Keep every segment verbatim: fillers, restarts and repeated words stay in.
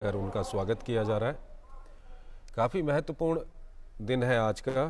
कर उनका स्वागत किया जा रहा है। काफ़ी महत्वपूर्ण दिन है आज का,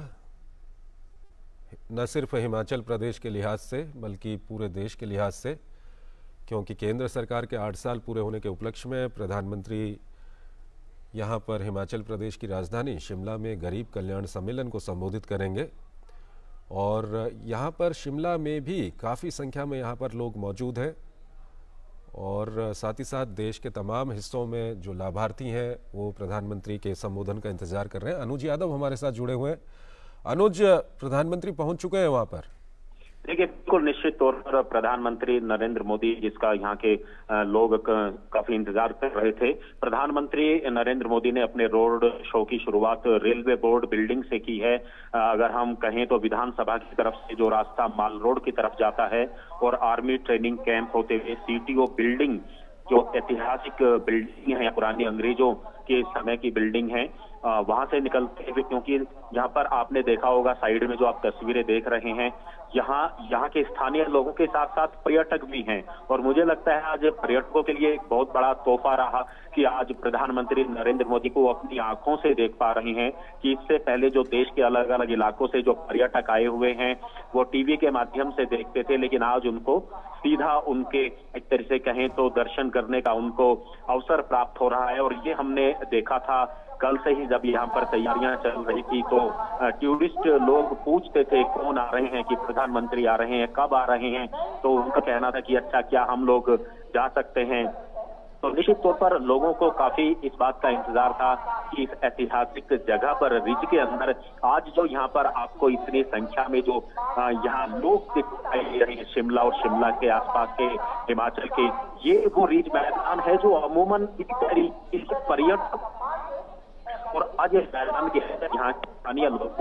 न सिर्फ हिमाचल प्रदेश के लिहाज से बल्कि पूरे देश के लिहाज से, क्योंकि केंद्र सरकार के आठ साल पूरे होने के उपलक्ष्य में प्रधानमंत्री यहाँ पर हिमाचल प्रदेश की राजधानी शिमला में गरीब कल्याण सम्मेलन को संबोधित करेंगे। और यहाँ पर शिमला में भी काफ़ी संख्या में यहाँ पर लोग मौजूद हैं और साथ ही साथ देश के तमाम हिस्सों में जो लाभार्थी हैं वो प्रधानमंत्री के संबोधन का इंतजार कर रहे हैं। अनुज यादव हमारे साथ जुड़े हुए हैं। अनुज, प्रधानमंत्री पहुंच चुके हैं वहां पर? देखिए, बिल्कुल निश्चित तौर पर प्रधानमंत्री नरेंद्र मोदी, जिसका यहाँ के लोग काफी इंतजार कर रहे थे, प्रधानमंत्री नरेंद्र मोदी ने अपने रोड शो की शुरुआत रेलवे बोर्ड बिल्डिंग से की है। अगर हम कहें तो विधानसभा की तरफ से जो रास्ता माल रोड की तरफ जाता है और आर्मी ट्रेनिंग कैंप होते हुए सीटीओ बिल्डिंग, जो ऐतिहासिक बिल्डिंग है, पुरानी अंग्रेजों के समय की बिल्डिंग है, वहां से निकलते हुए, क्योंकि यहाँ पर आपने देखा होगा साइड में जो आप तस्वीरें देख रहे हैं, यहाँ यहाँ के स्थानीय लोगों के साथ साथ पर्यटक भी हैं। और मुझे लगता है आज पर्यटकों के लिए एक बहुत बड़ा तोहफा रहा कि आज प्रधानमंत्री नरेंद्र मोदी को अपनी आंखों से देख पा रहे हैं कि इससे पहले जो देश के अलग अलग इलाकों से जो पर्यटक आए हुए हैं वो टीवी के माध्यम से देखते थे, लेकिन आज उनको सीधा उनके एक तरह से कहें तो दर्शन करने का उनको अवसर प्राप्त हो रहा है। और ये हमने देखा था कल से ही, जब यहाँ पर तैयारियां चल रही थी तो टूरिस्ट लोग पूछते थे कौन आ रहे हैं, कि प्रधानमंत्री आ रहे हैं, कब आ रहे हैं, तो उनका कहना था कि अच्छा क्या हम लोग जा सकते हैं। तो निश्चित तौर पर लोगों को काफी इस बात का इंतजार था कि इस ऐतिहासिक जगह पर रिज के अंदर आज जो यहाँ पर आपको इतनी संख्या में जो यहाँ लोग दिखाई दे रहे हैं शिमला और शिमला के आसपास के हिमाचल के, ये वो रिज मैदान है जो अमूमन पर्यटक और आज इस मैदान के अंदर यहाँ स्थानीय लोग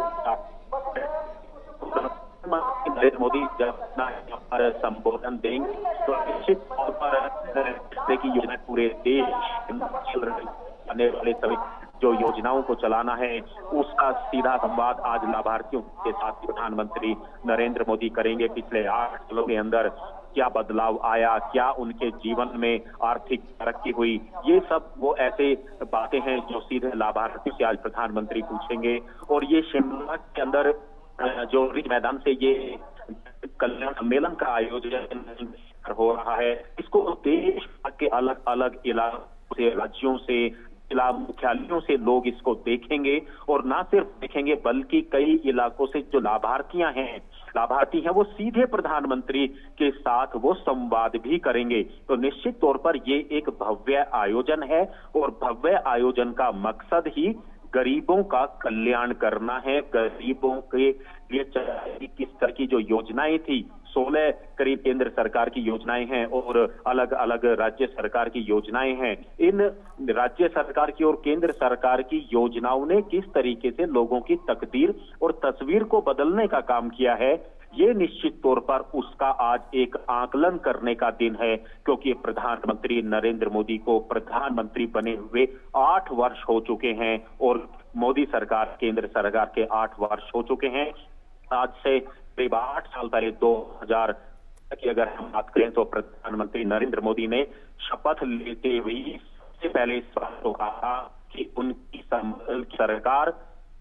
नरेंद्र मोदी जब अपना यहाँ पर संबोधन देंगे तो निश्चित तौर पर की योजना पूरे देश चल रही आने वाले सभी जो योजनाओं को चलाना है उसका सीधा संवाद आज लाभार्थियों के साथ प्रधानमंत्री नरेंद्र मोदी करेंगे। पिछले आठ सालों के अंदर क्या बदलाव आया, क्या उनके जीवन में आर्थिक तरक्की हुई, ये सब वो ऐसे बातें हैं जो सीधे लाभार्थियों से आज प्रधानमंत्री पूछेंगे। और ये शिमला के अंदर जो रिज मैदान से ये कल्याण सम्मेलन का आयोजन हो रहा है, इसको देश के अलग अलग इलाकों से, राज्यों से, जिला मुख्यालयों से लोग इसको देखेंगे। और ना सिर्फ देखेंगे बल्कि कई इलाकों से जो लाभार्थियां हैं लाभार्थी हैं वो सीधे प्रधानमंत्री के साथ वो संवाद भी करेंगे। तो निश्चित तौर पर ये एक भव्य आयोजन है और भव्य आयोजन का मकसद ही गरीबों का कल्याण करना है। गरीबों के लिए किस तरह की जो योजनाएं थी, सोलह करीब केंद्र सरकार की योजनाएं हैं और अलग अलग राज्य सरकार की योजनाएं हैं। इन राज्य सरकार की और केंद्र सरकार की योजनाओं ने किस तरीके से लोगों की तकदीर और तस्वीर को बदलने का काम किया है, ये निश्चित तौर पर उसका आज एक आकलन करने का दिन है। क्योंकि प्रधानमंत्री नरेंद्र मोदी को प्रधानमंत्री बने हुए आठ वर्ष हो चुके हैं और मोदी सरकार, केंद्र सरकार के आठ वर्ष हो चुके हैं। आज से करीब आठ साल पहले दो हजार की अगर हम बात करें तो प्रधानमंत्री नरेंद्र मोदी ने शपथ लेते हुए सबसे पहले इस बात को कहा कि उनकी सरकार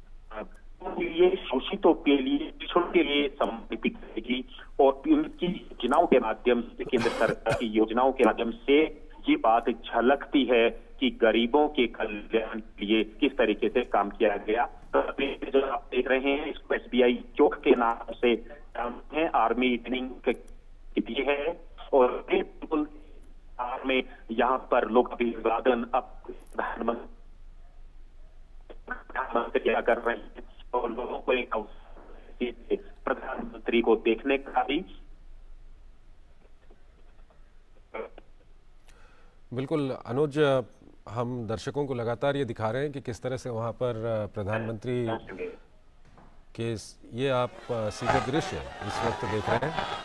लिए शोषितों के लिए, पिछड़ों के लिए समर्पित करेगी और उनकी योजनाओं के माध्यम से, केंद्र सरकार की योजनाओं के माध्यम से ये बात झलकती है कि गरीबों के कल्याण के लिए किस तरीके से काम किया गया। तो जो आप देख रहे हैं इसको एस बी आई चौक के नाम से है, आर्मी ट्रेनिंग की है और बिल्कुल में यहाँ पर लोग अभिवादन अब प्रधानमंत्री प्रधानमंत्री क्या कर रहे हैं और लोगों को एक अवसर प्रधानमंत्री को देखने का भी। बिल्कुल अनुज, हम दर्शकों को लगातार ये दिखा रहे हैं कि किस तरह से वहां पर प्रधानमंत्री के ये आप सीधे दृश्य इस वक्त देख रहे हैं।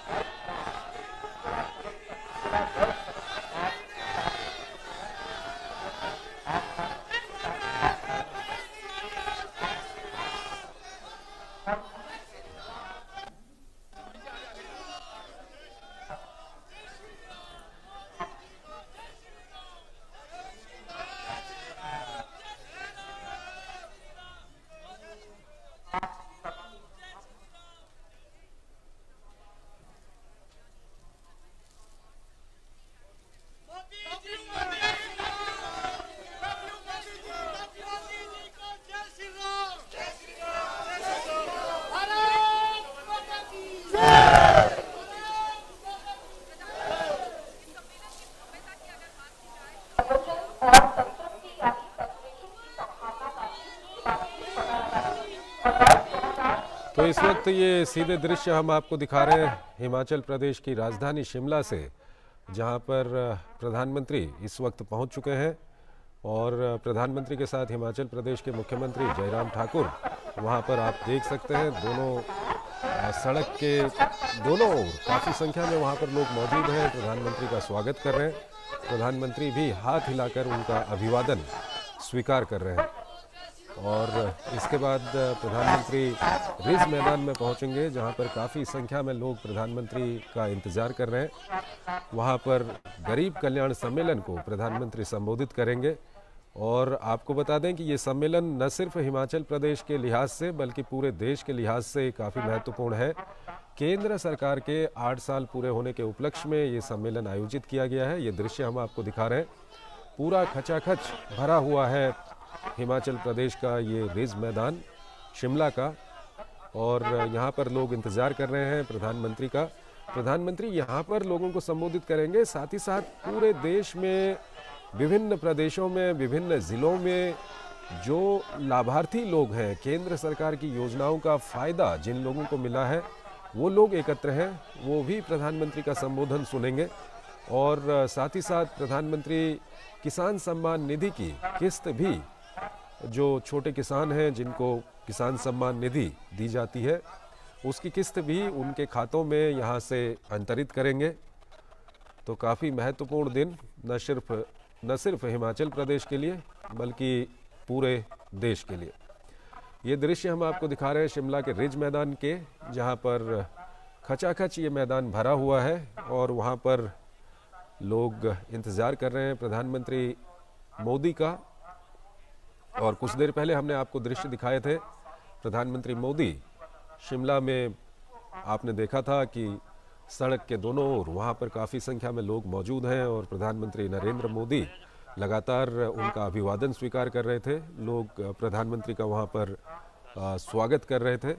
तो इस वक्त ये सीधे दृश्य हम आपको दिखा रहे हैं हिमाचल प्रदेश की राजधानी शिमला से, जहां पर प्रधानमंत्री इस वक्त पहुंच चुके हैं और प्रधानमंत्री के साथ हिमाचल प्रदेश के मुख्यमंत्री जयराम ठाकुर वहां पर आप देख सकते हैं। दोनों सड़क के दोनों ओर काफ़ी संख्या में वहां पर लोग मौजूद हैं, प्रधानमंत्री का स्वागत कर रहे हैं। प्रधानमंत्री भी हाथ हिलाकर उनका अभिवादन स्वीकार कर रहे हैं और इसके बाद प्रधानमंत्री रिज मैदान में पहुंचेंगे, जहां पर काफ़ी संख्या में लोग प्रधानमंत्री का इंतज़ार कर रहे हैं। वहां पर गरीब कल्याण सम्मेलन को प्रधानमंत्री संबोधित करेंगे और आपको बता दें कि ये सम्मेलन न सिर्फ हिमाचल प्रदेश के लिहाज से बल्कि पूरे देश के लिहाज से काफ़ी महत्वपूर्ण है। केंद्र सरकार के आठ साल पूरे होने के उपलक्ष्य में ये सम्मेलन आयोजित किया गया है। ये दृश्य हम आपको दिखा रहे हैं। पूरा खचाखच भरा हुआ है हिमाचल प्रदेश का ये रिज मैदान शिमला का और यहाँ पर लोग इंतज़ार कर रहे हैं प्रधानमंत्री का। प्रधानमंत्री यहाँ पर लोगों को संबोधित करेंगे, साथ ही साथ पूरे देश में विभिन्न प्रदेशों में विभिन्न ज़िलों में जो लाभार्थी लोग हैं, केंद्र सरकार की योजनाओं का फ़ायदा जिन लोगों को मिला है वो लोग एकत्र हैं, वो भी प्रधानमंत्री का संबोधन सुनेंगे। और साथ ही साथ प्रधानमंत्री किसान सम्मान निधि की किस्त भी, जो छोटे किसान हैं जिनको किसान सम्मान निधि दी जाती है, उसकी किस्त भी उनके खातों में यहाँ से अंतरित करेंगे। तो काफ़ी महत्वपूर्ण दिन न सिर्फ न सिर्फ हिमाचल प्रदेश के लिए बल्कि पूरे देश के लिए। ये दृश्य हम आपको दिखा रहे हैं शिमला के रिज मैदान के, जहाँ पर खचाखच ये मैदान भरा हुआ है और वहाँ पर लोग इंतज़ार कर रहे हैं प्रधानमंत्री मोदी का। और कुछ देर पहले हमने आपको दृश्य दिखाए थे प्रधानमंत्री मोदी शिमला में, आपने देखा था कि सड़क के दोनों ओर वहाँ पर काफ़ी संख्या में लोग मौजूद हैं और प्रधानमंत्री नरेंद्र मोदी लगातार उनका अभिवादन स्वीकार कर रहे थे। लोग प्रधानमंत्री का वहाँ पर आ, स्वागत कर रहे थे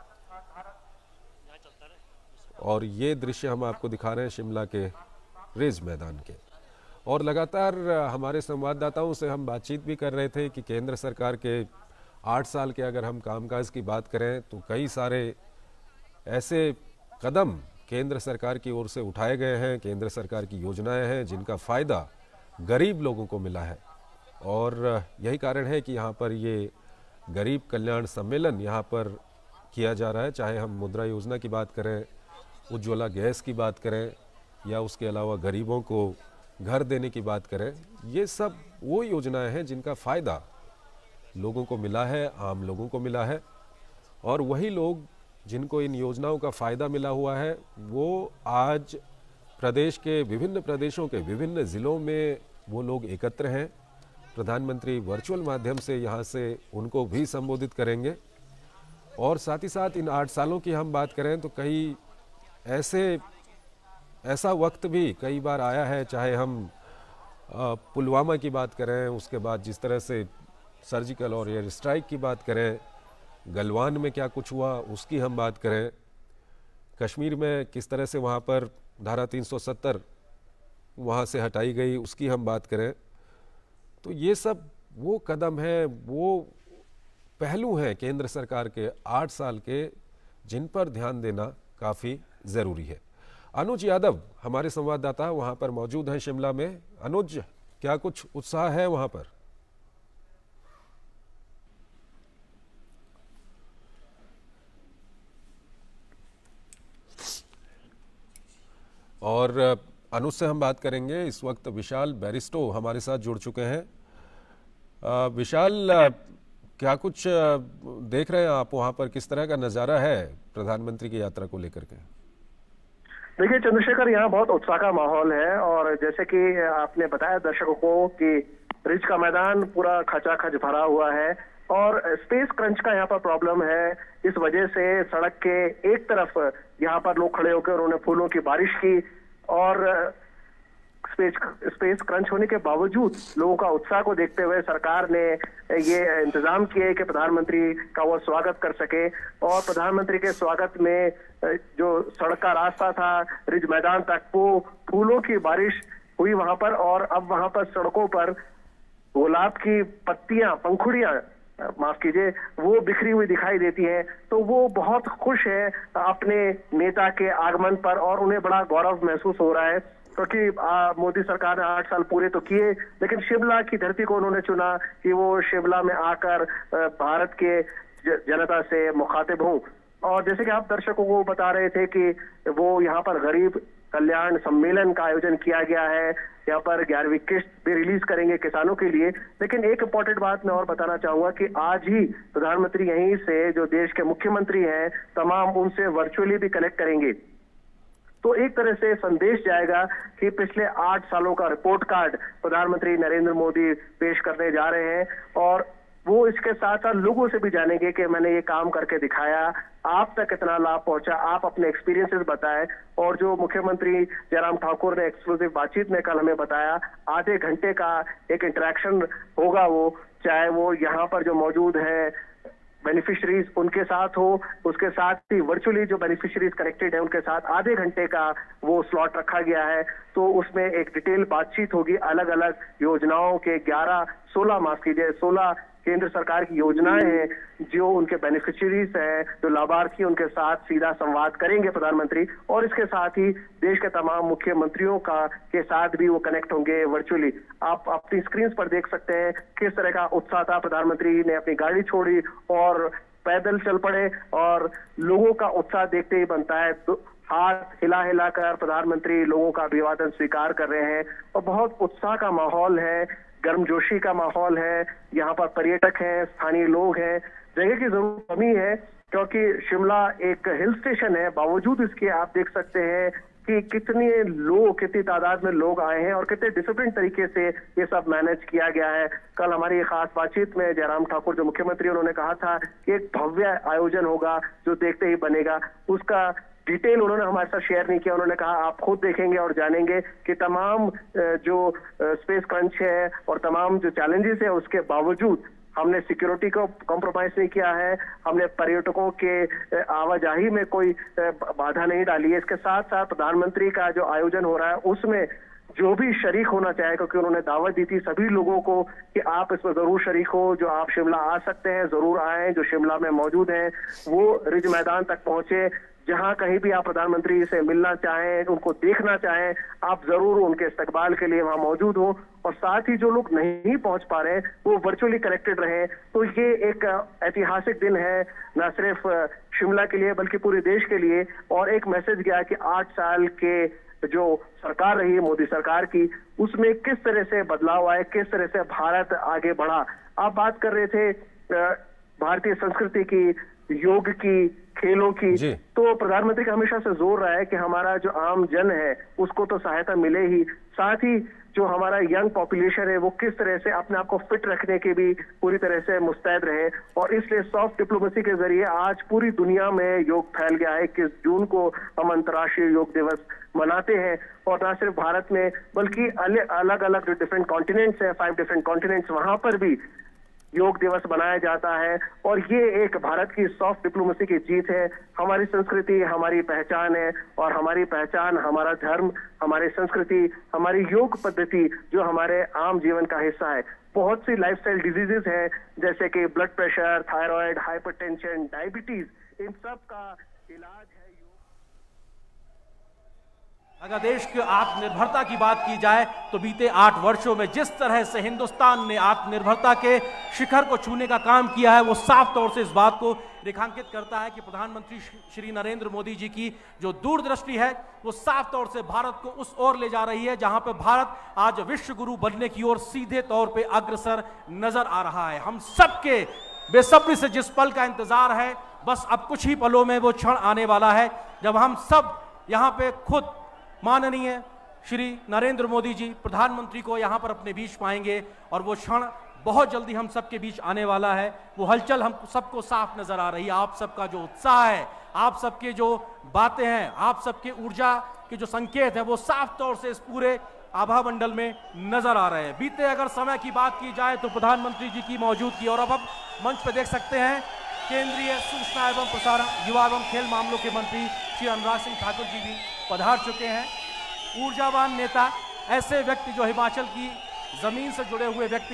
और ये दृश्य हम आपको दिखा रहे हैं शिमला के रिज मैदान के। और लगातार हमारे संवाददाताओं से हम बातचीत भी कर रहे थे कि केंद्र सरकार के आठ साल के अगर हम कामकाज की बात करें तो कई सारे ऐसे कदम केंद्र सरकार की ओर से उठाए गए हैं, केंद्र सरकार की योजनाएं हैं जिनका फ़ायदा गरीब लोगों को मिला है। और यही कारण है कि यहाँ पर ये गरीब कल्याण सम्मेलन यहाँ पर किया जा रहा है। चाहे हम मुद्रा योजना की बात करें, उज्ज्वला गैस की बात करें या उसके अलावा गरीबों को घर देने की बात करें, ये सब वो योजनाएं हैं जिनका फ़ायदा लोगों को मिला है, आम लोगों को मिला है। और वही लोग जिनको इन योजनाओं का फ़ायदा मिला हुआ है वो आज प्रदेश के विभिन्न प्रदेशों के विभिन्न ज़िलों में वो लोग एकत्र हैं। प्रधानमंत्री वर्चुअल माध्यम से यहाँ से उनको भी संबोधित करेंगे। और साथ ही साथ इन आठ सालों की हम बात करें तो कई ऐसे ऐसा वक्त भी कई बार आया है, चाहे हम पुलवामा की बात करें, उसके बाद जिस तरह से सर्जिकल और एयर स्ट्राइक की बात करें, गलवान में क्या कुछ हुआ उसकी हम बात करें, कश्मीर में किस तरह से वहाँ पर धारा तीन सौ सत्तर वहाँ से हटाई गई उसकी हम बात करें, तो ये सब वो कदम हैं, वो पहलू हैं केंद्र सरकार के आठ साल के जिन पर ध्यान देना काफ़ी ज़रूरी है। अनुज यादव हमारे संवाददाता वहाँ पर मौजूद हैं शिमला में। अनुज, क्या कुछ उत्साह है वहाँ पर? और अनुज से हम बात करेंगे। इस वक्त विशाल बैरिस्टो हमारे साथ जुड़ चुके हैं। विशाल, क्या कुछ देख रहे हैं आप वहाँ पर, किस तरह का नज़ारा है प्रधानमंत्री की यात्रा को लेकर के? देखिए चंद्रशेखर, यहाँ बहुत उत्साह का माहौल है और जैसे कि आपने बताया दर्शकों को कि रिज का मैदान पूरा खचाखच भरा हुआ है और स्पेस क्रंच का यहाँ पर प्रॉब्लम है। इस वजह से सड़क के एक तरफ यहाँ पर लोग खड़े होकर उन्होंने फूलों की बारिश की और स्पेस स्पेस क्रंच होने के बावजूद लोगों का उत्साह को देखते हुए सरकार ने ये इंतजाम किए कि प्रधानमंत्री का वो स्वागत कर सके। और प्रधानमंत्री के स्वागत में जो सड़क का रास्ता था रिज मैदान तक, वो फूलों की बारिश हुई वहां पर और अब वहां पर सड़कों पर गुलाब की पत्तियां, पंखुड़ियां माफ कीजिए, वो बिखरी हुई दिखाई देती हैं। तो वो बहुत खुश है अपने नेता के आगमन पर और उन्हें बड़ा गौरव महसूस हो रहा है, क्योंकि मोदी सरकार ने आठ साल पूरे तो किए, लेकिन शिमला की धरती को उन्होंने चुना कि वो शिमला में आकर भारत के जनता से मुखातिब हों। और जैसे कि आप दर्शकों को बता रहे थे कि वो यहाँ पर गरीब कल्याण सम्मेलन का आयोजन किया गया है, यहाँ पर ग्यारहवीं किस्त भी रिलीज करेंगे किसानों के लिए। लेकिन एक इंपॉर्टेंट बात मैं और बताना चाहूंगा कि आज ही प्रधानमंत्री यहीं से जो देश के मुख्यमंत्री हैं तमाम उनसे वर्चुअली भी कनेक्ट करेंगे। तो एक तरह से संदेश जाएगा कि पिछले आठ सालों का रिपोर्ट कार्ड प्रधानमंत्री नरेंद्र मोदी पेश करने जा रहे हैं और वो इसके साथ साथ लोगों से भी जानेंगे कि मैंने ये काम करके दिखाया, आप तक कितना लाभ पहुंचा, आप अपने एक्सपीरियंसेस बताएं। और जो मुख्यमंत्री जयराम ठाकुर ने एक्सक्लूसिव बातचीत में कल हमें बताया, आधे घंटे का एक इंटरेक्शन होगा, वो चाहे वो यहाँ पर जो मौजूद है बेनिफिशरीज उनके साथ हो, उसके साथ ही वर्चुअली जो बेनिफिशरीज कनेक्टेड है उनके साथ आधे घंटे का वो स्लॉट रखा गया है। तो उसमें एक डिटेल बातचीत होगी, अलग अलग योजनाओं के ग्यारह सोलह माफ कीजिए सोलह केंद्र सरकार की योजनाएं हैं, जो उनके बेनिफिशरीज हैं, जो लाभार्थी, उनके साथ सीधा संवाद करेंगे प्रधानमंत्री। और इसके साथ ही देश के तमाम मुख्यमंत्रियों का के साथ भी वो कनेक्ट होंगे वर्चुअली। आप अपनी स्क्रीन पर देख सकते हैं किस तरह का उत्साह था। प्रधानमंत्री ने अपनी गाड़ी छोड़ी और पैदल चल पड़े और लोगों का उत्साह देखते ही बनता है। हाथ हिला हिला कर प्रधानमंत्री लोगों का अभिवादन स्वीकार कर रहे हैं और बहुत उत्साह का माहौल है, गर्मजोशी का माहौल है। यहाँ पर पर्यटक हैं, स्थानीय लोग हैं। जगह की जरूर कमी है क्योंकि शिमला एक हिल स्टेशन है, बावजूद इसके आप देख सकते हैं कि कितने लोग, कितनी तादाद में लोग आए हैं और कितने डिसिप्लिन तरीके से ये सब मैनेज किया गया है। कल हमारी खास बातचीत में जयराम ठाकुर जो मुख्यमंत्री, उन्होंने कहा था कि एक भव्य आयोजन होगा जो देखते ही बनेगा। उसका डिटेल उन्होंने हमारे साथ शेयर नहीं किया। उन्होंने कहा आप खुद देखेंगे और जानेंगे कि तमाम जो स्पेस क्रंच है और तमाम जो चैलेंजेस है उसके बावजूद हमने सिक्योरिटी को कॉम्प्रोमाइज नहीं किया है, हमने पर्यटकों के आवाजाही में कोई बाधा नहीं डाली है। इसके साथ साथ प्रधानमंत्री का जो आयोजन हो रहा है उसमें जो भी शरीक होना चाहे, क्योंकि उन्होंने दावत दी थी सभी लोगों को कि आप इसमें जरूर शरीक हो, जो आप शिमला आ सकते हैं जरूर आए, जो शिमला में मौजूद हैं वो रिज मैदान तक पहुंचे। जहां कहीं भी आप प्रधानमंत्री से मिलना चाहें, उनको देखना चाहें, आप जरूर उनके इस्तकबाल के लिए वहां मौजूद हो। और साथ ही जो लोग नहीं पहुंच पा रहे वो वर्चुअली कनेक्टेड रहे। तो ये एक ऐतिहासिक दिन है, न सिर्फ शिमला के लिए बल्कि पूरे देश के लिए। और एक मैसेज गया कि आठ साल के जो सरकार रही है मोदी सरकार की, उसमें किस तरह से बदलाव आए, किस तरह से भारत आगे बढ़ा। आप बात कर रहे थे भारतीय संस्कृति की, योग की, खेलों की, तो प्रधानमंत्री का हमेशा से जोर रहा है कि हमारा जो आम जन है उसको तो सहायता मिले ही, साथ ही जो हमारा यंग पॉपुलेशन है वो किस तरह से अपने आप को फिट रखने के भी पूरी तरह से मुस्तैद रहे। और इसलिए सॉफ्ट डिप्लोमेसी के जरिए आज पूरी दुनिया में योग फैल गया है। इक्कीस जून को हम अंतर्राष्ट्रीय योग दिवस मनाते हैं और न सिर्फ भारत में बल्कि अलग अलग जो डिफरेंट कॉन्टिनेंट्स है, फाइव डिफरेंट कॉन्टिनेंट्स, वहां पर भी योग दिवस मनाया जाता है। और ये एक भारत की सॉफ्ट डिप्लोमेसी की जीत है। हमारी संस्कृति हमारी पहचान है और हमारी पहचान, हमारा धर्म, हमारी संस्कृति, हमारी योग पद्धति जो हमारे आम जीवन का हिस्सा है। बहुत सी लाइफस्टाइल डिजीजेस हैं जैसे कि blood pressure, thyroid, hypertension, diabetes, इन सब का इलाज है। अगर देश की आत्मनिर्भरता की बात की जाए तो बीते आठ वर्षों में जिस तरह से हिंदुस्तान ने आत्मनिर्भरता के शिखर को छूने का काम किया है वो साफ तौर से इस बात को रेखांकित करता है कि प्रधानमंत्री श्री नरेंद्र मोदी जी की जो दूरदृष्टि है वो साफ तौर से भारत को उस ओर ले जा रही है जहां पर भारत आज विश्व गुरु बनने की ओर सीधे तौर पर अग्रसर नजर आ रहा है। हम सबके बेसब्री से जिस पल का इंतजार है, बस अब कुछ ही पलों में वो क्षण आने वाला है जब हम सब यहाँ पे खुद माननीय श्री नरेंद्र मोदी जी प्रधानमंत्री को यहां पर अपने बीच पाएंगे और वो क्षण बहुत जल्दी हम सबके बीच आने वाला है। वो हलचल हम सबको साफ नजर आ रही है। आप सबका जो उत्साह है, आप सबके जो बातें हैं, आप सबके ऊर्जा के जो संकेत है वो साफ तौर से इस पूरे आभा मंडल में नजर आ रहे हैं। बीते अगर समय की बात की जाए तो प्रधानमंत्री जी की मौजूदगी, और अब अब मंच पर देख सकते हैं केंद्रीय सूचना एवं प्रसारण, युवा एवं खेल मामलों के मंत्री श्री अनुराग सिंह ठाकुर जी भी पधार चुके हैं। ऊर्जावान नेता, ऐसे व्यक्ति जो हिमाचल की जमीन से जुड़े हुए व्यक्ति हैं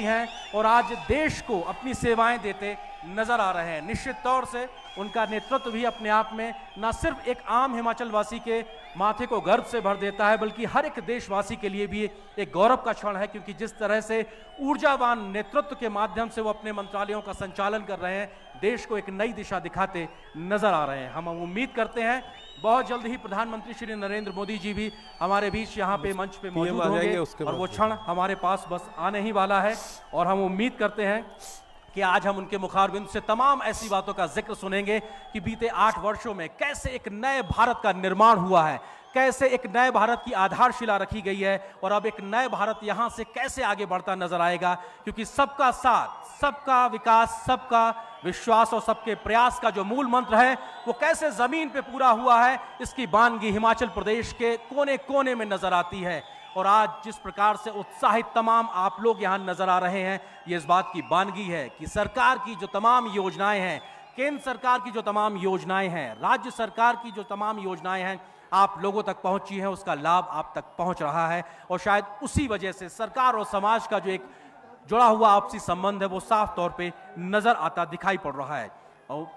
और आज देश को अपनी सेवाएं देते नजर आ रहे हैं। निश्चित तौर से उनका नेतृत्व भी अपने आप में न सिर्फ एक आम हिमाचल वासी के माथे को गर्व से भर देता है, बल्कि हर एक देशवासी के लिए भी एक गौरव का क्षण है, क्योंकि जिस तरह से ऊर्जावान नेतृत्व के माध्यम से वो अपने मंत्रालयों का संचालन कर रहे हैं, देश को एक नई दिशा दिखाते नजर आ रहे हैं। हम उम्मीद करते हैं बहुत जल्द ही प्रधानमंत्री श्री नरेंद्र मोदी जी भी हमारे बीच यहाँ पे मंच पे मौजूद होंगे और वो क्षण हमारे पास बस आने ही वाला है। और हम उम्मीद करते हैं कि आज हम उनके मुखारबिंद से तमाम ऐसी बातों का जिक्र सुनेंगे कि बीते आठ वर्षों में कैसे एक नए भारत का निर्माण हुआ है, कैसे एक नए भारत की आधारशिला रखी गई है और अब एक नए भारत यहां से कैसे आगे बढ़ता नजर आएगा, क्योंकि सबका साथ, सबका विकास, सबका विश्वास और सबके प्रयास का जो मूल मंत्र है वो कैसे जमीन पे पूरा हुआ है, इसकी बानगी हिमाचल प्रदेश के कोने कोने में नजर आती है। और आज जिस प्रकार से उत्साहित तमाम आप लोग यहां नजर आ रहे हैं, ये इस बात की बानगी है कि सरकार की जो तमाम योजनाएं हैं, केंद्र सरकार की जो तमाम योजनाएं हैं, राज्य सरकार की जो तमाम योजनाएं हैं, आप लोगों तक पहुंची हैं, उसका लाभ आप तक पहुंच रहा है। और शायद उसी वजह से सरकार और समाज का जो एक जुड़ा हुआ आपसी संबंध है वो साफ तौर पे नजर आता दिखाई पड़ रहा है। और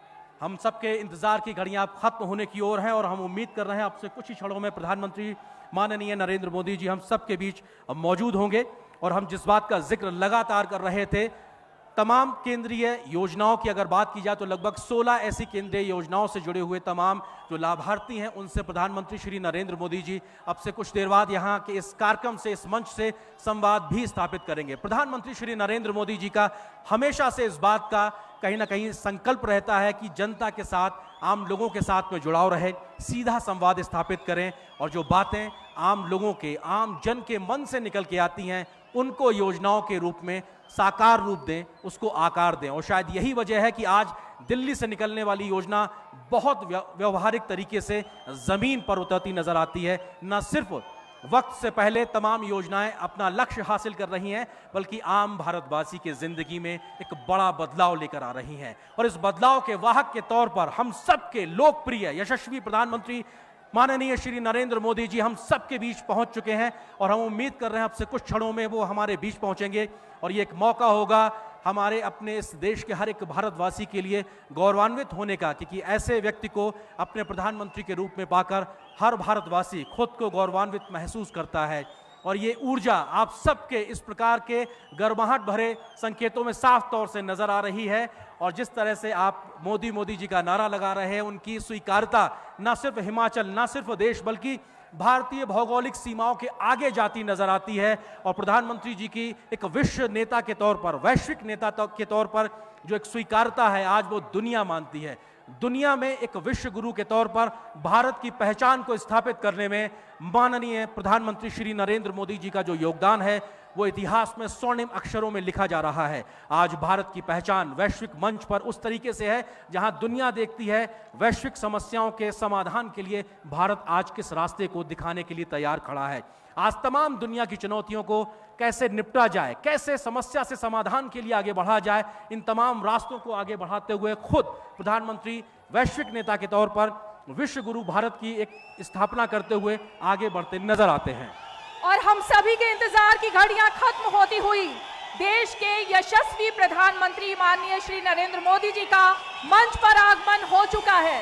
हम सबके इंतजार की घड़ियां खत्म होने की ओर हैं और हम उम्मीद कर रहे हैं आपसे कुछ ही क्षणों में प्रधानमंत्री माननीय नरेंद्र मोदी जी हम सबके बीच मौजूद होंगे। और हम जिस बात का जिक्र लगातार कर रहे थे, तमाम केंद्रीय योजनाओं की अगर बात की जाए तो लगभग सोलह ऐसी केंद्रीय योजनाओं से जुड़े हुए तमाम जो लाभार्थी हैं उनसे प्रधानमंत्री श्री नरेंद्र मोदी जी अब से कुछ देर बाद यहाँ के इस कार्यक्रम से, इस मंच से संवाद भी स्थापित करेंगे। प्रधानमंत्री श्री नरेंद्र मोदी जी का हमेशा से इस बात का कहीं ना कहीं संकल्प रहता है कि जनता के साथ, आम लोगों के साथ में जुड़ाव रहे, सीधा संवाद स्थापित करें और जो बातें आम लोगों के, आम जन के मन से निकल के आती हैं उनको योजनाओं के रूप में साकार रूप दें, उसको आकार दें। और शायद यही वजह है कि आज दिल्ली से निकलने वाली योजना बहुत व्यवहारिक तरीके से जमीन पर उतरती नजर आती है। न सिर्फ वक्त से पहले तमाम योजनाएं अपना लक्ष्य हासिल कर रही हैं, बल्कि आम भारतवासी के जिंदगी में एक बड़ा बदलाव लेकर आ रही हैं। और इस बदलाव के वाहक के तौर पर हम सबके लोकप्रिय यशस्वी प्रधानमंत्री माननीय श्री नरेंद्र मोदी जी हम सबके बीच पहुंच चुके हैं और हम उम्मीद कर रहे हैं अब से कुछ क्षणों में वो हमारे बीच पहुंचेंगे। और ये एक मौका होगा हमारे अपने इस देश के हर एक भारतवासी के लिए गौरवान्वित होने का, क्योंकि ऐसे व्यक्ति को अपने प्रधानमंत्री के रूप में पाकर हर भारतवासी खुद को गौरवान्वित महसूस करता है। और ये ऊर्जा आप सबके इस प्रकार के गर्माहट भरे संकेतों में साफ तौर से नजर आ रही है। और जिस तरह से आप मोदी मोदी जी का नारा लगा रहे हैं, उनकी स्वीकार्यता न सिर्फ हिमाचल, न सिर्फ देश, बल्कि भारतीय भौगोलिक सीमाओं के आगे जाती नजर आती है। और प्रधानमंत्री जी की एक विश्व नेता के तौर पर, वैश्विक नेता के तौर पर जो एक स्वीकार्यता है आज वो दुनिया मानती है। दुनिया में एक विश्व गुरु के तौर पर भारत की पहचान को स्थापित करने में माननीय प्रधानमंत्री श्री नरेंद्र मोदी जी का जो योगदान है वो इतिहास में स्वर्णिम अक्षरों में लिखा जा रहा है। आज भारत की पहचान वैश्विक मंच पर उस तरीके से है जहां दुनिया देखती है वैश्विक समस्याओं के समाधान के लिए भारत आज किस रास्ते को दिखाने के लिए तैयार खड़ा है। आज तमाम दुनिया की चुनौतियों को कैसे निपटा जाए, कैसे समस्या से समाधान के लिए आगे बढ़ा जाए, इन तमाम रास्तों को आगे बढ़ाते हुए खुद प्रधानमंत्री वैश्विक नेता के तौर पर विश्व गुरु भारत की एक स्थापना करते हुए आगे बढ़ते नजर आते हैं। और हम सभी के इंतजार की घड़ियां खत्म होती हुई देश के यशस्वी प्रधानमंत्री माननीय श्री नरेंद्र मोदी जी का मंच पर आगमन हो चुका है।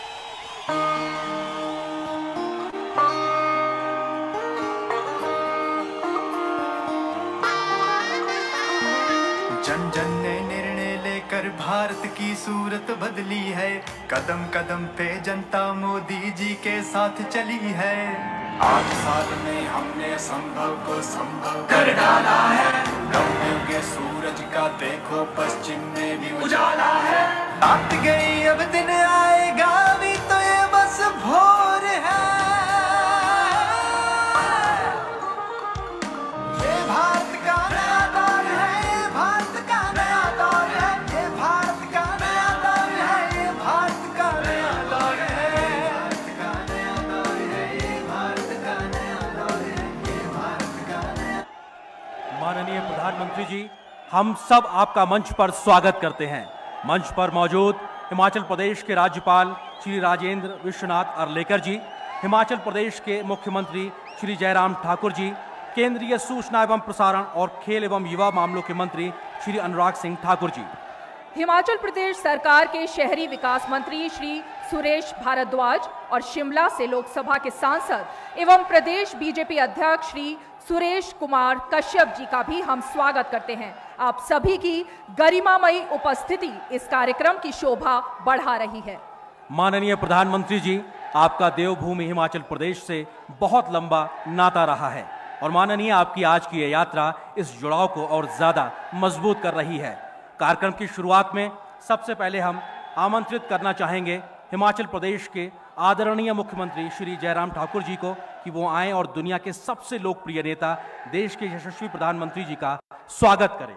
जन जन ने निर्णय लेकर भारत की सूरत बदली है। कदम कदम पे जनता मोदी जी के साथ चली है। आठ साल में हमने संभव को संभव कर डाला है। नब्बे के सूरज का देखो पश्चिम में भी उजाला है। रात गई अब दिन आएगा भी तो ये बस भोर है। ये भारत का नया दौर है, ये भारत का नया दौर है, ये भारत का नया दौर है, ये भारत का नया दौर है, भारत का नया दौर है, ये भारत का नया दौर है, ये भारत का नया। माननीय प्रधानमंत्री जी, हम सब आपका मंच पर स्वागत करते हैं। मंच पर मौजूद हिमाचल प्रदेश के राज्यपाल श्री राजेंद्र विश्वनाथ अर्लेकर जी, हिमाचल प्रदेश के मुख्यमंत्री श्री जयराम ठाकुर जी, केंद्रीय सूचना एवं प्रसारण और खेल एवं युवा मामलों के मंत्री श्री अनुराग सिंह ठाकुर जी, हिमाचल प्रदेश सरकार के शहरी विकास मंत्री श्री सुरेश भारद्वाज और शिमला से लोकसभा के सांसद एवं प्रदेश बीजेपी अध्यक्ष श्री सुरेश कुमार कश्यप जी का भी हम स्वागत करते हैं। आप सभी की गरिमामयी उपस्थिति इस कार्यक्रम की शोभा बढ़ा रही है। माननीय प्रधानमंत्री जी, आपका देवभूमि हिमाचल प्रदेश से बहुत लंबा नाता रहा है और माननीय आपकी आज की ये यात्रा इस जुड़ाव को और ज्यादा मजबूत कर रही है। कार्यक्रम की शुरुआत में सबसे पहले हम आमंत्रित करना चाहेंगे हिमाचल प्रदेश के आदरणीय मुख्यमंत्री श्री जयराम ठाकुर जी को कि वो आएं और दुनिया के सबसे लोकप्रिय नेता, देश के यशस्वी प्रधानमंत्री जी का स्वागत करें।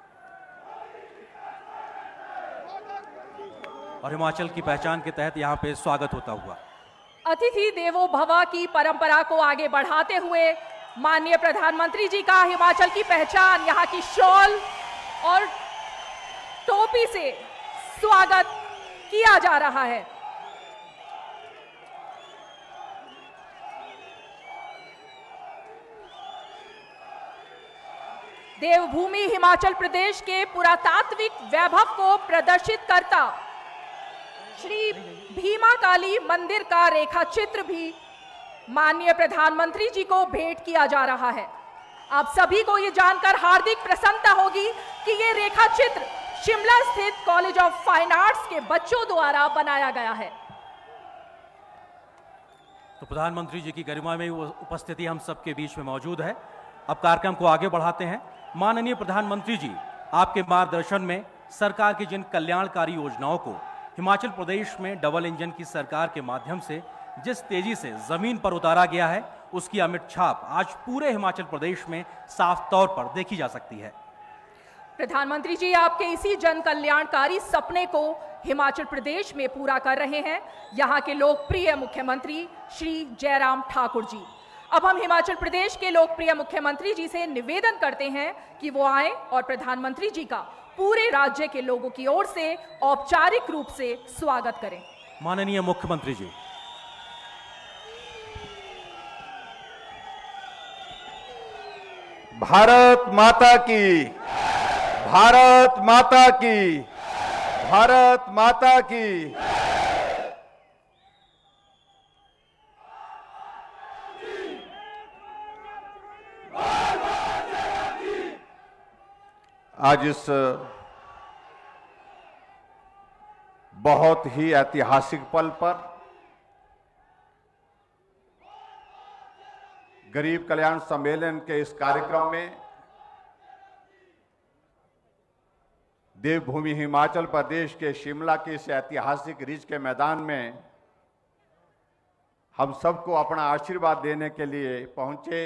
और हिमाचल की पहचान के तहत यहाँ पे स्वागत होता हुआ अतिथि देवो भव की परंपरा को आगे बढ़ाते हुए माननीय प्रधानमंत्री जी का हिमाचल की पहचान यहाँ की शॉल और टोपी से स्वागत किया जा रहा है। देवभूमि हिमाचल प्रदेश के पुरातात्विक वैभव को प्रदर्शित करता श्री भीमा काली मंदिर का रेखा चित्र भी माननीय प्रधानमंत्री जी को भेंट किया जा रहा है। आप सभी को ये जानकर हार्दिक प्रसन्नता होगी कि ये रेखा चित्र शिमला स्थित कॉलेज ऑफ फाइन आर्ट्स के बच्चों द्वारा बनाया गया है। तो प्रधानमंत्री जी की गरिमा में उपस्थिति हम सबके बीच में मौजूद है। अब कार्यक्रम को आगे बढ़ाते हैं। माननीय प्रधानमंत्री जी, आपके मार्गदर्शन में सरकार की जिन कल्याणकारी योजनाओं को हिमाचल प्रदेश में डबल इंजन की सरकार के माध्यम से जिस तेजी से जमीन पर उतारा गया है, उसकी अमिट छाप आज पूरे हिमाचल प्रदेश में साफ तौर पर देखी जा सकती है। प्रधानमंत्री जी आपके इसी जन कल्याणकारी सपने को हिमाचल प्रदेश में पूरा कर रहे हैं यहाँ के लोकप्रिय मुख्यमंत्री श्री जयराम ठाकुर जी। अब हम हिमाचल प्रदेश के लोकप्रिय मुख्यमंत्री जी से निवेदन करते हैं कि वो आए और प्रधानमंत्री जी का पूरे राज्य के लोगों की ओर से औपचारिक रूप से स्वागत करें। माननीय मुख्यमंत्री जी। भारत माता की, भारत माता की, भारत माता की। आज इस बहुत ही ऐतिहासिक पल पर गरीब कल्याण सम्मेलन के इस कार्यक्रम में देवभूमि हिमाचल प्रदेश के शिमला के इस ऐतिहासिक रिज के मैदान में हम सबको अपना आशीर्वाद देने के लिए पहुंचे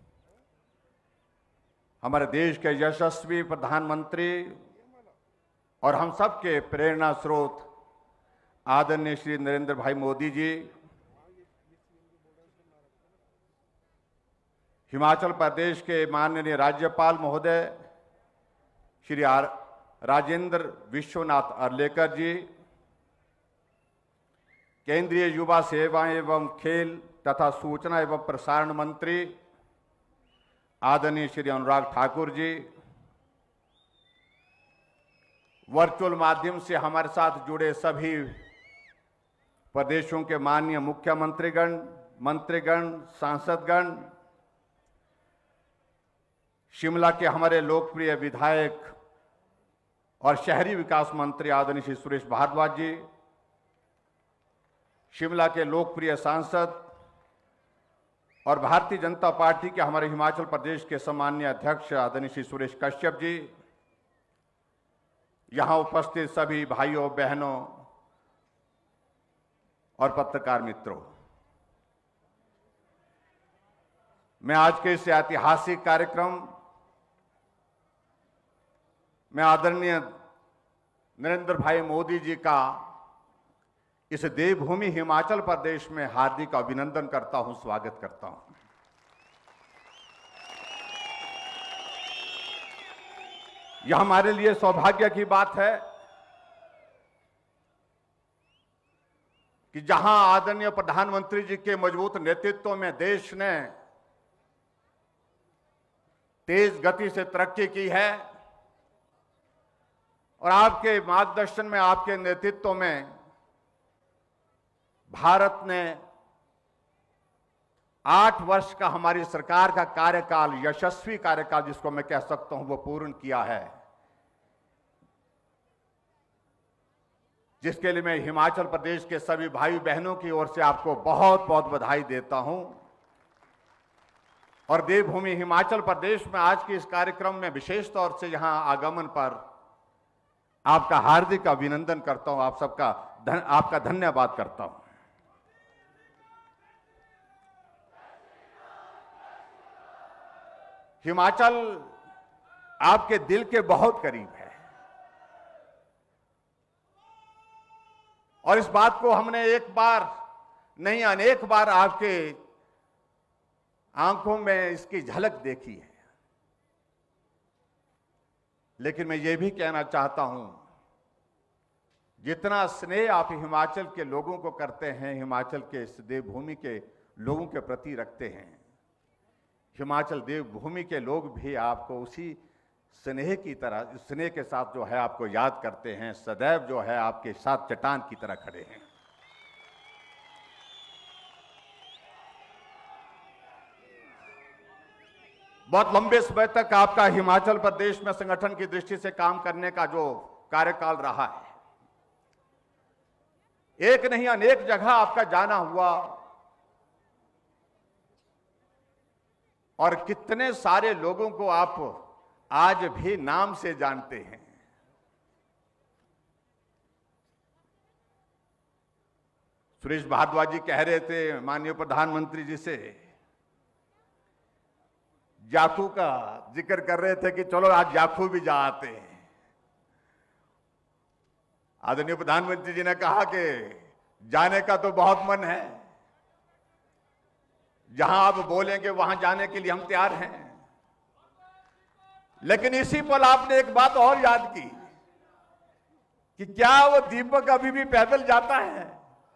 हमारे देश के यशस्वी प्रधानमंत्री और हम सबके प्रेरणा स्रोत आदरणीय श्री नरेंद्र भाई मोदी जी, हिमाचल प्रदेश के माननीय राज्यपाल महोदय श्री आर राजेंद्र विश्वनाथ अर्लेकर जी, केंद्रीय युवा सेवाएं एवं खेल तथा सूचना एवं प्रसारण मंत्री आदरणीय श्री अनुराग ठाकुर जी, वर्चुअल माध्यम से हमारे साथ जुड़े सभी प्रदेशों के माननीय मुख्यमंत्रीगण, मंत्रीगण, सांसदगण, शिमला के हमारे लोकप्रिय विधायक और शहरी विकास मंत्री आदरणीय श्री सुरेश भारद्वाज जी, शिमला के लोकप्रिय सांसद और भारतीय जनता पार्टी के हमारे हिमाचल प्रदेश के सम्माननीय अध्यक्ष आदरणीय श्री सुरेश कश्यप जी, यहां उपस्थित सभी भाइयों बहनों और पत्रकार मित्रों, मैं आज के इस ऐतिहासिक कार्यक्रम में आदरणीय नरेंद्र भाई मोदी जी का इस देवभूमि हिमाचल प्रदेश में हार्दिक अभिनंदन करता हूं, स्वागत करता हूं। यह हमारे लिए सौभाग्य की बात है कि जहां आदरणीय प्रधानमंत्री जी के मजबूत नेतृत्व में देश ने तेज गति से तरक्की की है और आपके मार्गदर्शन में, आपके नेतृत्व में भारत ने आठ वर्ष का, हमारी सरकार का कार्यकाल, यशस्वी कार्यकाल जिसको मैं कह सकता हूं, वो पूर्ण किया है, जिसके लिए मैं हिमाचल प्रदेश के सभी भाई बहनों की ओर से आपको बहुत बहुत बधाई देता हूं। और देवभूमि हिमाचल प्रदेश में आज के इस कार्यक्रम में विशेष तौर से यहां आगमन पर आपका हार्दिक अभिनंदन करता हूं, आप सबका धन, आपका धन्यवाद करता हूं। हिमाचल आपके दिल के बहुत करीब है और इस बात को हमने एक बार नहीं अनेक बार आपके आंखों में इसकी झलक देखी है। लेकिन मैं ये भी कहना चाहता हूं, जितना स्नेह आप हिमाचल के लोगों को करते हैं, हिमाचल के इस देवभूमि के लोगों के प्रति रखते हैं, हिमाचल देवभूमि के लोग भी आपको उसी स्नेह की तरह, स्नेह के साथ जो है आपको याद करते हैं, सदैव जो है आपके साथ चट्टान की तरह खड़े हैं। बहुत लंबे समय तक आपका हिमाचल प्रदेश में संगठन की दृष्टि से काम करने का जो कार्यकाल रहा है, एक नहीं अनेक जगह आपका जाना हुआ और कितने सारे लोगों को आप आज भी नाम से जानते हैं। सुरेश भारद्वाज जी कह रहे थे माननीय प्रधानमंत्री जी से, जाखू का जिक्र कर रहे थे कि चलो आज जाखू भी जा आते हैं। आदरणीय प्रधानमंत्री जी ने कहा कि जाने का तो बहुत मन है, जहां आप बोलेंगे वहां जाने के लिए हम तैयार हैं। लेकिन इसी पल आपने एक बात और याद की कि क्या वो दीपक अभी भी पैदल जाता है?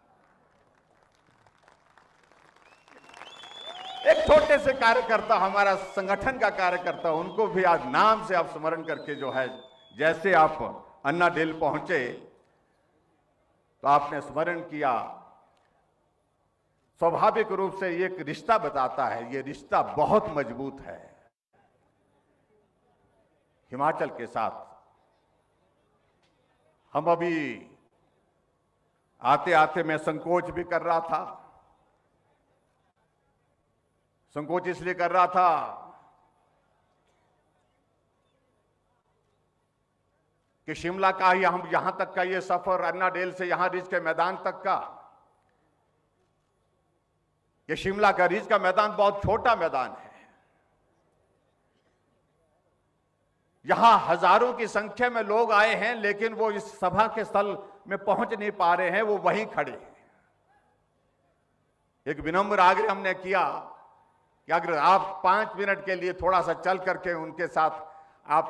एक छोटे से कार्यकर्ता, हमारा संगठन का कार्यकर्ता, उनको भी आज नाम से आप स्मरण करके जो है, जैसे आप अन्ना डेल पहुंचे तो आपने स्मरण किया, स्वाभाविक रूप से ये एक रिश्ता बताता है, ये रिश्ता बहुत मजबूत है हिमाचल के साथ। हम अभी आते आते मैं संकोच भी कर रहा था, संकोच इसलिए कर रहा था कि शिमला का ही हम यहां तक का ये सफर, अन्ना डेल से यहां रिज के मैदान तक का, ये शिमला का रिज का मैदान बहुत छोटा मैदान है। यहां हजारों की संख्या में लोग आए हैं, लेकिन वो इस सभा के स्थल में पहुंच नहीं पा रहे हैं, वो वहीं खड़े हैं। एक विनम्र आग्रह हमने किया कि अगर आप पांच मिनट के लिए थोड़ा सा चल करके उनके साथ आप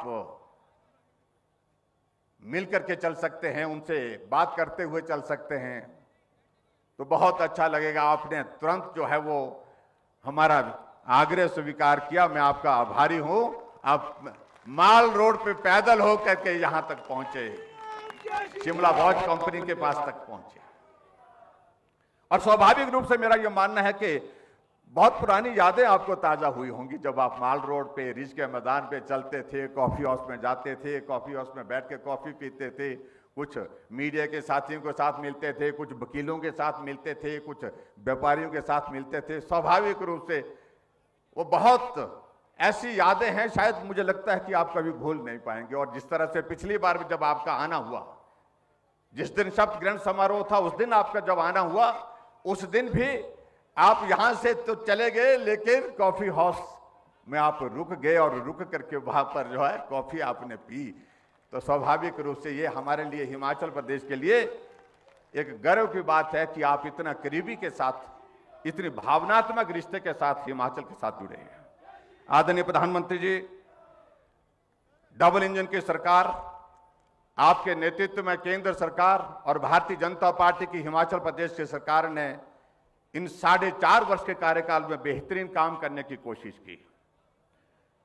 मिल करके चल सकते हैं, उनसे बात करते हुए चल सकते हैं, तो बहुत अच्छा लगेगा। आपने तुरंत जो है वो हमारा आग्रह स्वीकार किया, मैं आपका आभारी हूं। आप माल रोड पे पैदल हो करके यहां तक पहुंचे, शिमला वॉच कंपनी के पास तक पहुंचे। और स्वाभाविक रूप से मेरा यह मानना है कि बहुत पुरानी यादें आपको ताजा हुई होंगी जब आप माल रोड पे रिज के मैदान पे चलते थे, कॉफी हाउस में जाते थे, कॉफी हाउस में बैठ के कॉफी पीते थे, कुछ मीडिया के साथियों के साथ मिलते थे, कुछ वकीलों के साथ मिलते थे, कुछ व्यापारियों के साथ मिलते थे। स्वाभाविक रूप से वो बहुत ऐसी यादें हैं, शायद मुझे लगता है कि आप कभी भूल नहीं पाएंगे। और जिस तरह से पिछली बार जब आपका आना हुआ, जिस दिन शपथ ग्रहण समारोह था, उस दिन आपका जब आना हुआ, उस दिन भी आप यहां से तो चले गए, लेकिन कॉफी हाउस में आप रुक गए और रुक करके वहां पर जो है कॉफी आपने पी। तो स्वाभाविक रूप से ये हमारे लिए, हिमाचल प्रदेश के लिए एक गर्व की बात है कि आप इतना करीबी के साथ, इतनी भावनात्मक रिश्ते के साथ हिमाचल के साथ जुड़े हैं। आदरणीय प्रधानमंत्री जी, डबल इंजन की सरकार, आपके नेतृत्व में केंद्र सरकार और भारतीय जनता पार्टी की हिमाचल प्रदेश की सरकार ने इन साढ़े चार वर्ष के कार्यकाल में बेहतरीन काम करने की कोशिश की।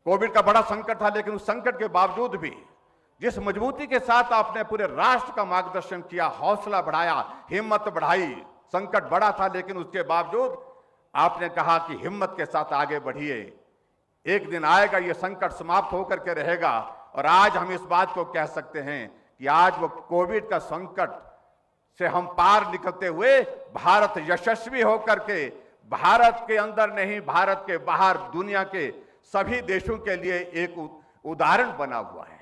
कोविड का बड़ा संकट था, लेकिन उस संकट के बावजूद भी जिस मजबूती के साथ आपने पूरे राष्ट्र का मार्गदर्शन किया, हौसला बढ़ाया, हिम्मत बढ़ाई, संकट बड़ा था लेकिन उसके बावजूद आपने कहा कि हिम्मत के साथ आगे बढ़िए, एक दिन आएगा ये संकट समाप्त होकर के रहेगा। और आज हम इस बात को कह सकते हैं कि आज वो कोविड का संकट से हम पार निकलते हुए भारत यशस्वी होकर के भारत के अंदर नहीं, भारत के बाहर दुनिया के सभी देशों के लिए एक उदाहरण बना हुआ है।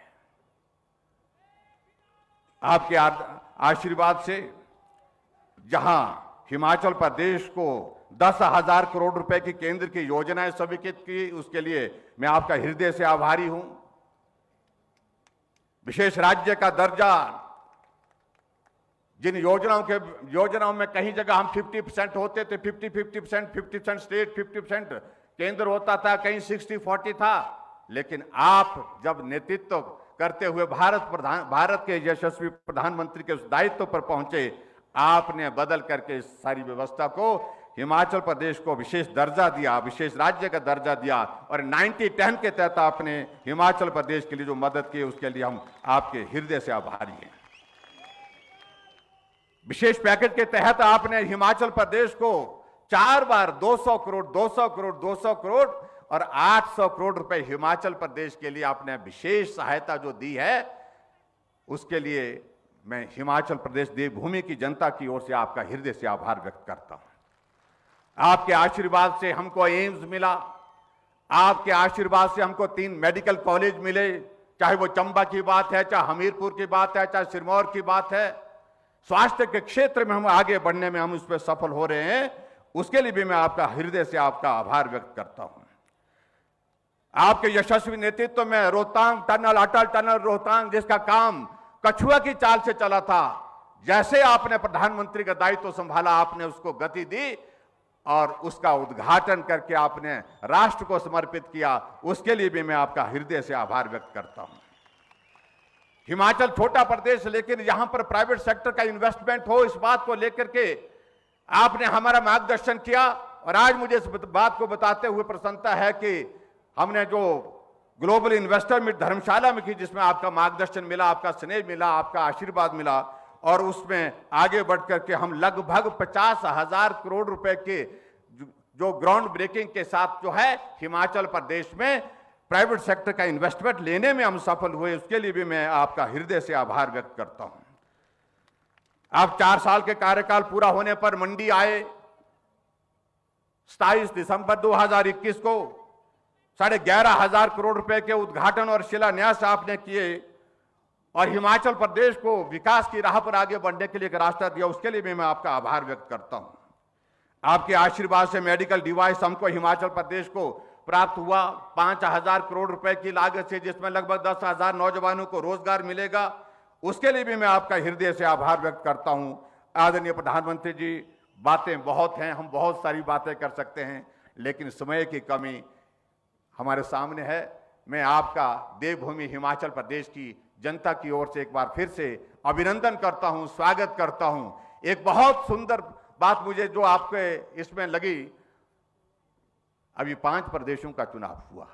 आपके आशीर्वाद से जहां हिमाचल प्रदेश को दस हजार करोड़ रुपए की केंद्र की योजनाएं स्वीकृत की, उसके लिए मैं आपका हृदय से आभारी हूं। विशेष राज्य का दर्जा, जिन योजनाओं के योजनाओं में कहीं जगह हम पचास परसेंट होते थे, पचास पचास परसेंट, पचास परसेंट स्टेट, पचास परसेंट केंद्र होता था, कहीं साठ चालीस था। लेकिन आप जब नेतृत्व करते हुए भारत प्रधान भारत के यशस्वी प्रधानमंत्री के उस दायित्व पर पहुंचे, आपने बदल करके इस सारी व्यवस्था को हिमाचल प्रदेश को विशेष दर्जा दिया, विशेष राज्य का दर्जा दिया और नब्बे दस के तहत आपने हिमाचल प्रदेश के लिए जो मदद की उसके लिए हम आपके हृदय से आभारी हैं। विशेष पैकेज के तहत आपने हिमाचल प्रदेश को चार बार दो सौ करोड़, दो सौ करोड़, दो सौ करोड़ और आठ सौ करोड़ रुपए हिमाचल प्रदेश के लिए आपने विशेष सहायता जो दी है, उसके लिए मैं हिमाचल प्रदेश देवभूमि की जनता की ओर से आपका हृदय से आभार व्यक्त करता हूं। आपके आशीर्वाद से हमको एम्स मिला, आपके आशीर्वाद से हमको तीन मेडिकल कॉलेज मिले, चाहे वो चंबा की बात है, चाहे हमीरपुर की बात है, चाहे सिरमौर की बात है। स्वास्थ्य के क्षेत्र में हम आगे बढ़ने में हम उस पर सफल हो रहे हैं, उसके लिए भी मैं आपका हृदय से आपका आभार व्यक्त करता हूं। आपके यशस्वी नेतृत्व में रोहतांग टनल, अटल टनल रोहतांग, जिसका काम कछुआ की चाल से चला था, जैसे आपने प्रधानमंत्री का दायित्व संभाला, आपने उसको गति दी और उसका उद्घाटन करके आपने राष्ट्र को समर्पित किया, उसके लिए भी मैं आपका हृदय से आभार व्यक्त करता हूं। हिमाचल छोटा प्रदेश, लेकिन यहां पर प्राइवेट सेक्टर का इन्वेस्टमेंट हो, इस बात को लेकर के आपने हमारा मार्गदर्शन किया। और आज मुझे इस बात को बताते हुए प्रसन्नता है कि हमने जो ग्लोबल इन्वेस्टर मीट धर्मशाला में की, जिसमें आपका मार्गदर्शन मिला, आपका स्नेह मिला, आपका आशीर्वाद मिला, और उसमें आगे बढ़ करके हम लगभग पचास हजार करोड़ रुपए के जो ग्राउंड ब्रेकिंग के साथ जो है हिमाचल प्रदेश में प्राइवेट सेक्टर का इन्वेस्टमेंट लेने में हम सफल हुए, उसके लिए भी मैं आपका हृदय से आभार व्यक्त करता हूं। आप चार साल के कार्यकाल पूरा होने पर मंडी आए, सत्ताईस दिसंबर दो हजार इक्कीस को साढ़े ग्यारह हजार करोड़ रुपए के उद्घाटन और शिलान्यास आपने किए और हिमाचल प्रदेश को विकास की राह पर आगे बढ़ने के लिए एक रास्ता दिया, उसके लिए भी मैं आपका आभार व्यक्त करता हूं। आपके आशीर्वाद से मेडिकल डिवाइस हमको हिमाचल प्रदेश को प्राप्त हुआ पांच हजार करोड़ रुपए की लागत से, जिसमें लगभग दस हजार नौजवानों को रोजगार मिलेगा, उसके लिए भी मैं आपका हृदय से आभार व्यक्त करता हूं। आदरणीय प्रधानमंत्री जी, बातें बहुत हैं, हम बहुत सारी बातें कर सकते हैं, लेकिन समय की कमी हमारे सामने है। मैं आपका देवभूमि हिमाचल प्रदेश की जनता की ओर से एक बार फिर से अभिनंदन करता हूं, स्वागत करता हूं। एक बहुत सुंदर बात मुझे जो आपके इसमें लगी, अभी पांच प्रदेशों का चुनाव हुआ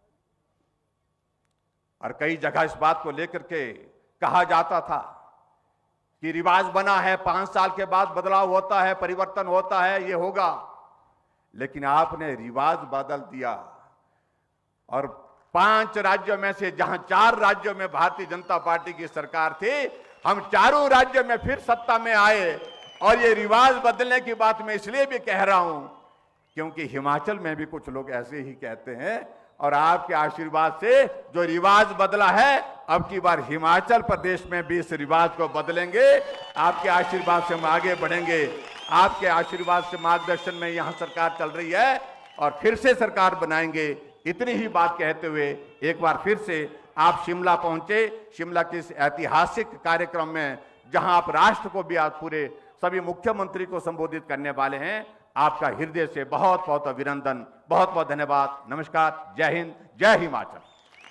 और कई जगह इस बात को लेकर के कहा जाता था कि रिवाज बना है, पांच साल के बाद बदलाव होता है, परिवर्तन होता है, ये होगा, लेकिन आपने रिवाज बदल दिया और पांच राज्यों में से जहां चार राज्यों में भारतीय जनता पार्टी की सरकार थी, हम चारों राज्यों में फिर सत्ता में आए। और ये रिवाज बदलने की बात मैं इसलिए भी कह रहा हूं क्योंकि हिमाचल में भी कुछ लोग ऐसे ही कहते हैं और आपके आशीर्वाद से जो रिवाज बदला है, अब की बार हिमाचल प्रदेश में भी इस रिवाज को बदलेंगे। आपके आशीर्वाद से हम आगे बढ़ेंगे, आपके आशीर्वाद से मार्गदर्शन में यहां सरकार चल रही है और फिर से सरकार बनाएंगे। इतनी ही बात कहते हुए एक बार फिर से आप शिमला पहुंचे, शिमला के इस ऐतिहासिक कार्यक्रम में जहां आप राष्ट्र को भी आज पूरे सभी मुख्यमंत्री को संबोधित करने वाले हैं, आपका हृदय से बहुत बहुत अभिनंदन, बहुत बहुत धन्यवाद। नमस्कार, जय हिंद, जय हिमाचल।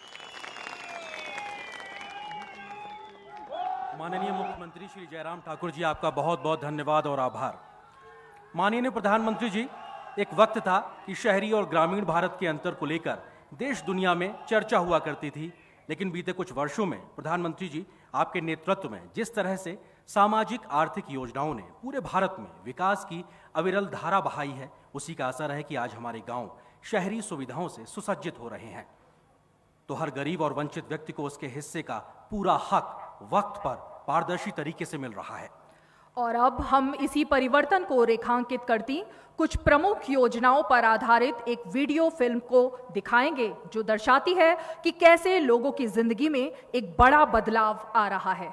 माननीय मुख्यमंत्री श्री जयराम ठाकुर जी, आपका बहुत बहुत धन्यवाद और आभार। माननीय प्रधानमंत्री जी, एक वक्त था कि शहरी और ग्रामीण भारत के अंतर को लेकर देश दुनिया में चर्चा हुआ करती थी। लेकिन बीते कुछ वर्षों में प्रधानमंत्री जी आपके नेतृत्व में जिस तरह से सामाजिक आर्थिक योजनाओं ने पूरे भारत में विकास की अविरल धारा बहाई है, उसी का असर है कि आज हमारे गांव शहरी सुविधाओं से सुसज्जित हो रहे हैं। तो हर गरीब और वंचित व्यक्ति को उसके हिस्से का पूरा हक वक्त पर पारदर्शी तरीके से मिल रहा है। और अब हम इसी परिवर्तन को रेखांकित करती कुछ प्रमुख योजनाओं पर आधारित एक वीडियो फिल्म को दिखाएंगे, जो दर्शाती है कि कैसे लोगों की जिंदगी में एक बड़ा बदलाव आ रहा है।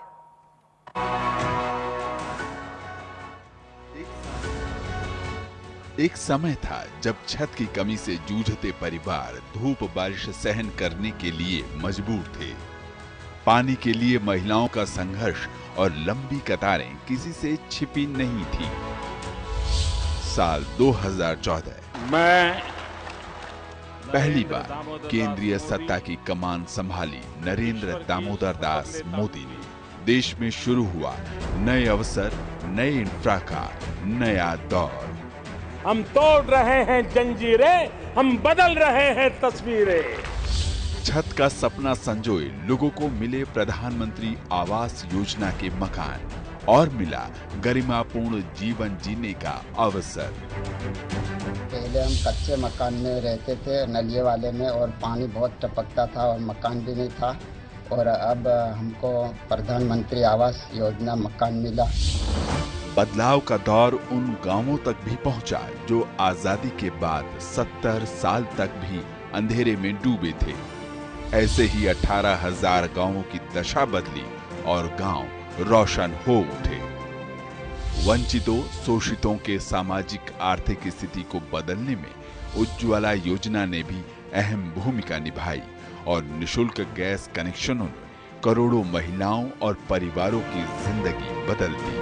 एक समय था जब छत की कमी से जूझते परिवार धूप बारिश सहन करने के लिए मजबूर थे। पानी के लिए महिलाओं का संघर्ष और लंबी कतारें किसी से छिपी नहीं थी। साल दो हज़ार चौदह मैं पहली बार केंद्रीय सत्ता की कमान संभाली नरेंद्र दामोदर दास मोदी ने देश में शुरू हुआ नए अवसर, नए इंफ्रा का नया दौर। हम तोड़ रहे हैं जंजीरें, हम बदल रहे हैं तस्वीरें। छत का सपना संजोए लोगों को मिले प्रधानमंत्री आवास योजना के मकान और मिला गरिमापूर्ण जीवन जीने का अवसर। पहले हम कच्चे मकान में रहते थे, नलिये वाले में, और पानी बहुत टपकता था और मकान भी नहीं था। और अब हमको प्रधानमंत्री आवास योजना मकान मिला। बदलाव का दौर उन गांवों तक भी पहुंचा जो आजादी के बाद सत्तर साल तक भी अंधेरे में डूबे थे। ऐसे ही अठारह हजार गांवों की दशा बदली और गांव रोशन हो उठे। वंचितों, शोषितों के सामाजिक आर्थिक स्थिति को बदलने में उज्ज्वला योजना ने भी अहम भूमिका निभाई और निशुल्क गैस कनेक्शनों ने करोड़ों महिलाओं और परिवारों की जिंदगी बदल दी।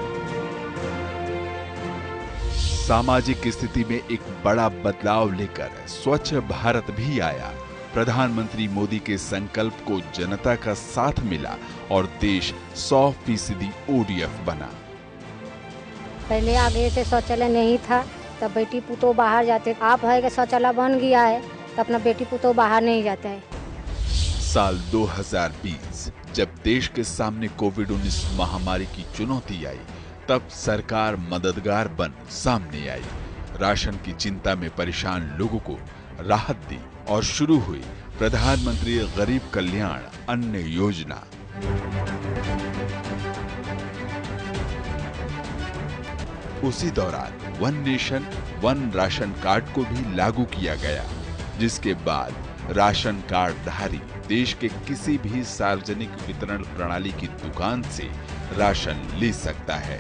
सामाजिक स्थिति में एक बड़ा बदलाव लेकर स्वच्छ भारत भी आया। प्रधानमंत्री मोदी के संकल्प को जनता का साथ मिला और देश सौ फीसदी ओडीएफ बना। पहले आगे से शौचालय नहीं था, तब बेटी पुतो बाहर जाते। आप है कि शौचालय बन गया है तो अपना बेटी पुतो बाहर नहीं जाता है। साल दो हज़ार बीस जब देश के सामने कोविड उन्नीस महामारी की चुनौती आई, तब सरकार मददगार बन सामने आई। राशन की चिंता में परेशान लोगों को राहत दी और शुरू हुई प्रधानमंत्री गरीब कल्याण अन्न योजना। उसी दौरान one nation one ration card को भी लागू किया गया, जिसके बाद राशन कार्ड धारी देश के किसी भी सार्वजनिक वितरण प्रणाली की दुकान से राशन ले सकता है।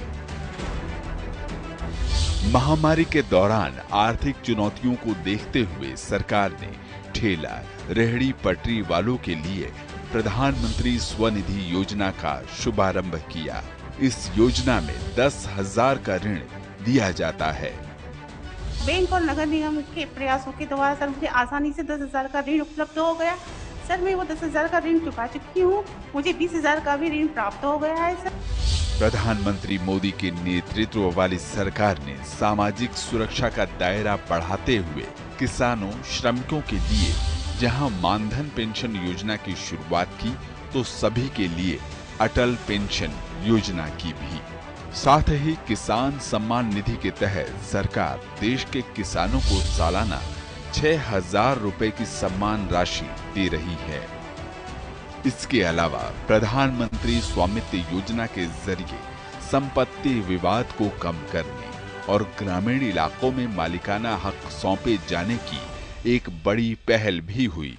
महामारी के दौरान आर्थिक चुनौतियों को देखते हुए सरकार ने ठेला, रेहड़ी पटरी वालों के लिए प्रधानमंत्री स्वनिधि योजना का शुभारंभ किया। इस योजना में दस हजार का ऋण दिया जाता है। बैंक और नगर निगम के प्रयासों के द्वारा सर मुझे आसानी से दस हजार का ऋण उपलब्ध हो गया। सर मैं वो दस हजार का ऋण चुका चुकी हूँ, मुझे बीस हजार का भी ऋण प्राप्त हो गया है। सर प्रधानमंत्री मोदी के नेतृत्व वाली सरकार ने सामाजिक सुरक्षा का दायरा बढ़ाते हुए किसानों, श्रमिकों के लिए जहां मानधन पेंशन योजना की शुरुआत की, तो सभी के लिए अटल पेंशन योजना की भी। साथ ही किसान सम्मान निधि के तहत सरकार देश के किसानों को सालाना छह हजार रुपए की सम्मान राशि दे रही है। इसके अलावा प्रधानमंत्री स्वामित्व योजना के जरिए संपत्ति विवाद को कम करने और ग्रामीण इलाकों में मालिकाना हक सौंपे जाने की एक बड़ी पहल भी हुई।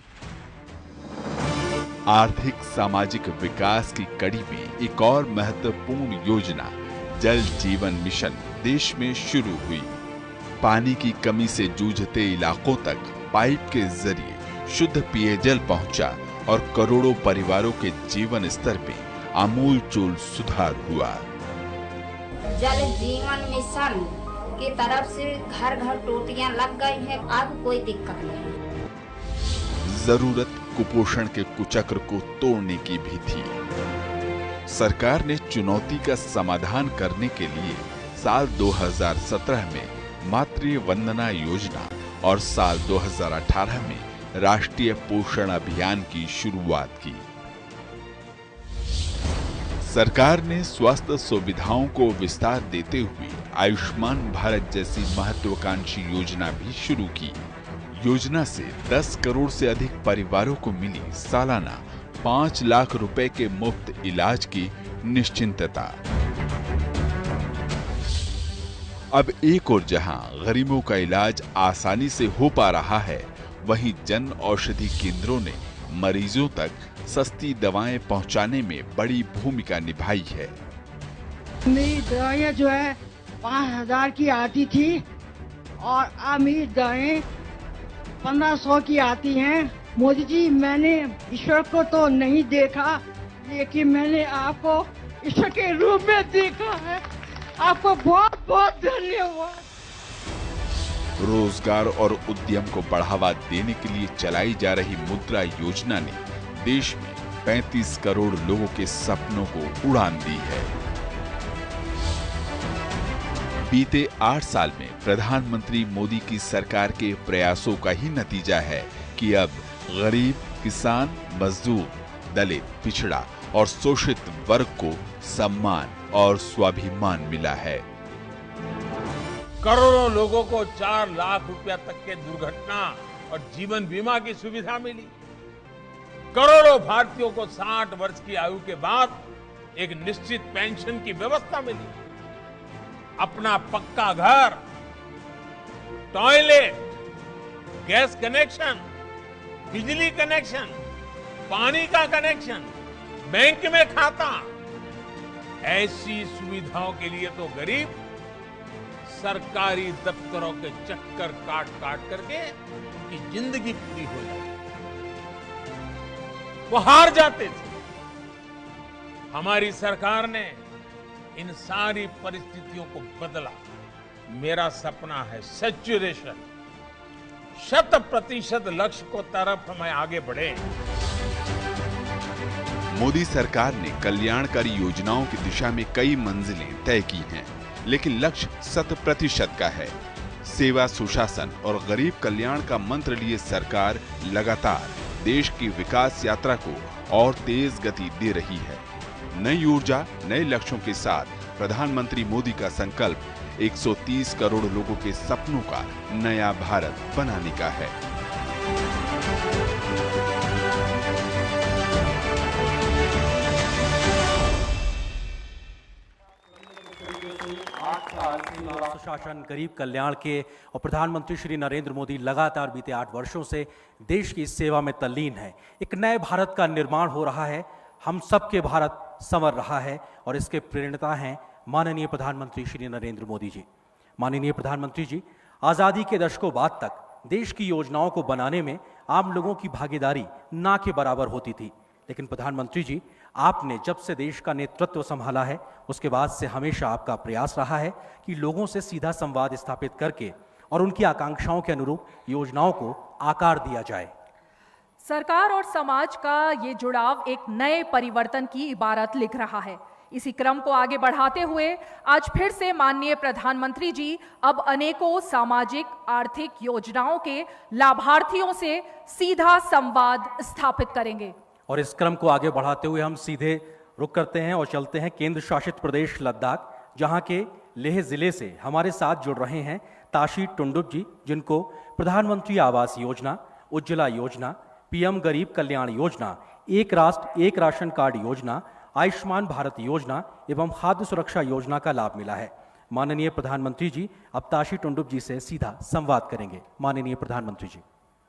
आर्थिक सामाजिक विकास की कड़ी में एक और महत्वपूर्ण योजना जल जीवन मिशन देश में शुरू हुई। पानी की कमी से जूझते इलाकों तक पाइप के जरिए शुद्ध पेयजल पहुंचा और करोड़ों परिवारों के जीवन स्तर पे आमूलचूल सुधार हुआ। जल जीवन मिशन की तरफ से घर घर टोटियां लग गई हैं, अब कोई दिक्कत नहीं। जरूरत कुपोषण के कुचक्र को तोड़ने की भी थी। सरकार ने चुनौती का समाधान करने के लिए साल दो हज़ार सत्रह में मातृ वंदना योजना और साल दो हज़ार अठारह में राष्ट्रीय पोषण अभियान की शुरुआत की। सरकार ने स्वास्थ्य सुविधाओं को विस्तार देते हुए आयुष्मान भारत जैसी महत्वाकांक्षी योजना भी शुरू की। योजना से दस करोड़ से अधिक परिवारों को मिली सालाना पाँच लाख रुपए के मुफ्त इलाज की निश्चिंतता। अब एक और जहां गरीबों का इलाज आसानी से हो पा रहा है, वहीं जन औषधि केंद्रों ने मरीजों तक सस्ती दवाएं पहुंचाने में बड़ी भूमिका निभाई है। मेरी दवाइयाँ जो है पाँच हजार की आती थी और अब मेरी दवाएं पंद्रह सौ की आती हैं। मोदी जी, मैंने ईश्वर को तो नहीं देखा, लेकिन मैंने आपको ईश्वर के रूप में देखा है। आपको बहुत बहुत धन्यवाद। रोजगार और उद्यम को बढ़ावा देने के लिए चलाई जा रही मुद्रा योजना ने देश में पैंतीस करोड़ लोगों के सपनों को उड़ान दी है। बीते आठ साल में प्रधानमंत्री मोदी की सरकार के प्रयासों का ही नतीजा है कि अब गरीब, किसान, मजदूर, दलित, पिछड़ा और शोषित वर्ग को सम्मान और स्वाभिमान मिला है। करोड़ों लोगों को चार लाख रुपया तक के दुर्घटना और जीवन बीमा की सुविधा मिली। करोड़ों भारतीयों को साठ वर्ष की आयु के बाद एक निश्चित पेंशन की व्यवस्था मिली। अपना पक्का घर, टॉयलेट, गैस कनेक्शन, बिजली कनेक्शन, पानी का कनेक्शन, बैंक में खाता, ऐसी सुविधाओं के लिए तो गरीब सरकारी दफ्तरों के चक्कर काट काट करके उनकी जिंदगी पूरी हो जाती, वो हार जाते थे। हमारी सरकार ने इन सारी परिस्थितियों को बदला। मेरा सपना है सैचुरेशन, शत प्रतिशत लक्ष्य को तरफ हमें आगे बढ़े। मोदी सरकार ने कल्याणकारी योजनाओं की दिशा में कई मंजिलें तय की हैं, लेकिन लक्ष्य शत प्रतिशत का है। सेवा, सुशासन और गरीब कल्याण का मंत्र लिए सरकार लगातार देश की विकास यात्रा को और तेज गति दे रही है। नई ऊर्जा, नए लक्ष्यों के साथ प्रधानमंत्री मोदी का संकल्प एक सौ तीस करोड़ लोगों के सपनों का नया भारत बनाने का है। सुशासन, गरीब कल्याण के और प्रधानमंत्री श्री नरेंद्र मोदी लगातार बीते आठ वर्षों से देश की सेवा में तल्लीन है। एक नए भारत का निर्माण हो रहा है, हम सबके भारत संवर रहा है और इसके प्रेरणा हैं माननीय प्रधानमंत्री श्री नरेंद्र मोदी जी। माननीय प्रधानमंत्री जी, आज़ादी के दशकों बाद तक देश की योजनाओं को बनाने में आम लोगों की भागीदारी ना के बराबर होती थी, लेकिन प्रधानमंत्री जी, आपने जब से देश का नेतृत्व संभाला है उसके बाद से हमेशा आपका प्रयास रहा है कि लोगों से सीधा संवाद स्थापित करके और उनकी आकांक्षाओं के अनुरूप योजनाओं को आकार दिया जाए। सरकार और समाज का ये जुड़ाव एक नए परिवर्तन की इबारत लिख रहा है। इसी क्रम को आगे बढ़ाते हुए आज फिर से माननीय प्रधानमंत्री जी अब अनेकों सामाजिक आर्थिक योजनाओं के लाभार्थियों से सीधा संवाद स्थापित करेंगे। और इस क्रम को आगे बढ़ाते हुए हम सीधे रुक करते हैं और चलते हैं केंद्र शासित प्रदेश लद्दाख, जहां के लेह जिले से हमारे साथ जुड़ रहे हैं ताशी टुंडुप जी, जिनको प्रधानमंत्री आवास योजना, उज्ज्वला योजना, पीएम गरीब कल्याण योजना, एक राष्ट्र एक राशन कार्ड योजना, आयुष्मान भारत योजना एवं खाद्य सुरक्षा योजना का लाभ मिला है। माननीय प्रधानमंत्री जी अब ताशी टुंडुप जी से सीधा संवाद करेंगे। माननीय प्रधानमंत्री जी।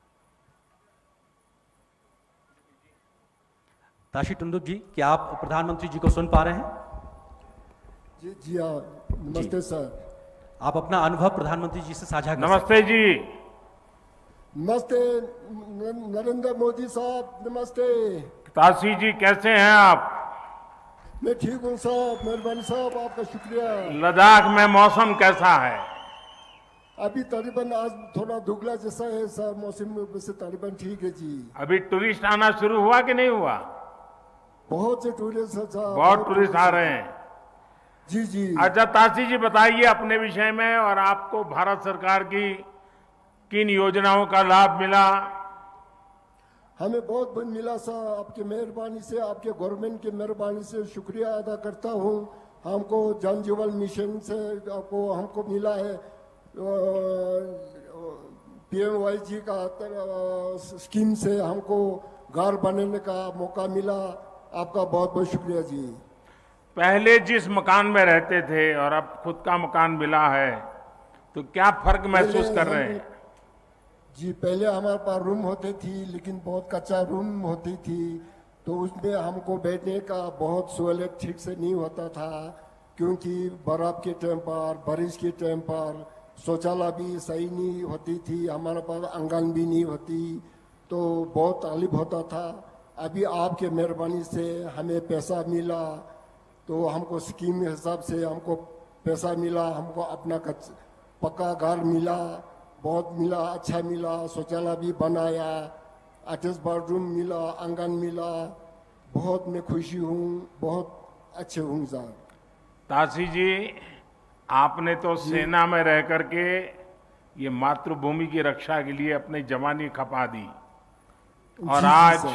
ताशी टुंडुप जी, क्या आप प्रधानमंत्री जी को सुन पा रहे हैं? जी जी हाँ, नमस्ते सर। आप अपना अनुभव प्रधानमंत्री जी से साझा करें। नमस्ते जी। नमस्ते नरेंद्र मोदी साहब, नमस्ते। ताशी जी, कैसे हैं आप? मैं ठीक हूँ साहब, मेहरबानी साहब, आपका शुक्रिया। लद्दाख में मौसम कैसा है? अभी तकरीबन आज थोड़ा धुगला जैसा है सर, मौसम में से तकरीबन ठीक है जी। अभी टूरिस्ट आना शुरू हुआ कि नहीं हुआ? बहुत से टूरिस्ट साहब, बहुत टूरिस्ट आ रहे हैं। जी जी। अच्छा ताशी जी, बताइए अपने विषय में और आपको भारत सरकार की किन योजनाओं का लाभ मिला हमें बहुत बहुत मिला सर, आपकी मेहरबानी से, आपके गवर्नमेंट की मेहरबानी से शुक्रिया अदा करता हूँ। हमको जन जीवन मिशन से आपको हमको मिला है पीएमवाई जी का स्कीम से हमको घर बनाने का मौका मिला। आपका बहुत बहुत शुक्रिया जी। पहले जिस मकान में रहते थे और अब खुद का मकान मिला है, तो क्या फर्क महसूस कर रहे हैं? जी पहले हमारे पास रूम होते थी, लेकिन बहुत कच्चा रूम होती थी, तो उसमें हमको बैठने का बहुत सहूलियत ठीक से नहीं होता था, क्योंकि बर्फ के टाइम पर, बारिश के टाइम पर शौचालय भी सही नहीं होती थी, हमारे पास आंगन भी नहीं होती, तो बहुत तकलीफ होता था। अभी आपके मेहरबानी से हमें पैसा मिला, तो हमको स्कीम के हिसाब से हमको पैसा मिला, हमको अपना पक्का घर मिला, बहुत मिला, अच्छा मिला, शौचालय भी बनाया, अटैच बाथरूम मिला, आंगन मिला, बहुत मैं खुशी हूँ, बहुत अच्छे हूँ सर। ताशी जी, आपने तो सेना में रह करके ये मातृभूमि की रक्षा के लिए अपनी जवानी खपा दी, और आज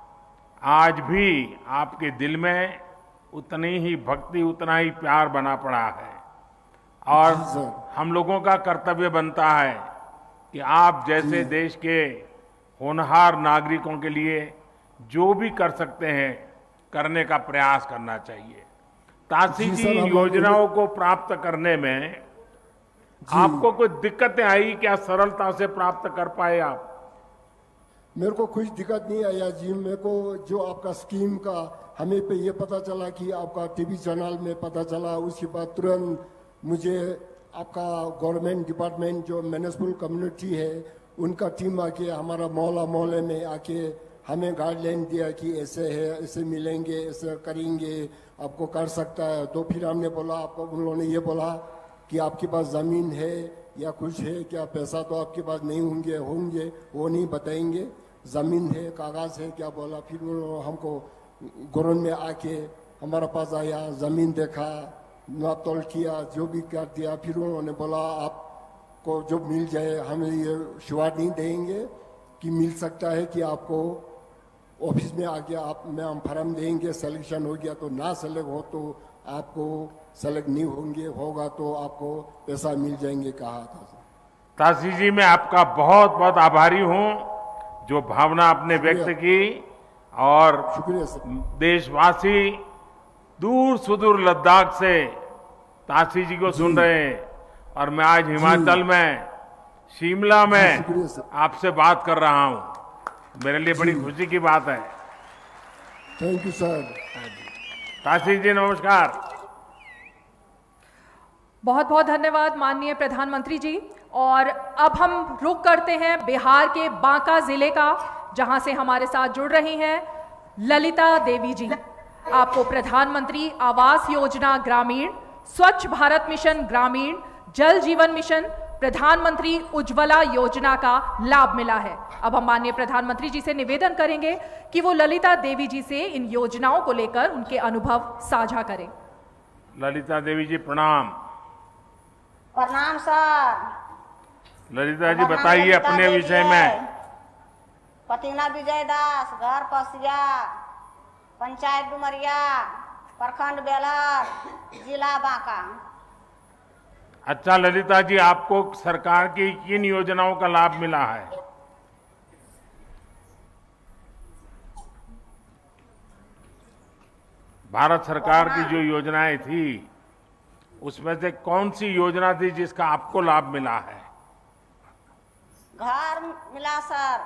आज भी आपके दिल में उतनी ही भक्ति, उतना ही प्यार बना पड़ा है, और हम लोगों का कर्तव्य बनता है कि आप जैसे देश के होनहार नागरिकों के लिए जो भी कर सकते हैं करने का प्रयास करना चाहिए। ताशी जी, योजनाओं को प्राप्त करने में आपको कोई दिक्कतें आई क्या? सरलता से प्राप्त कर पाए आप? मेरे को कुछ दिक्कत नहीं आया जी। मेरे को जो आपका स्कीम का हमें पे ये पता चला कि आपका टीवी चैनल में पता चला, उसके बाद तुरंत मुझे आपका गवर्नमेंट डिपार्टमेंट जो म्युनिसिपल कम्युनिटी है उनका टीम आके हमारा मोहल्ला मोहल्ले में आके हमें गाइडलाइन दिया कि ऐसे है, ऐसे मिलेंगे, ऐसे करेंगे, आपको कर सकता है। तो फिर हमने बोला, आपको उन लोगों ने ये बोला कि आपके पास ज़मीन है या कुछ है क्या? पैसा तो आपके पास नहीं होंगे होंगे वो नहीं बताएंगे, ज़मीन है, कागज़ है क्या? बोला। फिर उन्होंने हमको गवर्नमेंट में आके हमारे पास आया, ज़मीन देखा, नाप तोल किया, जो भी कर दिया। फिर उन्होंने बोला आपको जो मिल जाए, हम ये शुरुआत नहीं देंगे कि मिल सकता है कि आपको ऑफिस में आ गया आप में हम फॉर्म देंगे, सिलेक्शन हो गया तो, ना सेलेक्ट हो तो आपको सेलेक्ट नहीं होंगे, होगा तो आपको पैसा मिल जाएंगे कहा था। ताशी जी, मैं आपका बहुत बहुत आभारी हूं जो भावना आपने व्यक्त की, और देशवासी दूर सुदूर लद्दाख से ताशी जी को सुन रहे हैं, और मैं आज हिमाचल में शिमला में आपसे बात कर रहा हूं, मेरे लिए बड़ी खुशी की बात है। Thank you sir. Tashi ji नमस्कार। बहुत बहुत धन्यवाद माननीय प्रधानमंत्री जी। और अब हम रुक करते हैं बिहार के बांका जिले का, जहां से हमारे साथ जुड़ रही हैं ललिता देवी जी। आपको प्रधानमंत्री आवास योजना ग्रामीण, स्वच्छ भारत मिशन ग्रामीण, जल जीवन मिशन, प्रधानमंत्री उज्ज्वला योजना का लाभ मिला है। अब हम माननीय प्रधानमंत्री जी से निवेदन करेंगे कि वो ललिता देवी जी से इन योजनाओं को लेकर उनके अनुभव साझा करें। ललिता देवी जी प्रणाम। प्रणाम सर। ललिता जी बताइए अपने विषय में। पतिना विजय दास, घर पसिया, पंचायत डुमरिया, प्रखंड बेलर, जिला बांका। अच्छा ललिता जी, आपको सरकार की किन योजनाओं का लाभ मिला है? भारत सरकार की जो योजनाएं थी उसमें से कौन सी योजना थी जिसका आपको लाभ मिला है? घर मिला सर।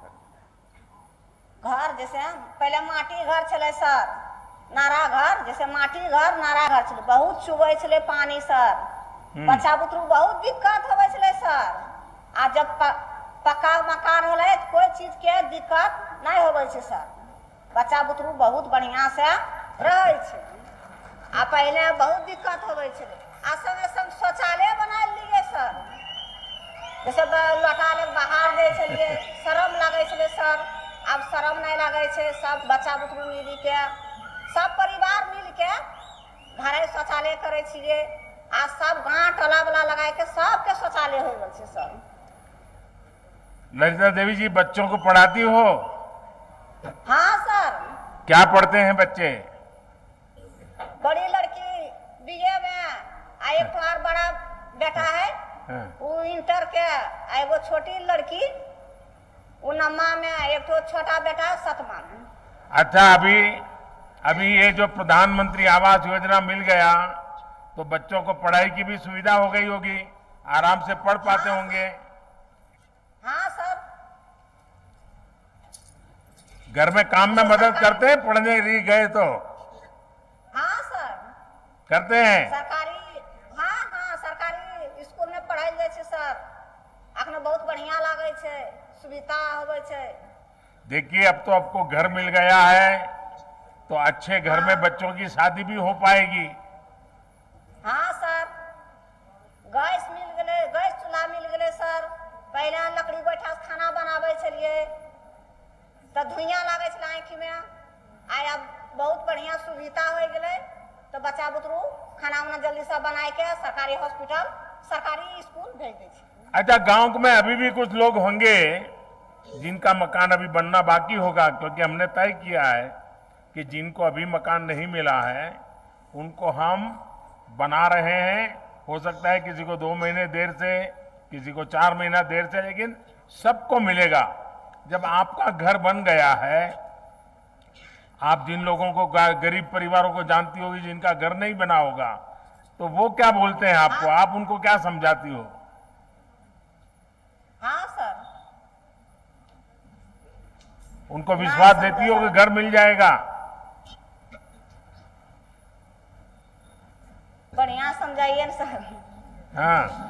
घर जैसे पहले माटी घर चले सर, नारा घर, जैसे माटी घर नारा घर चले, बहुत चुबे चले पानी सर, बच्चा बुतरू बहुत दिक्कत होवे चले सर। आ जब प, पक्का मकान होले कोई चीज के दिक्कत नहीं होवे छे सर, बच्चा बुतरू बहुत बढ़िया से रहे छे। आ पहले बहुत दिक्कत होवे छे। आ संगे संग शौचालय बना लिए सर, जैसे लौटा ले बाहर दे छलिए, शरम लगे छले सर, अब शरम नहीं लगे छे। सब बच्चा बुतरू मिल के, सब परिवार मिल के घरे शौचालय करे छिए। आ सब गांव टोला वाला लगा के सबके शौचालय हो गए सर। ललिता देवी जी बच्चों को पढ़ाती हो? हाँ सर। क्या पढ़ते हैं बच्चे? बड़ी लड़की बीए में, आ एक तो और बड़ा बेटा है हाँ। वो इंटर के, आ एगो छोटी लड़की वो नम्मा में, एक तो छोटा बेटा सतमा में। अच्छा, अभी अभी ये जो प्रधानमंत्री आवास योजना मिल गया तो बच्चों को पढ़ाई की भी सुविधा हो गई होगी, आराम से पढ़ पाते हाँ, होंगे। हाँ सर। घर में काम में मदद करते हैं पढ़ने के लिए गए तो? हाँ सर करते हैं। सरकारी, हाँ हाँ सरकारी स्कूल में पढ़ाई जाए छे सर। अखने बहुत बढ़िया लागे छे, सुविधा होवे छे। देखिए, अब तो आपको घर मिल गया है तो अच्छे घर में बच्चों की शादी भी हो पाएगी। हाँ सर, गैस मिल गए, गैस चूल्हा मिल गए सर। पहले लकड़ी बैठा खाना बनावे छलिए तो धुइयां लागे छे आँखि में, आय अब बहुत बढ़िया सुविधा हो गए तो बच्चा बुतरू खाना उना जल्दी से बनाए के सरकारी हॉस्पिटल, सरकारी स्कूल भेज दे छे। अच्छा, गांव में अभी भी कुछ लोग होंगे जिनका मकान अभी बनना बाकी होगा, क्योंकि हमने तय किया है कि जिनको अभी मकान नहीं मिला है उनको हम बना रहे हैं। हो सकता है किसी को दो महीने देर से, किसी को चार महीना देर से, लेकिन सबको मिलेगा। जब आपका घर बन गया है, आप जिन लोगों को, गरीब परिवारों को जानती होगी जिनका घर नहीं बना होगा, तो वो क्या बोलते हैं आपको, आप उनको क्या समझाती हो? हाँ सर। उनको विश्वास देती हो कि घर मिल जाएगा? बढ़िया समझाइए सर। हाँ,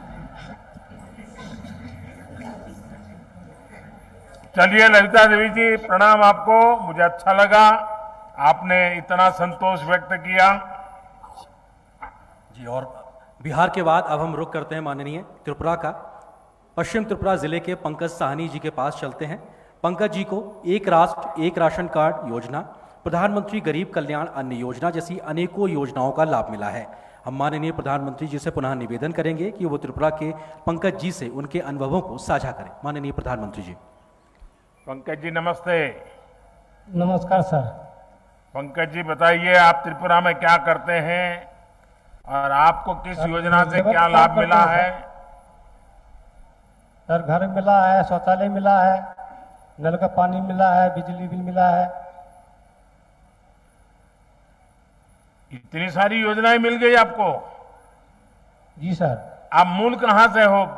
चलिए ललिता देवी जी, प्रणाम आपको। मुझे अच्छा लगा आपने इतना संतोष व्यक्त किया जी। और बिहार के बाद अब हम रुख करते हैं माननीय त्रिपुरा का। पश्चिम त्रिपुरा जिले के पंकज साहनी जी के पास चलते हैं। पंकज जी को एक राष्ट्र एक राशन कार्ड योजना, प्रधानमंत्री गरीब कल्याण अन्न योजना जैसी अनेकों योजनाओं का लाभ मिला है। हम माननीय प्रधानमंत्री जी से पुनः निवेदन करेंगे कि वो त्रिपुरा के पंकज जी से उनके अनुभवों को साझा करें। माननीय प्रधानमंत्री जी। पंकज जी नमस्ते। नमस्कार सर। पंकज जी बताइए, आप त्रिपुरा में क्या करते हैं और आपको किस योजना से क्या लाभ मिला है? सर घर मिला है, शौचालय मिला है, नल का पानी मिला है, बिजली बिल मिला है। इतनी सारी योजनाएं मिल गई आपको? जी सर। आप मूल कहां से हो?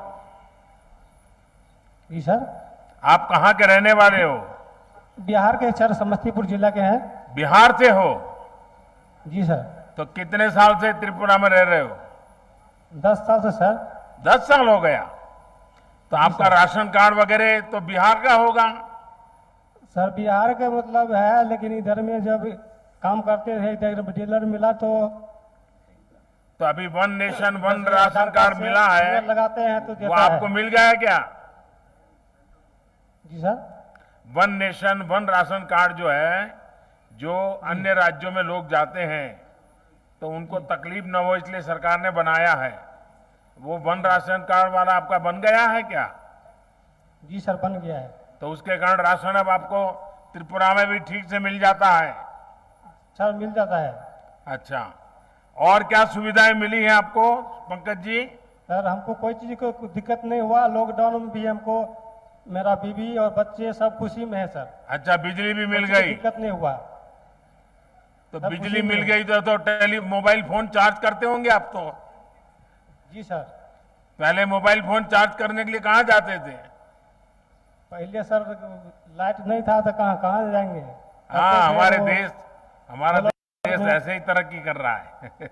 जी सर। आप कहां के रहने वाले हो? बिहार के सर, समस्तीपुर जिला के हैं। बिहार से हो? जी सर। तो कितने साल से त्रिपुरा में रह रहे हो? दस साल से सर। दस साल हो गया? तो आपका राशन कार्ड वगैरह तो बिहार का होगा? सर बिहार का मतलब है, लेकिन इधर में जब काम करते थे इधर डीलर मिला तो तो अभी one nation one ration card मिला है, लगाते हैं तो वो आपको मिल गया क्या? जी sir. One nation one ration card जो है, जो अन्य राज्यों में लोग जाते हैं तो उनको तकलीफ न हो इसलिए सरकार ने बनाया है। वो वन राशन कार्ड वाला आपका बन गया है क्या? जी सर बन गया है। तो उसके कारण राशन अब आपको त्रिपुरा में भी ठीक से मिल जाता है? सर मिल जाता है। अच्छा, और क्या सुविधाएं मिली हैं आपको पंकज जी? सर हमको कोई चीज को दिक्कत नहीं हुआ। लॉकडाउन में भी हमको, मेरा बीवी और बच्चे सब खुशी में है सर। अच्छा, बिजली भी मिल गई? दिक्कत नहीं हुआ। तो बिजली मिल गई तो, तो टेली मोबाइल फोन चार्ज करते होंगे आप तो? जी सर। पहले मोबाइल फोन चार्ज करने के लिए कहाँ जाते थे? पहले सर लाइट नहीं था तो कहाँ कहाँ जाएंगे। हाँ, हमारे देश हमारा देश ऐसे ही तरक्की कर रहा है।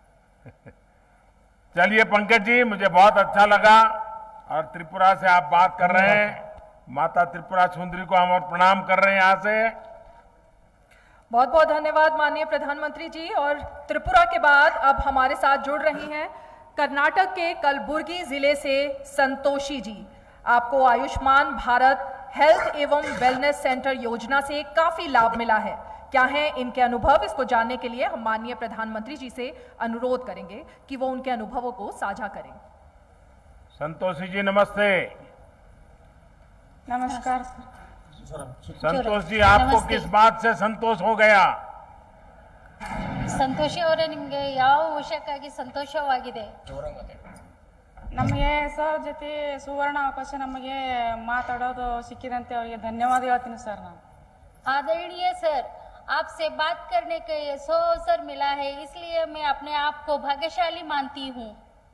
चलिए पंकज जी, मुझे बहुत अच्छा लगा और त्रिपुरा से आप बात कर रहे हैं। माता त्रिपुरा सुंदरी को हम और प्रणाम कर रहे हैं यहाँ से। बहुत बहुत धन्यवाद माननीय प्रधानमंत्री जी। और त्रिपुरा के बाद अब हमारे साथ जुड़ रही हैं कर्नाटक के कलबुर्गी जिले से संतोषी जी। आपको आयुष्मान भारत हेल्थ एवं वेलनेस सेंटर योजना से काफी लाभ मिला है। क्या है इनके अनुभव, इसको जानने के लिए हम माननीय प्रधानमंत्री जी से अनुरोध करेंगे कि वो उनके अनुभवों को साझा करें। संतोषी जी नमस्ते। नमस्कार। ಸಂತೋಷ್ ಜಿ आपको किस बात से संतोष हो गया? ಸಂತೋಷಿ ಅವರೇ, ನಿಮಗೆ ಯಾವ ವಿಷಯಕ್ಕಾಗಿ ಸಂತೋಷವಾಗಿದೆ? ನಮಗೆ ಸರ್ ಜೊತೆ ಸುವರ್ಣ ಅವಕಾಶ ನಮಗೆ ಮಾತಾಡೋದು ಸಿಕ್ಕಿದಂತೆ ಅವರಿಗೆ ಧನ್ಯವಾದ ಹೇಳ್ತೀನಿ ಸರ್ ನಾನು. आदरणीय सर, आपसे बात करने का ये सो अवसर मिला है, इसलिए मैं अपने आप को भाग्यशाली मानती हूँ।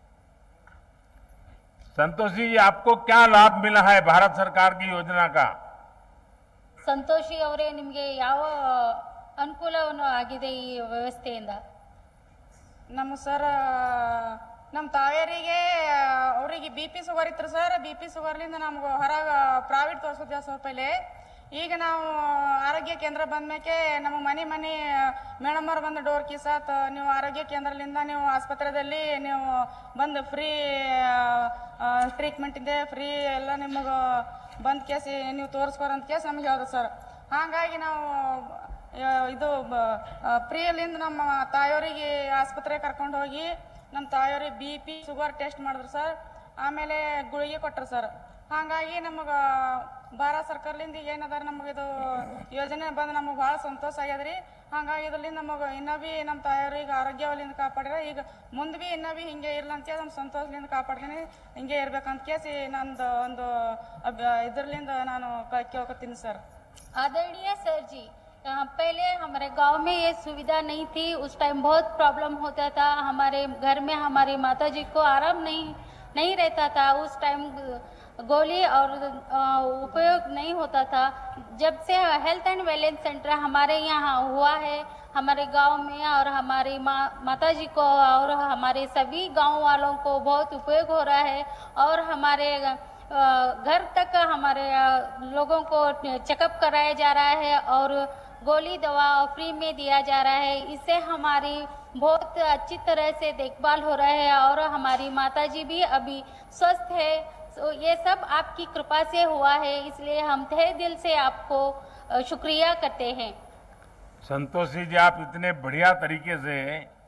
संतोष जी, आपको क्या लाभ मिला है भारत सरकार की योजना का? ಸಂತೋಷಿ ಅವರೇ, ನಿಮಗೆ ಯಾವ ಅನುಕೂಲವನ್ನು ಆಗಿದೆ ಈ ವ್ಯವಸ್ಥೆಯಿಂದ? ನಮ್ಮ ಸರ್ ನಮ್ಮ ತಾಯಿಯರಿಗೆ ಅವರಿಗೆ ಬಿ ಪಿ ಶುಗರ್ ಇತ್ತು ಸರ್. ಬಿ ಪಿ ಶುಗರ್ಲಿಂದ ನಮ್ಗೆ ಹೊರಗೆ ಪ್ರೈವೇಟ್ ತೋರಿಸೋದು ಸ್ವಲ್ಪ ಪೈಲೆ. ಈಗ ನಾವು ಆರೋಗ್ಯ ಕೇಂದ್ರ ಬಂದ್ಮೇಲೆ ನಮ್ಮ ಮನೆ ಮನೆ ಮೇಡಮ್ ಅವ್ರು ಬಂದು ಡೋರ್ ಕಿಸಾತ್ ನೀವು ಆರೋಗ್ಯ ಕೇಂದ್ರದಿಂದ ನೀವು ಆಸ್ಪತ್ರೆಯಲ್ಲಿ ನೀವು ಬಂದು ಫ್ರೀ ಟ್ರೀಟ್ಮೆಂಟ್ ಇದೆ, ಫ್ರೀ ಎಲ್ಲ ನಿಮಗೆ ಬಂದು ಕೇಸಿ ನೀವು ತೋರಿಸ್ಕೊರಂತ ಕೇಸ್ ನಮ್ಗೆ ಹೇಳ್ದು ಸರ್. ಹಾಗಾಗಿ ನಾವು ಇದು ಫ್ರೀಯಲ್ಲಿಂದ ನಮ್ಮ ತಾಯಿಯವರಿಗೆ ಆಸ್ಪತ್ರೆಗೆ ಕರ್ಕೊಂಡು ಹೋಗಿ ನಮ್ಮ ತಾಯಿಯವ್ರಿಗೆ ಬಿ ಪಿ ಶುಗರ್ ಟೆಸ್ಟ್ ಮಾಡಿದ್ರು ಸರ್. ಆಮೇಲೆ ಗುಳಿಗೆ ಕೊಟ್ಟರು ಸರ್. ಹಾಗಾಗಿ ನಮಗೆ ಭಾರತ ಸರ್ಕಾರದಿಂದ ಈಗ ಏನದಾರ ನಮಗೆ ಇದು ಯೋಜನೆ ಬಂದು ನಮಗೆ ಭಾಳ ಸಂತೋಷ ಆಗ್ಯದ್ರಿ. ಹಾಗಾಗಿ ಇದರಿಂದ ನಮಗೆ ಇನ್ನೂ ಭೀ ನಮ್ಮ ತಾಯಿಯವ್ರಿಗೆ ಆರೋಗ್ಯವಲ್ಲಿಂದ ಕಾಪಾಡ್ರೆ ಈಗ ಮುಂದೆ ಭೀ ಇನ್ನೂ ಭೀ ಹಿಂಗೆ ಇರ್ಲಂತ ನಮ್ಮ ಸಂತೋಷದಿಂದ ಕಾಪಾಡ್ತೀನಿ, ಹಿಂಗೆ ಇರ್ಬೇಕಂತ ಕೇಸಿ ನಂದು ಒಂದು ಇದರಲ್ಲಿಂದ ನಾನು ಕೇಳ್ಕೊತೀನಿ ಸರ್. आदरणीय सर जी, पहले हमारे गांव में ये सुविधा नहीं थी, उस टाइम बहुत प्रॉब्लम होता था। हमारे घर में हमारी माता जी को आराम नहीं नहीं रहता था, उस टाइम गोली और उपयोग नहीं होता था। जब से हेल्थ एंड वेलनेस सेंटर हमारे यहाँ हुआ है हमारे गांव में, और हमारी मा, माता जी को और हमारे सभी गांव वालों को बहुत उपयोग हो रहा है। और हमारे घर तक हमारे लोगों को चेकअप कराया जा रहा है और गोली दवा फ्री में दिया जा रहा है। इससे हमारी बहुत अच्छी तरह से देखभाल हो रहा है और हमारी माताजी भी अभी स्वस्थ है। तो ये सब आपकी कृपा से हुआ है, इसलिए हम तहे दिल से आपको शुक्रिया करते हैं। संतोष जी, आप इतने बढ़िया तरीके से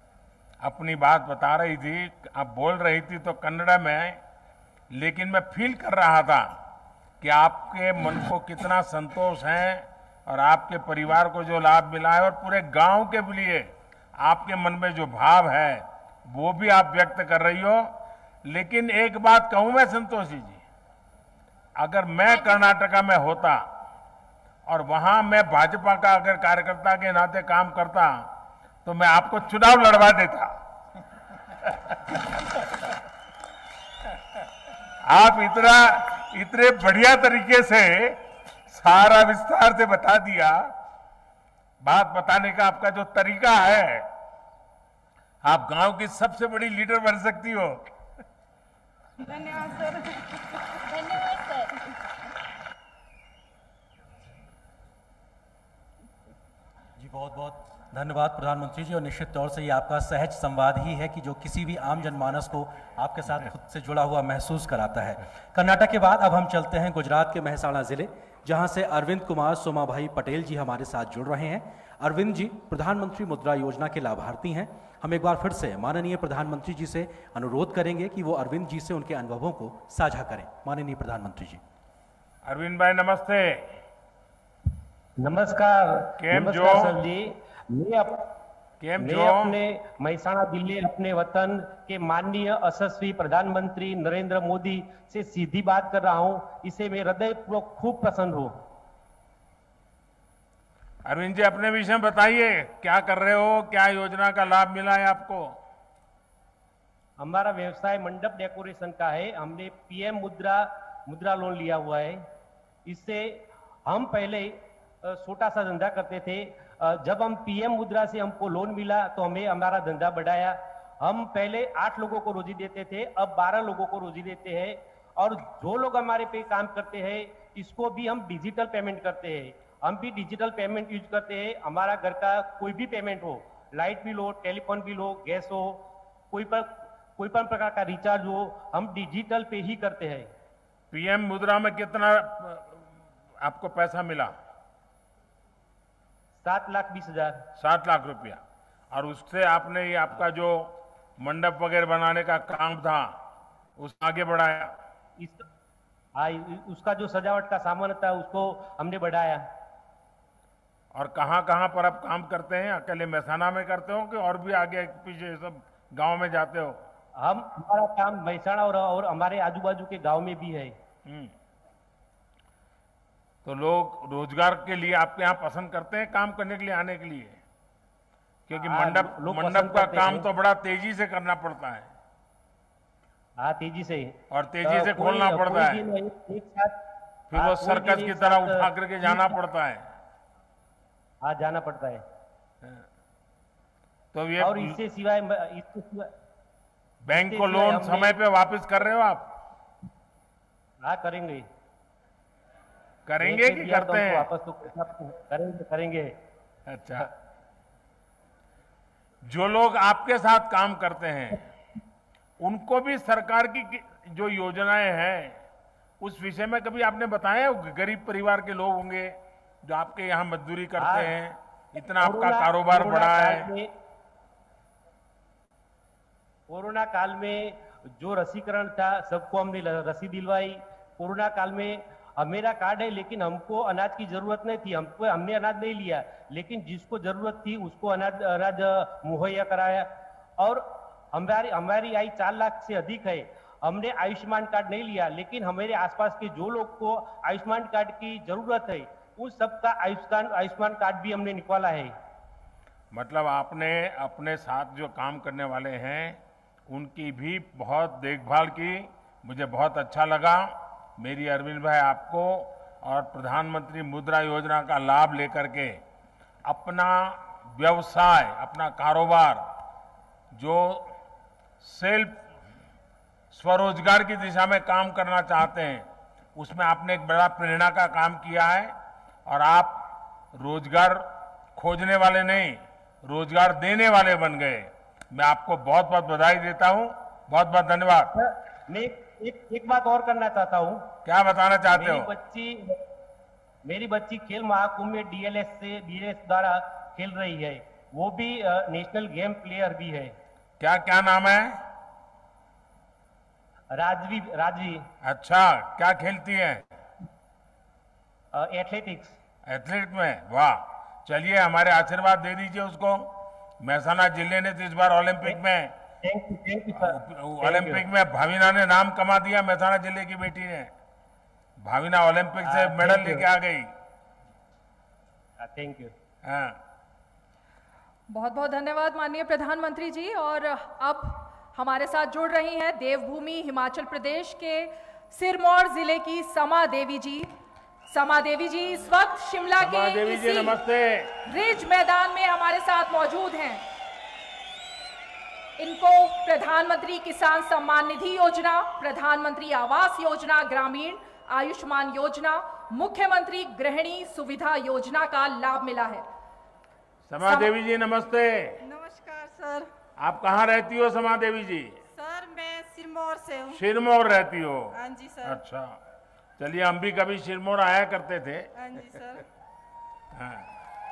अपनी बात बता रही थी, आप बोल रही थी तो कन्नड़ में, लेकिन मैं फील कर रहा था कि आपके मन को कितना संतोष है और आपके परिवार को जो लाभ मिला है और पूरे गांव के लिए आपके मन में जो भाव है वो भी आप व्यक्त कर रही हो। लेकिन एक बात कहूं मैं संतोषी जी, अगर मैं कर्नाटका में होता और वहां मैं भाजपा का अगर कार्यकर्ता के नाते काम करता तो मैं आपको चुनाव लड़वा देता। आप इतना इतने बढ़िया तरीके से सारा विस्तार से बता दिया। बात बताने का आपका जो तरीका है, आप गांव की सबसे बड़ी लीडर बन सकती हो। धन्यवाद सर। धन्यवाद सर। जी बहुत बहुत धन्यवाद प्रधानमंत्री जी। और निश्चित तौर से ये आपका सहज संवाद ही है कि जो किसी भी आम जनमानस को आपके साथ खुद से जुड़ा हुआ महसूस कराता है। कर्नाटक के बाद अब हम चलते हैं गुजरात के मेहसाणा जिले, जहां से अरविंद कुमार सोमाभाई पटेल जी हमारे साथ जुड़ रहे हैं। अरविंद जी प्रधानमंत्री मुद्रा योजना के लाभार्थी हैं। हम एक बार फिर से माननीय प्रधानमंत्री जी से अनुरोध करेंगे कि वो अरविंद जी से उनके अनुभवों को साझा करें। माननीय प्रधानमंत्री जी। अरविंद भाई नमस्ते। नमस्कार। केम जो सर जी, मैं अप, केम मैं जो अपने महसाणा जिले अपने वतन के माननीय यशस्वी प्रधानमंत्री नरेंद्र मोदी से सीधी बात कर रहा हूं, इसे मैं हृदय पूर्वक खूब प्रसन्न हूं। अरविंद जी अपने विषय में बताइए, क्या कर रहे हो, क्या योजना का लाभ मिला है आपको? हमारा व्यवसाय मंडप डेकोरेशन का है। हमने पीएम मुद्रा मुद्रा लोन लिया हुआ है। इससे हम पहले छोटा सा धंधा करते थे। जब हम पीएम मुद्रा से हमको लोन मिला तो हमें हमारा धंधा बढ़ाया। हम पहले आठ लोगों को रोजी देते थे, अब बारह लोगों को रोजी देते हैं। और जो लोग हमारे पे काम करते हैं इसको भी हम डिजिटल पेमेंट करते हैं। हम भी डिजिटल पेमेंट यूज करते हैं। हमारा घर का कोई भी पेमेंट हो, लाइट बिल हो, टेलीफोन बिल हो, गैस हो, कोई पर कोई पर प्रकार का रिचार्ज हो, हम डिजिटल पे ही करते हैं। पीएम मुद्रा में कितना आपको पैसा मिला? सात लाख बीस हजार। सात लाख रुपया। और उससे आपने ये आपका जो मंडप वगैरह बनाने का काम था उस आगे बढ़ाया? इस हाँ, उसका जो सजावट का सामान था उसको हमने बढ़ाया। और कहाँ कहाँ पर आप काम करते हैं? अकेले मेहसाना में करते हो कि और भी आगे पीछे सब गांव में जाते हो? हम हमारा काम मेहसाना और, और हमारे आजू बाजू के गांव में भी है। तो लोग रोजगार के लिए आपके यहाँ पसंद करते हैं काम करने के लिए आने के लिए? क्योंकि मंडप मंडप का काम तो बड़ा तेजी से करना पड़ता है। हाँ, तेजी से और तेजी से खोलना पड़ता है, एक साथ फिर वो सर्कस की तरह उठा करके जाना पड़ता है। हाँ, जाना पड़ता है। तो ये और इससे सिवाय इसके सिवाय बैंक को लोन समय पे वापस कर रहे हो आप? हाँ, करेंगे करेंगे कि करते हैं? वापस तो करेंगे करेंगे अच्छा, जो लोग आपके साथ काम करते हैं उनको भी सरकार की जो योजनाएं हैं उस विषय में कभी आपने बताया? गरीब परिवार के लोग होंगे जो आपके यहाँ मजदूरी करते हैं, इतना आपका कारोबार बढ़ा है। कोरोना काल में जो रसीकरण था सबको हमने रसी दिलवाई। कोरोना काल में मेरा कार्ड है लेकिन हमको अनाज की जरूरत नहीं थी, हमको हमने अनाज नहीं लिया, लेकिन जिसको जरूरत थी उसको अनाज अनाज मुहैया कराया। और हमारी हमारी आय चार लाख से अधिक है। हमने आयुष्मान कार्ड नहीं लिया, लेकिन हमारे आसपास के जो लोग को आयुष्मान कार्ड की जरूरत है उन सबका आयुष्मान आयुष्मान कार्ड भी हमने निकाला है। मतलब आपने अपने साथ जो काम करने वाले हैं उनकी भी बहुत देखभाल की, मुझे बहुत अच्छा लगा। मेरी अरविंद भाई आपको और प्रधानमंत्री मुद्रा योजना का लाभ लेकर के अपना व्यवसाय, अपना कारोबार जो सेल्फ स्वरोजगार की दिशा में काम करना चाहते हैं उसमें आपने एक बड़ा प्रेरणा का काम किया है। और आप रोजगार खोजने वाले नहीं, रोजगार देने वाले बन गए। मैं आपको बहुत बहुत बधाई देता हूं, बहुत बहुत धन्यवाद। मैं एक एक बात और करना चाहता हूं। क्या बताना चाहते मेरी हो? बच्ची मेरी बच्ची खेल महाकुंभ में डीएलएस से डीएलएस द्वारा खेल रही है, वो भी नेशनल गेम प्लेयर भी है। क्या क्या नाम है? राजवी राजवी। अच्छा, क्या खेलती है? एथलेटिक्स। एथलीट में, वाह। चलिए हमारे आशीर्वाद दे दीजिए उसको। मेहसाना जिले ने तो इस बार ओलंपिक में ओलंपिक में भाविना ने नाम कमा दिया। मेहसाना जिले की बेटी ने भाविना ओलंपिक से मेडल लेके आ गई। Thank you. हाँ, बहुत बहुत धन्यवाद माननीय प्रधानमंत्री जी। और अब हमारे साथ जुड़ रही हैं देवभूमि हिमाचल प्रदेश के सिरमौर जिले की समा देवी जी। समा देवी जी इस वक्त शिमला के देवी जी नमस्ते। रिज मैदान में हमारे साथ मौजूद हैं। इनको प्रधानमंत्री किसान सम्मान निधि योजना, प्रधानमंत्री आवास योजना ग्रामीण, आयुष्मान योजना, मुख्यमंत्री गृहिणी सुविधा योजना का लाभ मिला है। समा देवी जी नमस्ते। नमस्कार सर। आप कहाँ रहती हो समा देवी जी? सर मैं सिरमौर से हूँ। सिरमौर रहती हो? हाँ जी सर। अच्छा, चलिए हम भी कभी सिरमौर आया करते थे। हाँ जी सर। हाँ।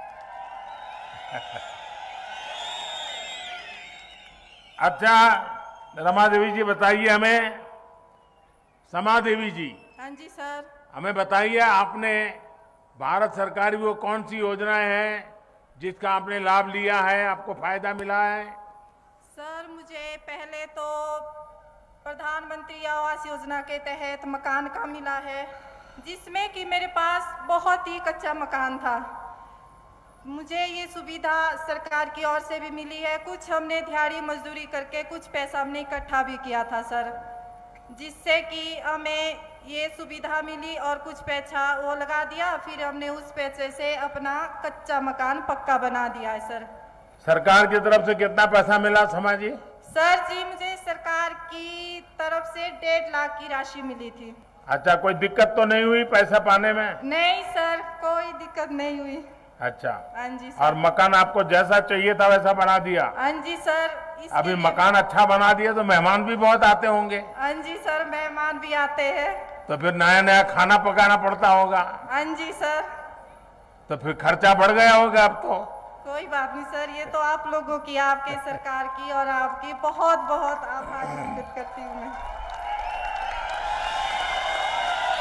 अच्छा रमा देवी जी बताइए हमें, समा देवी जी। हाँ जी सर। हमें बताइए आपने भारत सरकार की वो कौन सी योजनाएं हैं जिसका आपने लाभ लिया है, आपको फायदा मिला है? सर मुझे पहले तो प्रधानमंत्री आवास योजना के तहत मकान का मिला है, जिसमें कि मेरे पास बहुत ही कच्चा मकान था। मुझे ये सुविधा सरकार की ओर से भी मिली है। कुछ हमने दिहाड़ी मजदूरी करके कुछ पैसा हमने इकट्ठा भी किया था सर, जिससे कि हमें ये सुविधा मिली और कुछ पैसा वो लगा दिया, फिर हमने उस पैसे से अपना कच्चा मकान पक्का बना दिया है सर। सरकार की तरफ से कितना पैसा मिला समा जी? सर जी मुझे सरकार की तरफ से डेढ़ लाख की राशि मिली थी। अच्छा, कोई दिक्कत तो नहीं हुई पैसा पाने में? नहीं सर, कोई दिक्कत नहीं हुई। अच्छा। हाँ जी सर। और मकान आपको जैसा चाहिए था वैसा बना दिया? हाँ जी सर। अभी मकान अच्छा बना दिया तो मेहमान भी बहुत आते होंगे? हाँ जी सर, मेहमान भी आते हैं। तो फिर नया नया खाना पकाना पड़ता होगा? हाँ जी सर। तो फिर खर्चा बढ़ गया होगा अब तो? कोई बात नहीं सर, ये तो आप लोगों की, आपके सरकार की और आपकी बहुत बहुत आभार व्यक्त करती हूँ मैं।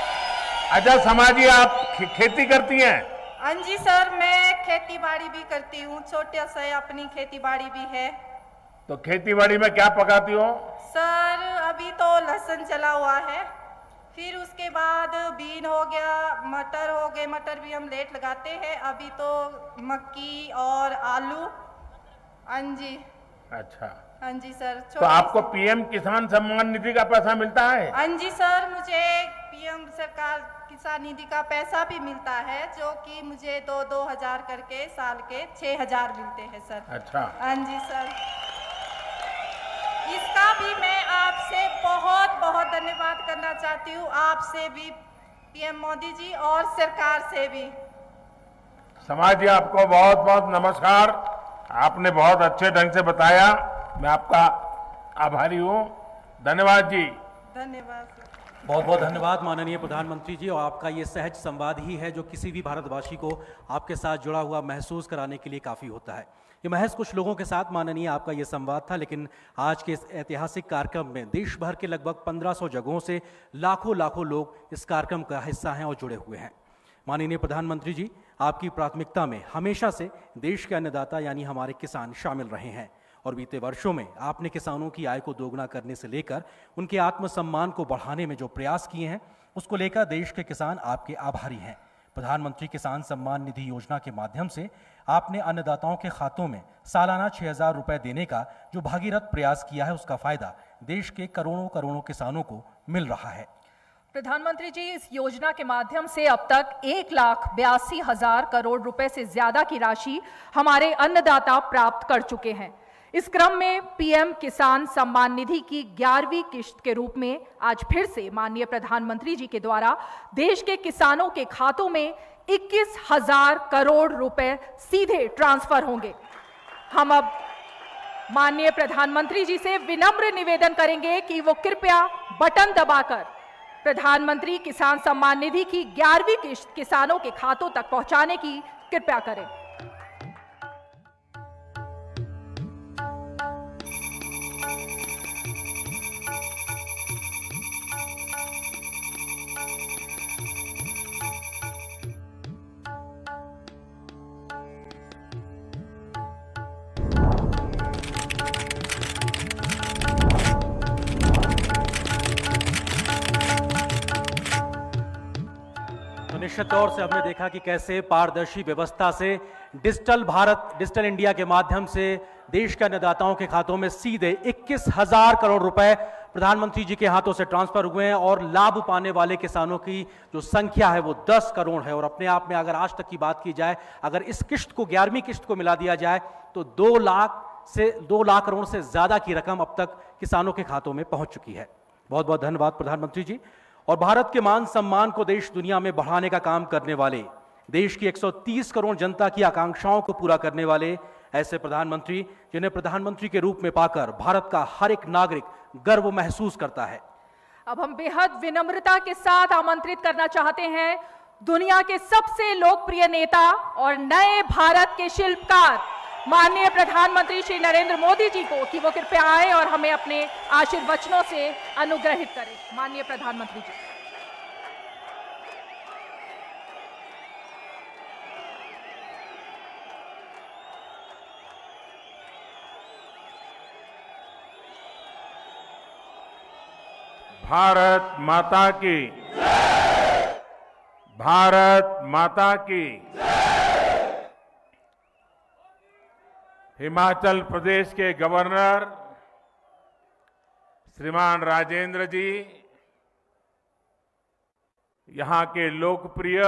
अच्छा समाजी, आप खे, खेती करती हैं? हाँ जी सर, मैं खेती बाड़ी भी करती हूँ, छोटे से अपनी खेती बाड़ी भी है। तो खेती बाड़ी में क्या पकाती हो? सर अभी तो लहसुन चला हुआ है, फिर उसके बाद बीन हो गया, मटर हो गए, मटर भी हम लेट लगाते हैं, अभी तो मक्की और आलू। हाँ जी। अच्छा। हाँ जी सर। तो आपको पीएम किसान सम्मान निधि का पैसा मिलता है? हाँ जी सर, मुझे पीएम सरकार किसान निधि का पैसा भी मिलता है, जो कि मुझे दो दो हजार करके साल के छह हजार मिलते हैं सर। अच्छा। हाँ जी सर, इसका भी मैं आपसे बहुत बहुत धन्यवाद करना चाहती हूँ, आपसे भी, पीएम मोदी जी, और सरकार से भी। समाज जी, आपको बहुत बहुत नमस्कार। आपने बहुत अच्छे ढंग से बताया, मैं आपका आभारी हूँ। धन्यवाद जी। धन्यवाद। बहुत बहुत धन्यवाद माननीय प्रधानमंत्री जी। और आपका ये सहज संवाद ही है जो किसी भी भारतवासी को आपके साथ जुड़ा हुआ महसूस कराने के लिए काफ़ी होता है। ये महज कुछ लोगों के साथ माननीय आपका ये संवाद था, लेकिन आज के इस ऐतिहासिक कार्यक्रम में देश भर के लगभग पंद्रह सौ जगहों से लाखों लाखों लोग इस कार्यक्रम का हिस्सा हैं और जुड़े हुए हैं। माननीय प्रधानमंत्री जी, आपकी प्राथमिकता में हमेशा से देश के अन्नदाता यानी हमारे किसान शामिल रहे हैं और बीते वर्षों में आपने किसानों की आय को दोगुना करने से लेकर उनके आत्मसम्मान को बढ़ाने में जो प्रयास किए हैं, उसको लेकर देश के किसान आपके आभारी हैं। प्रधानमंत्री किसान सम्मान निधि योजना के माध्यम से आपने अन्नदाताओं के खातों में सालाना छह हजार रुपए देने का जो भागीरथ प्रयास किया है, उसका फायदा देश के करोड़ों करोड़ों किसानों को मिल रहा है। प्रधानमंत्री जी, इस योजना के माध्यम से अब तक एक लाख बयासी हजार करोड़ रुपए से ज्यादा की राशि हमारे अन्नदाता प्राप्त कर चुके हैं। इस क्रम में पीएम किसान सम्मान निधि की ग्यारहवीं किश्त के रूप में आज फिर से माननीय प्रधानमंत्री जी के द्वारा देश के किसानों के खातों में इक्कीस हजार करोड़ रुपए सीधे ट्रांसफर होंगे। हम अब माननीय प्रधानमंत्री जी से विनम्र निवेदन करेंगे कि वो कृपया बटन दबाकर प्रधानमंत्री किसान सम्मान निधि की ग्यारहवीं किश्त किसानों के खातों तक पहुंचाने की कृपया करें। निश्चित तौर से हमने देखा कि कैसे पारदर्शी व्यवस्था से डिजिटल भारत, डिजिटल इंडिया के माध्यम से देश के अन्नदाताओं के खातों में सीधे इक्कीस हजार करोड़ रुपए प्रधानमंत्री जी के हाथों से ट्रांसफर हुए हैं और लाभ पाने वाले किसानों की जो संख्या है वो दस करोड़ है। और अपने आप में अगर आज तक की बात की जाए, अगर इस किश्त को ग्यारहवीं किश्त को मिला दिया जाए तो दो लाख से दो लाख करोड़ से ज्यादा की रकम अब तक किसानों के खातों में पहुंच चुकी है। बहुत बहुत धन्यवाद प्रधानमंत्री जी। और भारत के मान सम्मान को देश दुनिया में बढ़ाने का काम करने वाले, देश की एक सौ तीस करोड़ जनता की आकांक्षाओं को पूरा करने वाले ऐसे प्रधानमंत्री जिन्हें प्रधानमंत्री के रूप में पाकर भारत का हर एक नागरिक गर्व महसूस करता है। अब हम बेहद विनम्रता के साथ आमंत्रित करना चाहते हैं दुनिया के सबसे लोकप्रिय नेता और नए भारत के शिल्पकार माननीय प्रधानमंत्री श्री नरेंद्र मोदी जी को कि वो कृपया आए और हमें अपने आशीर्वचनों से अनुग्रहित करें। माननीय प्रधानमंत्री जी। भारत माता की, भारत माता की। हिमाचल प्रदेश के गवर्नर श्रीमान राजेंद्र जी, यहां के लोकप्रिय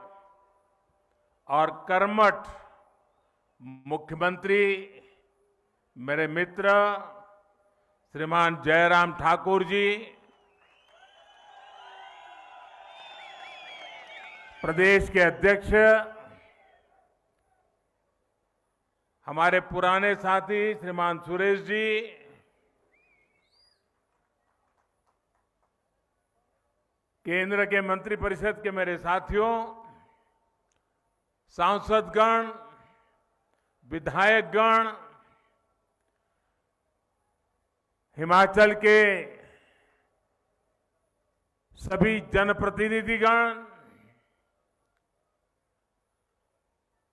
और कर्मठ मुख्यमंत्री मेरे मित्र श्रीमान जयराम ठाकुर जी, प्रदेश के अध्यक्ष हमारे पुराने साथी श्रीमान सुरेश जी, केंद्र के मंत्रिपरिषद के मेरे साथियों, सांसदगण, विधायकगण, हिमाचल के सभी जनप्रतिनिधिगण,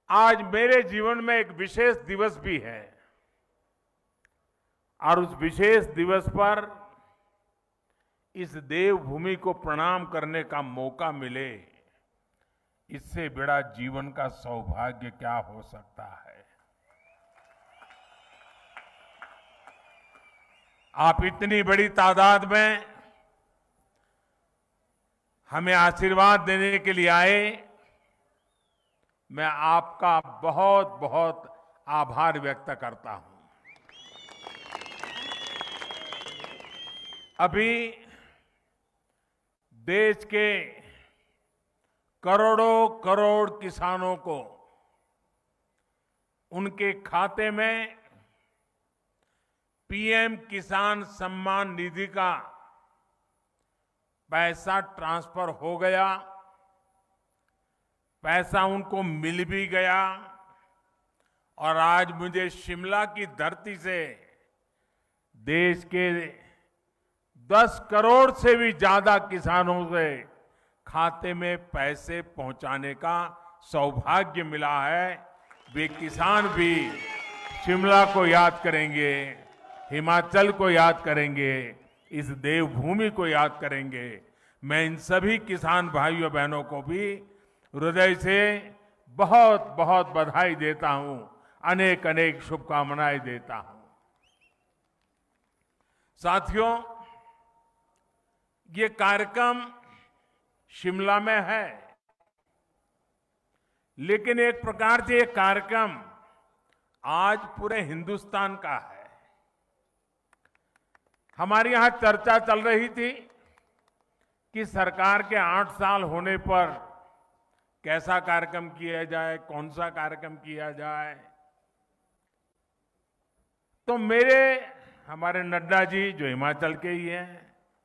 आज मेरे जीवन में एक विशेष दिवस भी है और उस विशेष दिवस पर इस देवभूमि को प्रणाम करने का मौका मिले, इससे बड़ा जीवन का सौभाग्य क्या हो सकता है। आप इतनी बड़ी तादाद में हमें आशीर्वाद देने के लिए आए, मैं आपका बहुत बहुत आभार व्यक्त करता हूं। अभी देश के करोड़ों करोड़ किसानों को उनके खाते में पीएम किसान सम्मान निधि का पैसा ट्रांसफर हो गया, पैसा उनको मिल भी गया और आज मुझे शिमला की धरती से देश के दस करोड़ से भी ज्यादा किसानों से खाते में पैसे पहुंचाने का सौभाग्य मिला है। वे किसान भी शिमला को याद करेंगे, हिमाचल को याद करेंगे, इस देवभूमि को याद करेंगे। मैं इन सभी किसान भाइयों बहनों को भी हृदय से बहुत बहुत बधाई देता हूं, अनेक अनेक शुभकामनाएं देता हूं। साथियों, ये कार्यक्रम शिमला में है, लेकिन एक प्रकार से ये कार्यक्रम आज पूरे हिंदुस्तान का है। हमारे यहां चर्चा चल रही थी कि सरकार के आठ साल होने पर कैसा कार्यक्रम किया जाए, कौन सा कार्यक्रम किया जाए। तो मेरे हमारे नड्डा जी जो हिमाचल के ही हैं,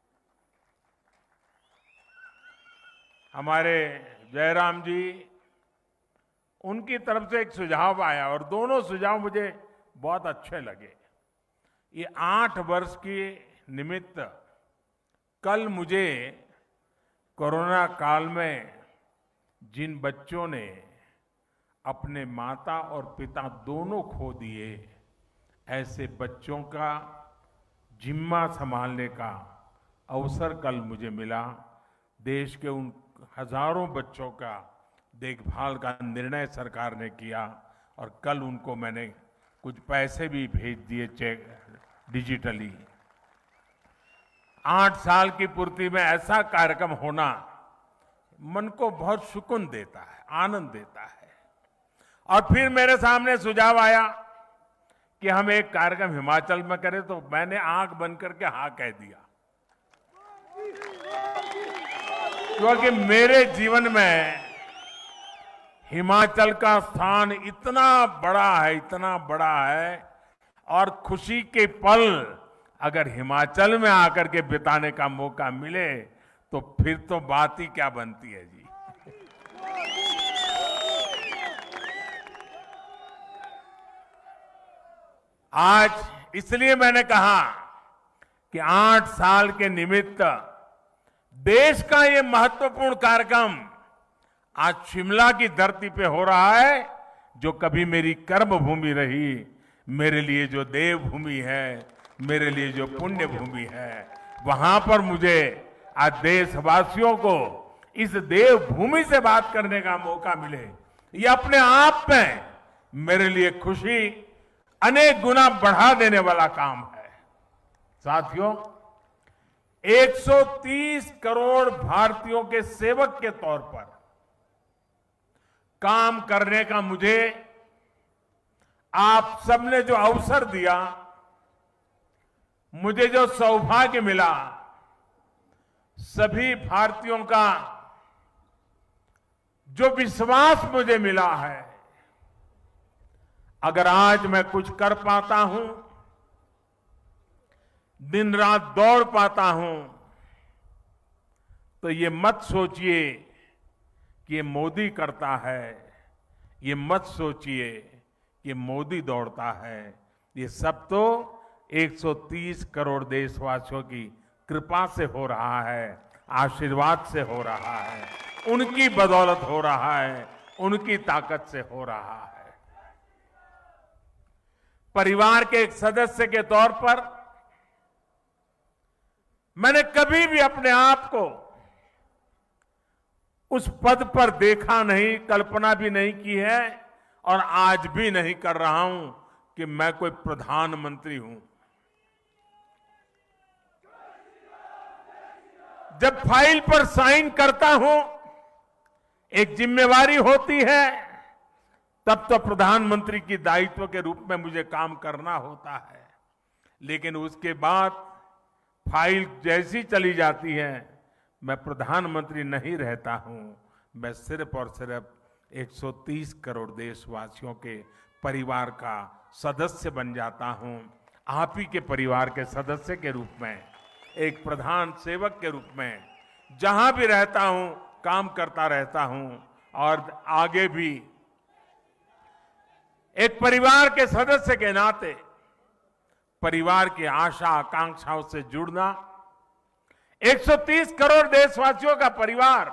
हमारे जयराम जी, उनकी तरफ से एक सुझाव आया और दोनों सुझाव मुझे बहुत अच्छे लगे। ये आठ वर्ष की निमित्त कल मुझे कोरोना काल में जिन बच्चों ने अपने माता और पिता दोनों खो दिए, ऐसे बच्चों का जिम्मा संभालने का अवसर कल मुझे मिला। देश के उन हजारों बच्चों का देखभाल का निर्णय सरकार ने किया और कल उनको मैंने कुछ पैसे भी भेज दिए चेक डिजिटली। आठ साल की पूर्ति में ऐसा कार्यक्रम होना मन को बहुत सुकून देता है, आनंद देता है। और फिर मेरे सामने सुझाव आया कि हम एक कार्यक्रम हिमाचल में करें, तो मैंने आंख बंद करके हाँ कह दिया, क्योंकि मेरे जीवन में हिमाचल का स्थान इतना बड़ा है, इतना बड़ा है, और खुशी के पल अगर हिमाचल में आकर के बिताने का मौका मिले तो फिर तो बात ही क्या बनती है जी। आज इसलिए मैंने कहा कि आठ साल के निमित्त देश का ये महत्वपूर्ण कार्यक्रम आज शिमला की धरती पे हो रहा है, जो कभी मेरी कर्म भूमि रही, मेरे लिए जो देवभूमि है, मेरे लिए जो पुण्य भूमि है, वहां पर मुझे आज देशवासियों को इस देवभूमि से बात करने का मौका मिले, ये अपने आप में मेरे लिए खुशी अनेक गुना बढ़ा देने वाला काम है। साथियों, एक सौ तीस करोड़ भारतीयों के सेवक के तौर पर काम करने का मुझे आप सबने जो अवसर दिया, मुझे जो सौभाग्य मिला, सभी भारतीयों का जो विश्वास मुझे मिला है, अगर आज मैं कुछ कर पाता हूं, दिन रात दौड़ पाता हूं, तो ये मत सोचिए कि ये मोदी करता है, ये मत सोचिए कि मोदी दौड़ता है। ये सब तो एक सौ तीस करोड़ देशवासियों की कृपा से हो रहा है, आशीर्वाद से हो रहा है, उनकी बदौलत हो रहा है, उनकी ताकत से हो रहा है। परिवार के एक सदस्य के तौर पर मैंने कभी भी अपने आप को उस पद पर देखा नहीं, कल्पना भी नहीं की है और आज भी नहीं कर रहा हूं कि मैं कोई प्रधानमंत्री हूं। जब फाइल पर साइन करता हूं, एक जिम्मेवारी होती है, तब तो प्रधानमंत्री की दायित्व के रूप में मुझे काम करना होता है। लेकिन उसके बाद फाइल जैसी चली जाती है, मैं प्रधानमंत्री नहीं रहता हूं। मैं सिर्फ और सिर्फ एक सौ तीस करोड़ देशवासियों के परिवार का सदस्य बन जाता हूं। आप ही के परिवार के सदस्य के रूप में, एक प्रधान सेवक के रूप में जहां भी रहता हूं काम करता रहता हूं और आगे भी एक परिवार के सदस्य के नाते परिवार की आशा आकांक्षाओं से जुड़ना, एक सौ तीस करोड़ देशवासियों का परिवार,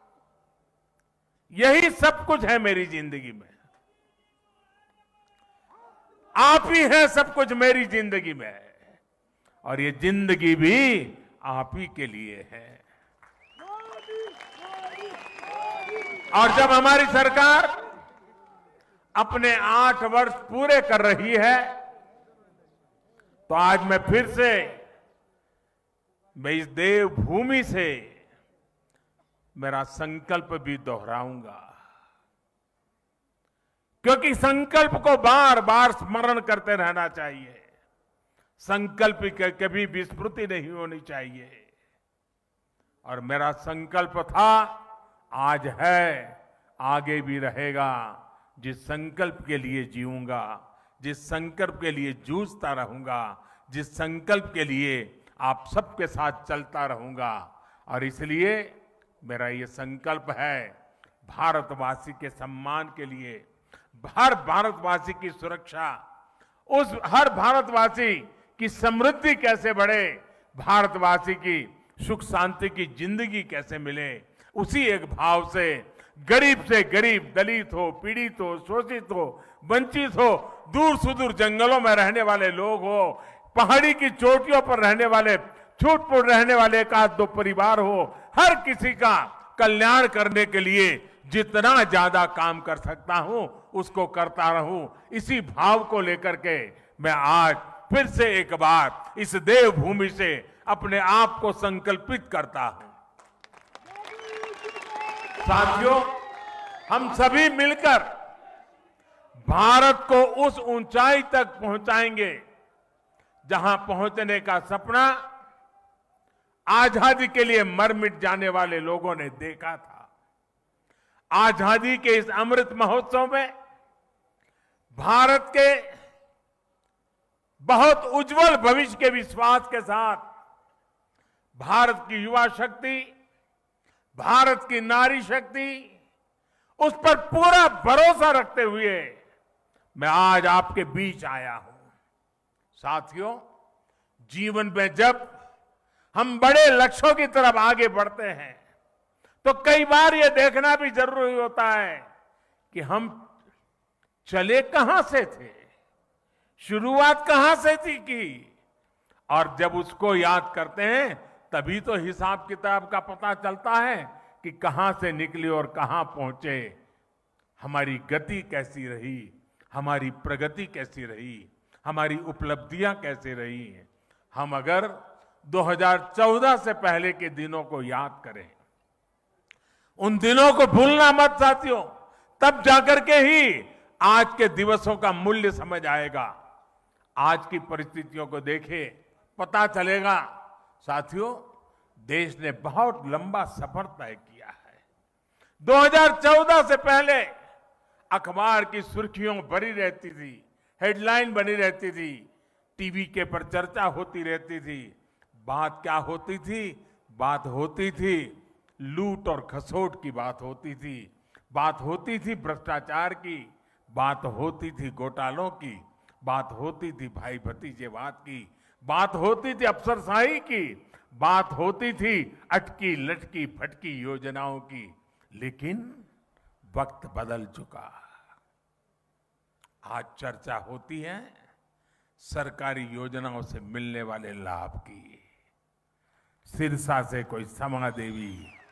यही सब कुछ है मेरी जिंदगी में। आप ही हैं सब कुछ मेरी जिंदगी में और ये जिंदगी भी आप ही के लिए है। और जब हमारी सरकार अपने आठ वर्ष पूरे कर रही है, तो आज मैं फिर से मैं इस देवभूमि से मेरा संकल्प भी दोहराऊंगा, क्योंकि संकल्प को बार बार स्मरण करते रहना चाहिए। संकल्प की कभी विस्मृति नहीं होनी चाहिए। और मेरा संकल्प था, आज है, आगे भी रहेगा। जिस संकल्प के लिए जीऊंगा, जिस संकल्प के लिए जूझता रहूंगा, जिस संकल्प के लिए आप सबके साथ चलता रहूंगा। और इसलिए मेरा ये संकल्प है, भारतवासी के सम्मान के लिए, हर भारतवासी की सुरक्षा, उस हर भारतवासी की समृद्धि कैसे बढ़े, भारतवासी की सुख शांति की जिंदगी कैसे मिले, उसी एक भाव से गरीब से गरीब, दलित हो, पीड़ित हो, शोषित हो, वंचित हो, दूर सुदूर जंगलों में रहने वाले लोग हो, पहाड़ी की चोटियों पर रहने वाले, छूट फूट रहने वाले एक आध दो परिवार हो, हर किसी का कल्याण करने के लिए जितना ज्यादा काम कर सकता हूं उसको करता रहूं। इसी भाव को लेकर के मैं आज फिर से एक बार इस देवभूमि से अपने आप को संकल्पित करता हूं। साथियों, हम सभी मिलकर भारत को उस ऊंचाई तक पहुंचाएंगे जहां पहुंचने का सपना आजादी के लिए मर मिट जाने वाले लोगों ने देखा था। आजादी के इस अमृत महोत्सव में भारत के बहुत उज्जवल भविष्य के विश्वास के साथ भारत की युवा शक्ति, भारत की नारी शक्ति, उस पर पूरा भरोसा रखते हुए मैं आज आपके बीच आया हूं। साथियों, जीवन में जब हम बड़े लक्ष्यों की तरफ आगे बढ़ते हैं तो कई बार यह देखना भी जरूरी होता है कि हम चले कहां से थे, शुरुआत कहां से थी की, और जब उसको याद करते हैं तभी तो हिसाब किताब का पता चलता है कि कहां से निकले और कहां पहुंचे, हमारी गति कैसी रही, हमारी प्रगति कैसी रही, हमारी उपलब्धियां कैसी रही। हम अगर दो हज़ार चौदह से पहले के दिनों को याद करें, उन दिनों को भूलना मत साथियों, तब जाकर के ही आज के दिवसों का मूल्य समझ आएगा। आज की परिस्थितियों को देखें, पता चलेगा। साथियों, देश ने बहुत लंबा सफर तय किया है। दो हज़ार चौदह से पहले अखबार की सुर्खियों भरी रहती थी, हेडलाइन बनी रहती थी, टीवी के पर चर्चा होती रहती थी। बात क्या होती थी? बात होती थी लूट और खसोट की बात होती थी, बात होती थी भ्रष्टाचार की, बात होती थी घोटालों की, बात होती थी भाई भतीजेवाद की, बात होती थी अफसरशाही की, बात होती थी अटकी लटकी फटकी योजनाओं की। लेकिन वक्त बदल चुका। आज चर्चा होती है सरकारी योजनाओं से मिलने वाले लाभ की। सिरसा से कोई समा देवी,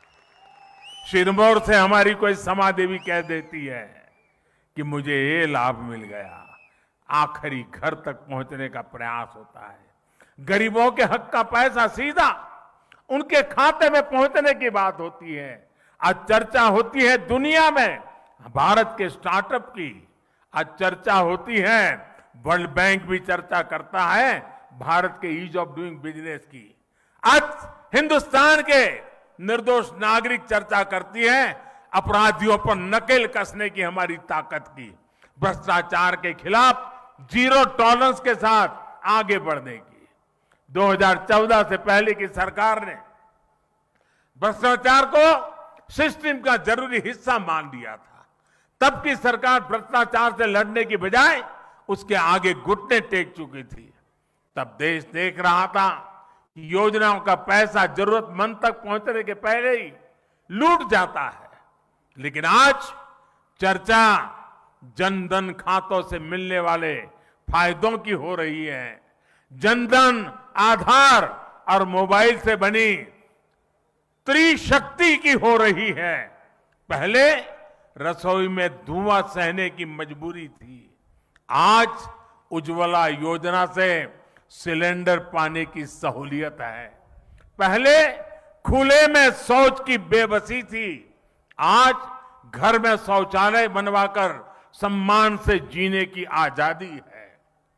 सिरमौर से हमारी कोई समा देवी कह देती है कि मुझे ये लाभ मिल गया। आखिरी घर तक पहुंचने का प्रयास होता है। गरीबों के हक का पैसा सीधा उनके खाते में पहुंचने की बात होती है। आज चर्चा होती है दुनिया में भारत के स्टार्टअप की। आज चर्चा होती है, वर्ल्ड बैंक भी चर्चा करता है भारत के ईज ऑफ डूइंग बिजनेस की। आज हिंदुस्तान के निर्दोष नागरिक चर्चा करती है अपराधियों पर नकेल कसने की हमारी ताकत की। भ्रष्टाचार के खिलाफ जीरो टॉलरेंस के साथ आगे बढ़ने की। दो हज़ार चौदह से पहले की सरकार ने भ्रष्टाचार को सिस्टम का जरूरी हिस्सा मान लिया था। तब की सरकार भ्रष्टाचार से लड़ने की बजाय उसके आगे घुटने टेक चुकी थी। तब देश देख रहा था कि योजनाओं का पैसा जरूरतमंद तक पहुंचने के पहले ही लूट जाता है। लेकिन आज चर्चा जनधन खातों से मिलने वाले फायदों की हो रही है। जनधन, आधार और मोबाइल से बनी त्रिशक्ति की हो रही है। पहले रसोई में धुआं सहने की मजबूरी थी, आज उज्ज्वला योजना से सिलेंडर पाने की सहूलियत है। पहले खुले में शौच की बेबसी थी, आज घर में शौचालय बनवाकर सम्मान से जीने की आजादी है।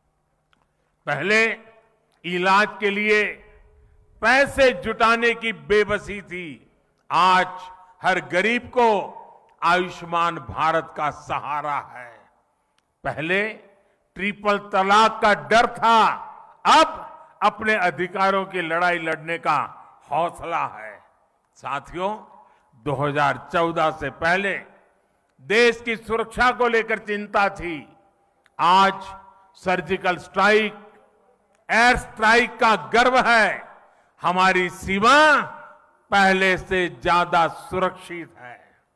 पहले इलाज के लिए पैसे जुटाने की बेबसी थी, आज हर गरीब को आयुष्मान भारत का सहारा है। पहले ट्रिपल तलाक का डर था, अब अपने अधिकारों की लड़ाई लड़ने का हौसला है। साथियों, दो हज़ार चौदह से पहले देश की सुरक्षा को लेकर चिंता थी, आज सर्जिकल स्ट्राइक, एयर स्ट्राइक का गर्व है। हमारी सीमा पहले से ज्यादा सुरक्षित है।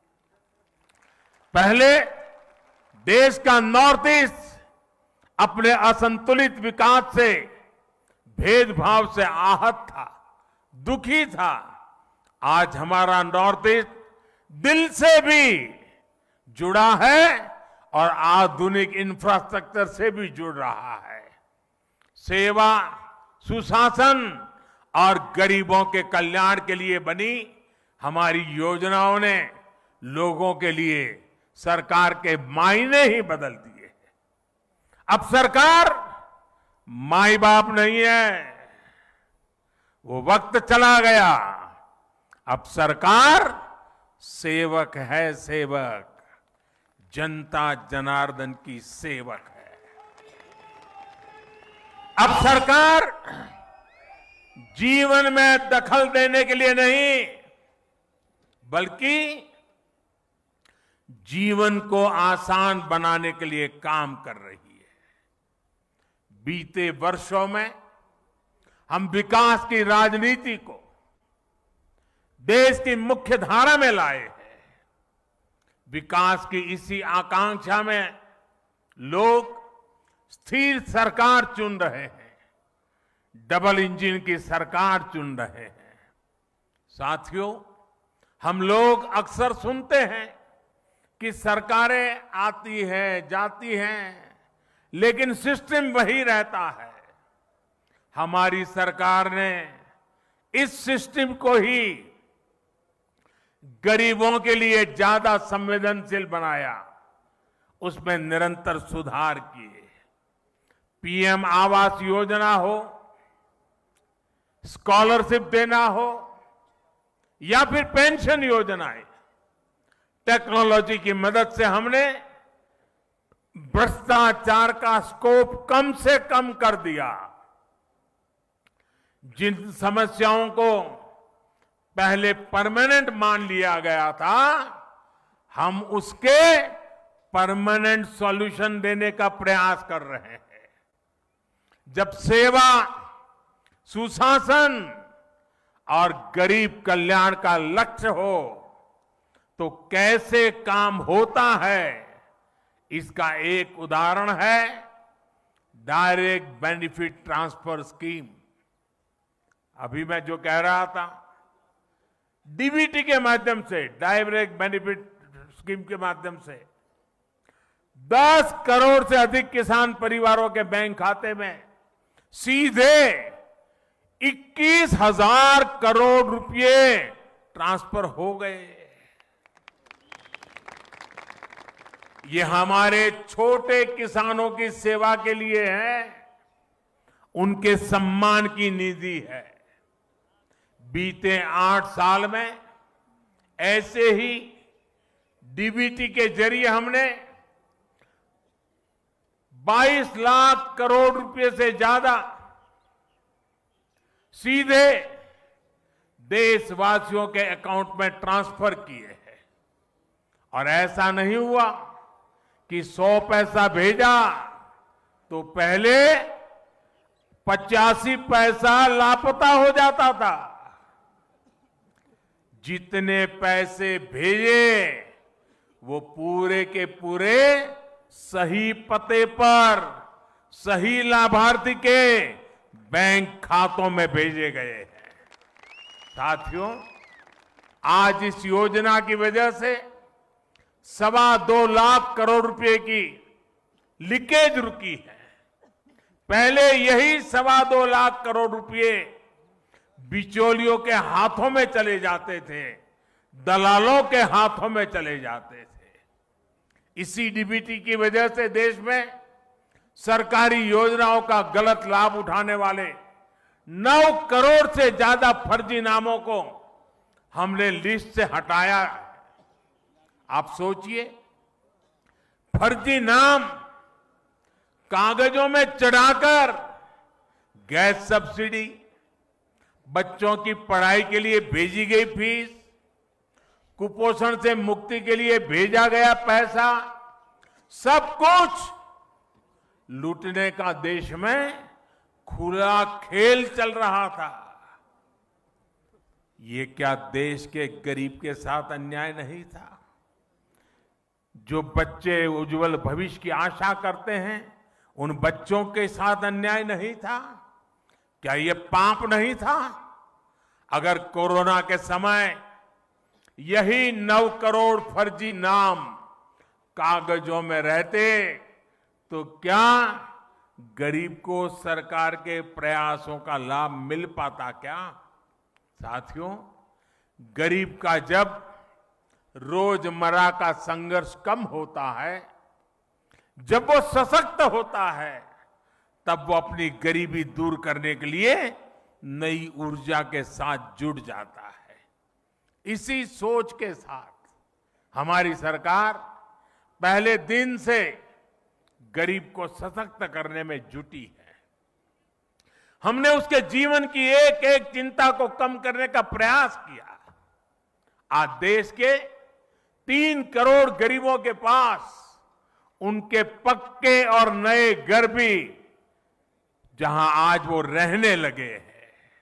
पहले देश का नॉर्थ ईस्ट अपने असंतुलित विकास से, भेदभाव से आहत था, दुखी था। आज हमारा नॉर्थ ईस्ट दिल से भी जुड़ा है और आधुनिक इंफ्रास्ट्रक्चर से भी जुड़ रहा है। सेवा, सुशासन और गरीबों के कल्याण के लिए बनी हमारी योजनाओं ने लोगों के लिए सरकार के मायने ही बदल दिए। अब सरकार माई बाप नहीं है, वो वक्त चला गया। अब सरकार सेवक है, सेवक, जनता जनार्दन की सेवक है। अब सरकार जीवन में दखल देने के लिए नहीं, बल्कि जीवन को आसान बनाने के लिए काम कर रही है। बीते वर्षों में हम विकास की राजनीति को देश की मुख्य धारा में लाए हैं। विकास की इसी आकांक्षा में लोग स्थिर सरकार चुन रहे हैं, डबल इंजन की सरकार चुन रहे हैं। साथियों, हम लोग अक्सर सुनते हैं कि सरकारें आती हैं, जाती हैं, लेकिन सिस्टम वही रहता है। हमारी सरकार ने इस सिस्टम को ही गरीबों के लिए ज्यादा संवेदनशील बनाया, उसमें निरंतर सुधार किए। पीएम आवास योजना हो, स्कॉलरशिप देना हो या फिर पेंशन योजनाएं, टेक्नोलॉजी की मदद से हमने भ्रष्टाचार का स्कोप कम से कम कर दिया। जिन समस्याओं को पहले परमानेंट मान लिया गया था, हम उसके परमानेंट सॉल्यूशन देने का प्रयास कर रहे हैं। जब सेवा, सुशासन और गरीब कल्याण का लक्ष्य हो, तो कैसे काम होता है, इसका एक उदाहरण है डायरेक्ट बेनिफिट ट्रांसफर स्कीम। अभी मैं जो कह रहा था, डीबीटी के माध्यम से, डायरेक्ट बेनिफिट स्कीम के माध्यम से दस करोड़ से अधिक किसान परिवारों के बैंक खाते में सीधे इक्कीस हजार करोड़ रुपए ट्रांसफर हो गए। ये हमारे छोटे किसानों की सेवा के लिए है, उनके सम्मान की निधि है। बीते आठ साल में ऐसे ही डीबीटी के जरिए हमने बाईस लाख करोड़ रुपए से ज्यादा सीधे देशवासियों के अकाउंट में ट्रांसफर किए हैं। और ऐसा नहीं हुआ कि सौ पैसा भेजा तो पहले पचासी पैसा लापता हो जाता था। जितने पैसे भेजे वो पूरे के पूरे सही पते पर सही लाभार्थी के बैंक खातों में भेजे गए हैं। साथियों, आज इस योजना की वजह से सवा दो लाख करोड़ रुपए की लीकेज रुकी है। पहले यही सवा दो लाख करोड़ रुपए बिचौलियों के हाथों में चले जाते थे, दलालों के हाथों में चले जाते थे। इसी डीबीटी की वजह से देश में सरकारी योजनाओं का गलत लाभ उठाने वाले नौ करोड़ से ज्यादा फर्जी नामों को हमने लिस्ट से हटाया। आप सोचिए, फर्जी नाम कागजों में चढ़ाकर गैस सब्सिडी, बच्चों की पढ़ाई के लिए भेजी गई फीस, कुपोषण से मुक्ति के लिए भेजा गया पैसा, सब कुछ लूटने का देश में खुला खेल चल रहा था। ये क्या देश के गरीब के साथ अन्याय नहीं था? जो बच्चे उज्जवल भविष्य की आशा करते हैं, उन बच्चों के साथ अन्याय नहीं था? क्या ये पाप नहीं था? अगर कोरोना के समय यही नौ करोड़ फर्जी नाम कागजों में रहते तो क्या गरीब को सरकार के प्रयासों का लाभ मिल पाता क्या? साथियों, गरीब का जब रोजमर्रा का संघर्ष कम होता है, जब वो सशक्त होता है, तब वो अपनी गरीबी दूर करने के लिए नई ऊर्जा के साथ जुड़ जाता है। इसी सोच के साथ हमारी सरकार पहले दिन से गरीब को सशक्त करने में जुटी है। हमने उसके जीवन की एक एक चिंता को कम करने का प्रयास किया। आज देश के तीन करोड़ गरीबों के पास उनके पक्के और नए घर भी, जहां आज वो रहने लगे हैं।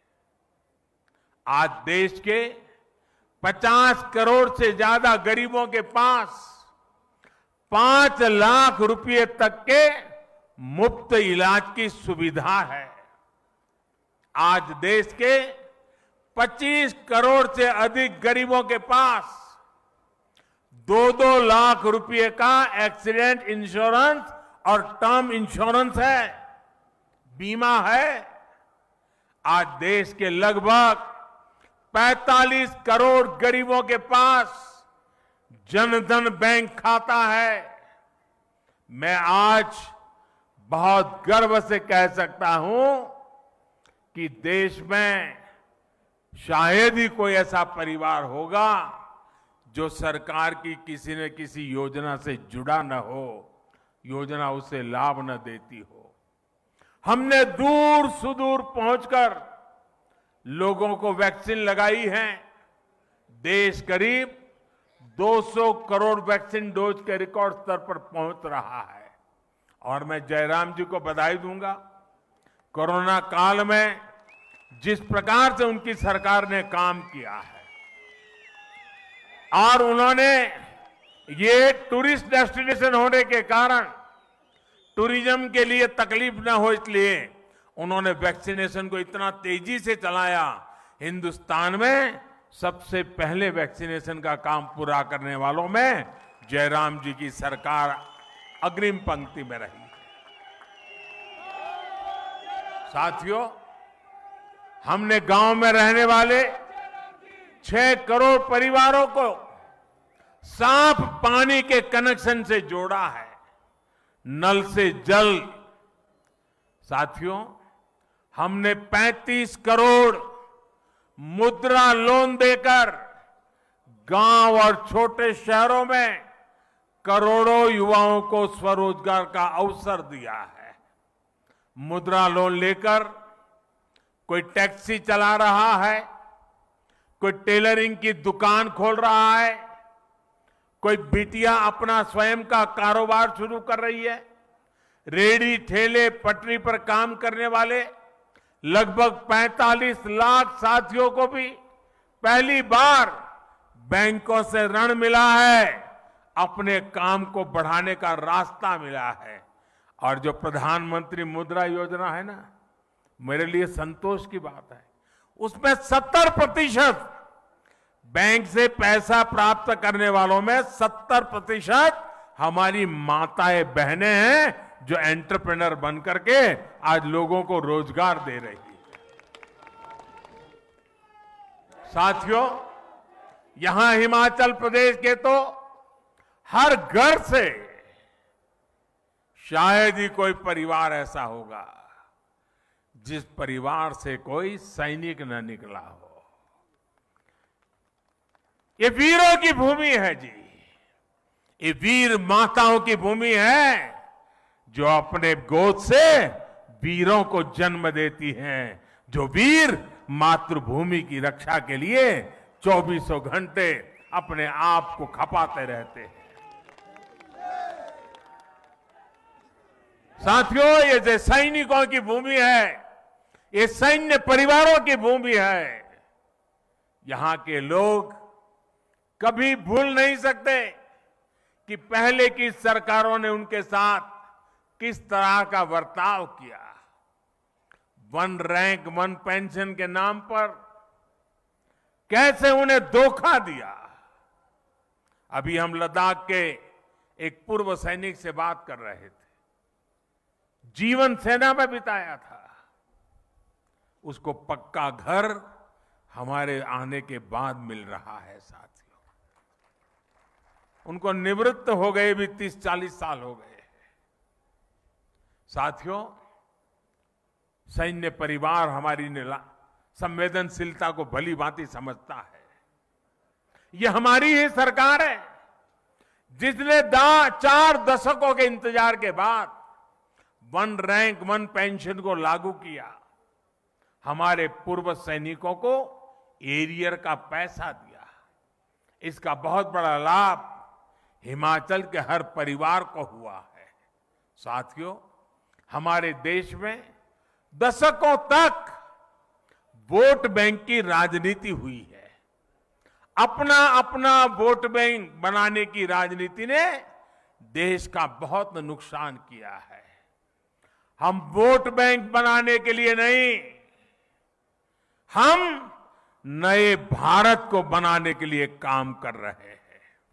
आज देश के पचास करोड़ से ज्यादा गरीबों के पास पांच लाख रुपए तक के मुफ्त इलाज की सुविधा है। आज देश के पच्चीस करोड़ से अधिक गरीबों के पास दो दो लाख रुपए का एक्सीडेंट इंश्योरेंस और टर्म इंश्योरेंस है, बीमा है। आज देश के लगभग पैंतालीस करोड़ गरीबों के पास जनधन बैंक खाता है। मैं आज बहुत गर्व से कह सकता हूं कि देश में शायद ही कोई ऐसा परिवार होगा जो सरकार की किसी न किसी योजना से जुड़ा न हो, योजना उसे लाभ न देती हो। हमने दूर सुदूर पहुंचकर लोगों को वैक्सीन लगाई है। देश करीब दो सौ करोड़ वैक्सीन डोज के रिकॉर्ड स्तर पर पहुंच रहा है। और मैं जयराम जी को बधाई दूंगा। कोरोना काल में जिस प्रकार से उनकी सरकार ने काम किया है, और उन्होंने ये टूरिस्ट डेस्टिनेशन होने के कारण टूरिज्म के लिए तकलीफ न हो, इसलिए उन्होंने वैक्सीनेशन को इतना तेजी से चलाया। हिंदुस्तान में सबसे पहले वैक्सीनेशन का काम पूरा करने वालों में जयराम जी की सरकार अग्रिम पंक्ति में रही। साथियों, हमने गांव में रहने वाले छह करोड़ परिवारों को साफ पानी के कनेक्शन से जोड़ा है, नल से जल। साथियों, हमने पैंतीस करोड़ मुद्रा लोन देकर गांव और छोटे शहरों में करोड़ों युवाओं को स्वरोजगार का अवसर दिया है। मुद्रा लोन लेकर कोई टैक्सी चला रहा है, कोई टेलरिंग की दुकान खोल रहा है, कोई बिटिया अपना स्वयं का कारोबार शुरू कर रही है। रेडी ठेले पटरी पर काम करने वाले लगभग पैंतालीस लाख साथियों को भी पहली बार बैंकों से ऋण मिला है, अपने काम को बढ़ाने का रास्ता मिला है। और जो प्रधानमंत्री मुद्रा योजना है ना, मेरे लिए संतोष की बात है, उसमें सत्तर प्रतिशत बैंक से पैसा प्राप्त करने वालों में सत्तर प्रतिशत हमारी माताएं बहनें हैं, जो एंटरप्रेन्योर बन करके आज लोगों को रोजगार दे रही है। साथियों, यहां हिमाचल प्रदेश के तो हर घर से शायद ही कोई परिवार ऐसा होगा जिस परिवार से कोई सैनिक न निकला हो। ये वीरों की भूमि है जी, ये वीर माताओं की भूमि है जो अपने गोद से वीरों को जन्म देती हैं, जो वीर मातृभूमि की रक्षा के लिए चौबीसों घंटे अपने आप को खपाते रहते हैं। साथियों, ये जो सैनिकों की भूमि है, ये सैन्य परिवारों की भूमि है। यहां के लोग कभी भूल नहीं सकते कि पहले की सरकारों ने उनके साथ किस तरह का बर्ताव किया। वन रैंक वन पेंशन के नाम पर कैसे उन्हें धोखा दिया। अभी हम लद्दाख के एक पूर्व सैनिक से बात कर रहे थे, जीवन सेना में बिताया था, उसको पक्का घर हमारे आने के बाद मिल रहा है। साथियों, उनको निवृत्त हो गए भी तीस चालीस साल हो गए। साथियों, सैन्य परिवार हमारी संवेदनशीलता को भली भांति समझता है। ये हमारी ही सरकार है जिसने दा चार दशकों के इंतजार के बाद वन रैंक वन पेंशन को लागू किया। हमारे पूर्व सैनिकों को एरियर का पैसा दिया। इसका बहुत बड़ा लाभ हिमाचल के हर परिवार को हुआ है। साथियों, हमारे देश में दशकों तक वोट बैंक की राजनीति हुई है। अपना अपना वोट बैंक बनाने की राजनीति ने देश का बहुत नुकसान किया है। हम वोट बैंक बनाने के लिए नहीं, हम नए भारत को बनाने के लिए काम कर रहे हैं।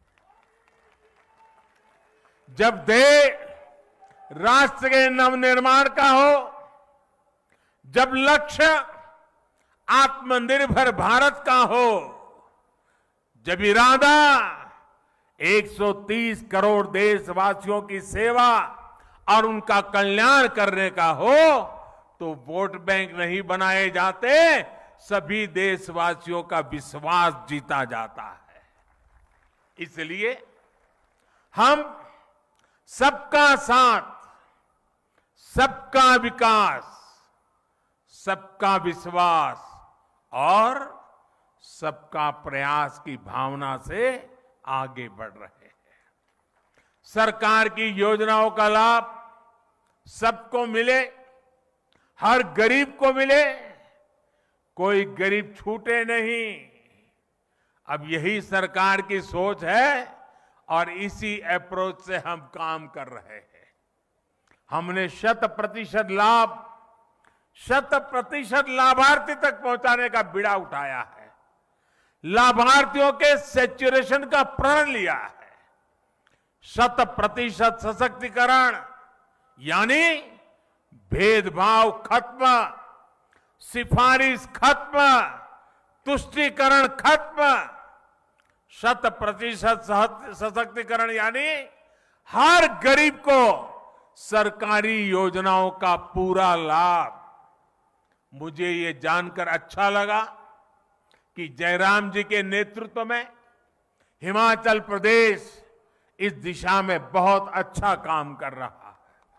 जब देश राष्ट्र के नवनिर्माण का हो, जब लक्ष्य आत्मनिर्भर भारत का हो, जब इरादा एक सौ तीस करोड़ देशवासियों की सेवा और उनका कल्याण करने का हो, तो वोट बैंक नहीं बनाए जाते, सभी देशवासियों का विश्वास जीता जाता है। इसलिए हम सबका साथ, सबका विकास, सबका विश्वास और सबका प्रयास की भावना से आगे बढ़ रहे हैं। सरकार की योजनाओं का लाभ सबको मिले, हर गरीब को मिले, कोई गरीब छूटे नहीं। अब यही सरकार की सोच है और इसी अप्रोच से हम काम कर रहे हैं। हमने शत प्रतिशत लाभ, शत प्रतिशत लाभार्थी तक पहुंचाने का बीड़ा उठाया है। लाभार्थियों के सैचुरेशन का प्रण लिया है। शत प्रतिशत सशक्तिकरण यानी भेदभाव खत्म, सिफारिश खत्म, तुष्टीकरण खत्म। शत प्रतिशत सशक्तिकरण यानी हर गरीब को सरकारी योजनाओं का पूरा लाभ। मुझे ये जानकर अच्छा लगा कि जयराम जी के नेतृत्व में हिमाचल प्रदेश इस दिशा में बहुत अच्छा काम कर रहा है।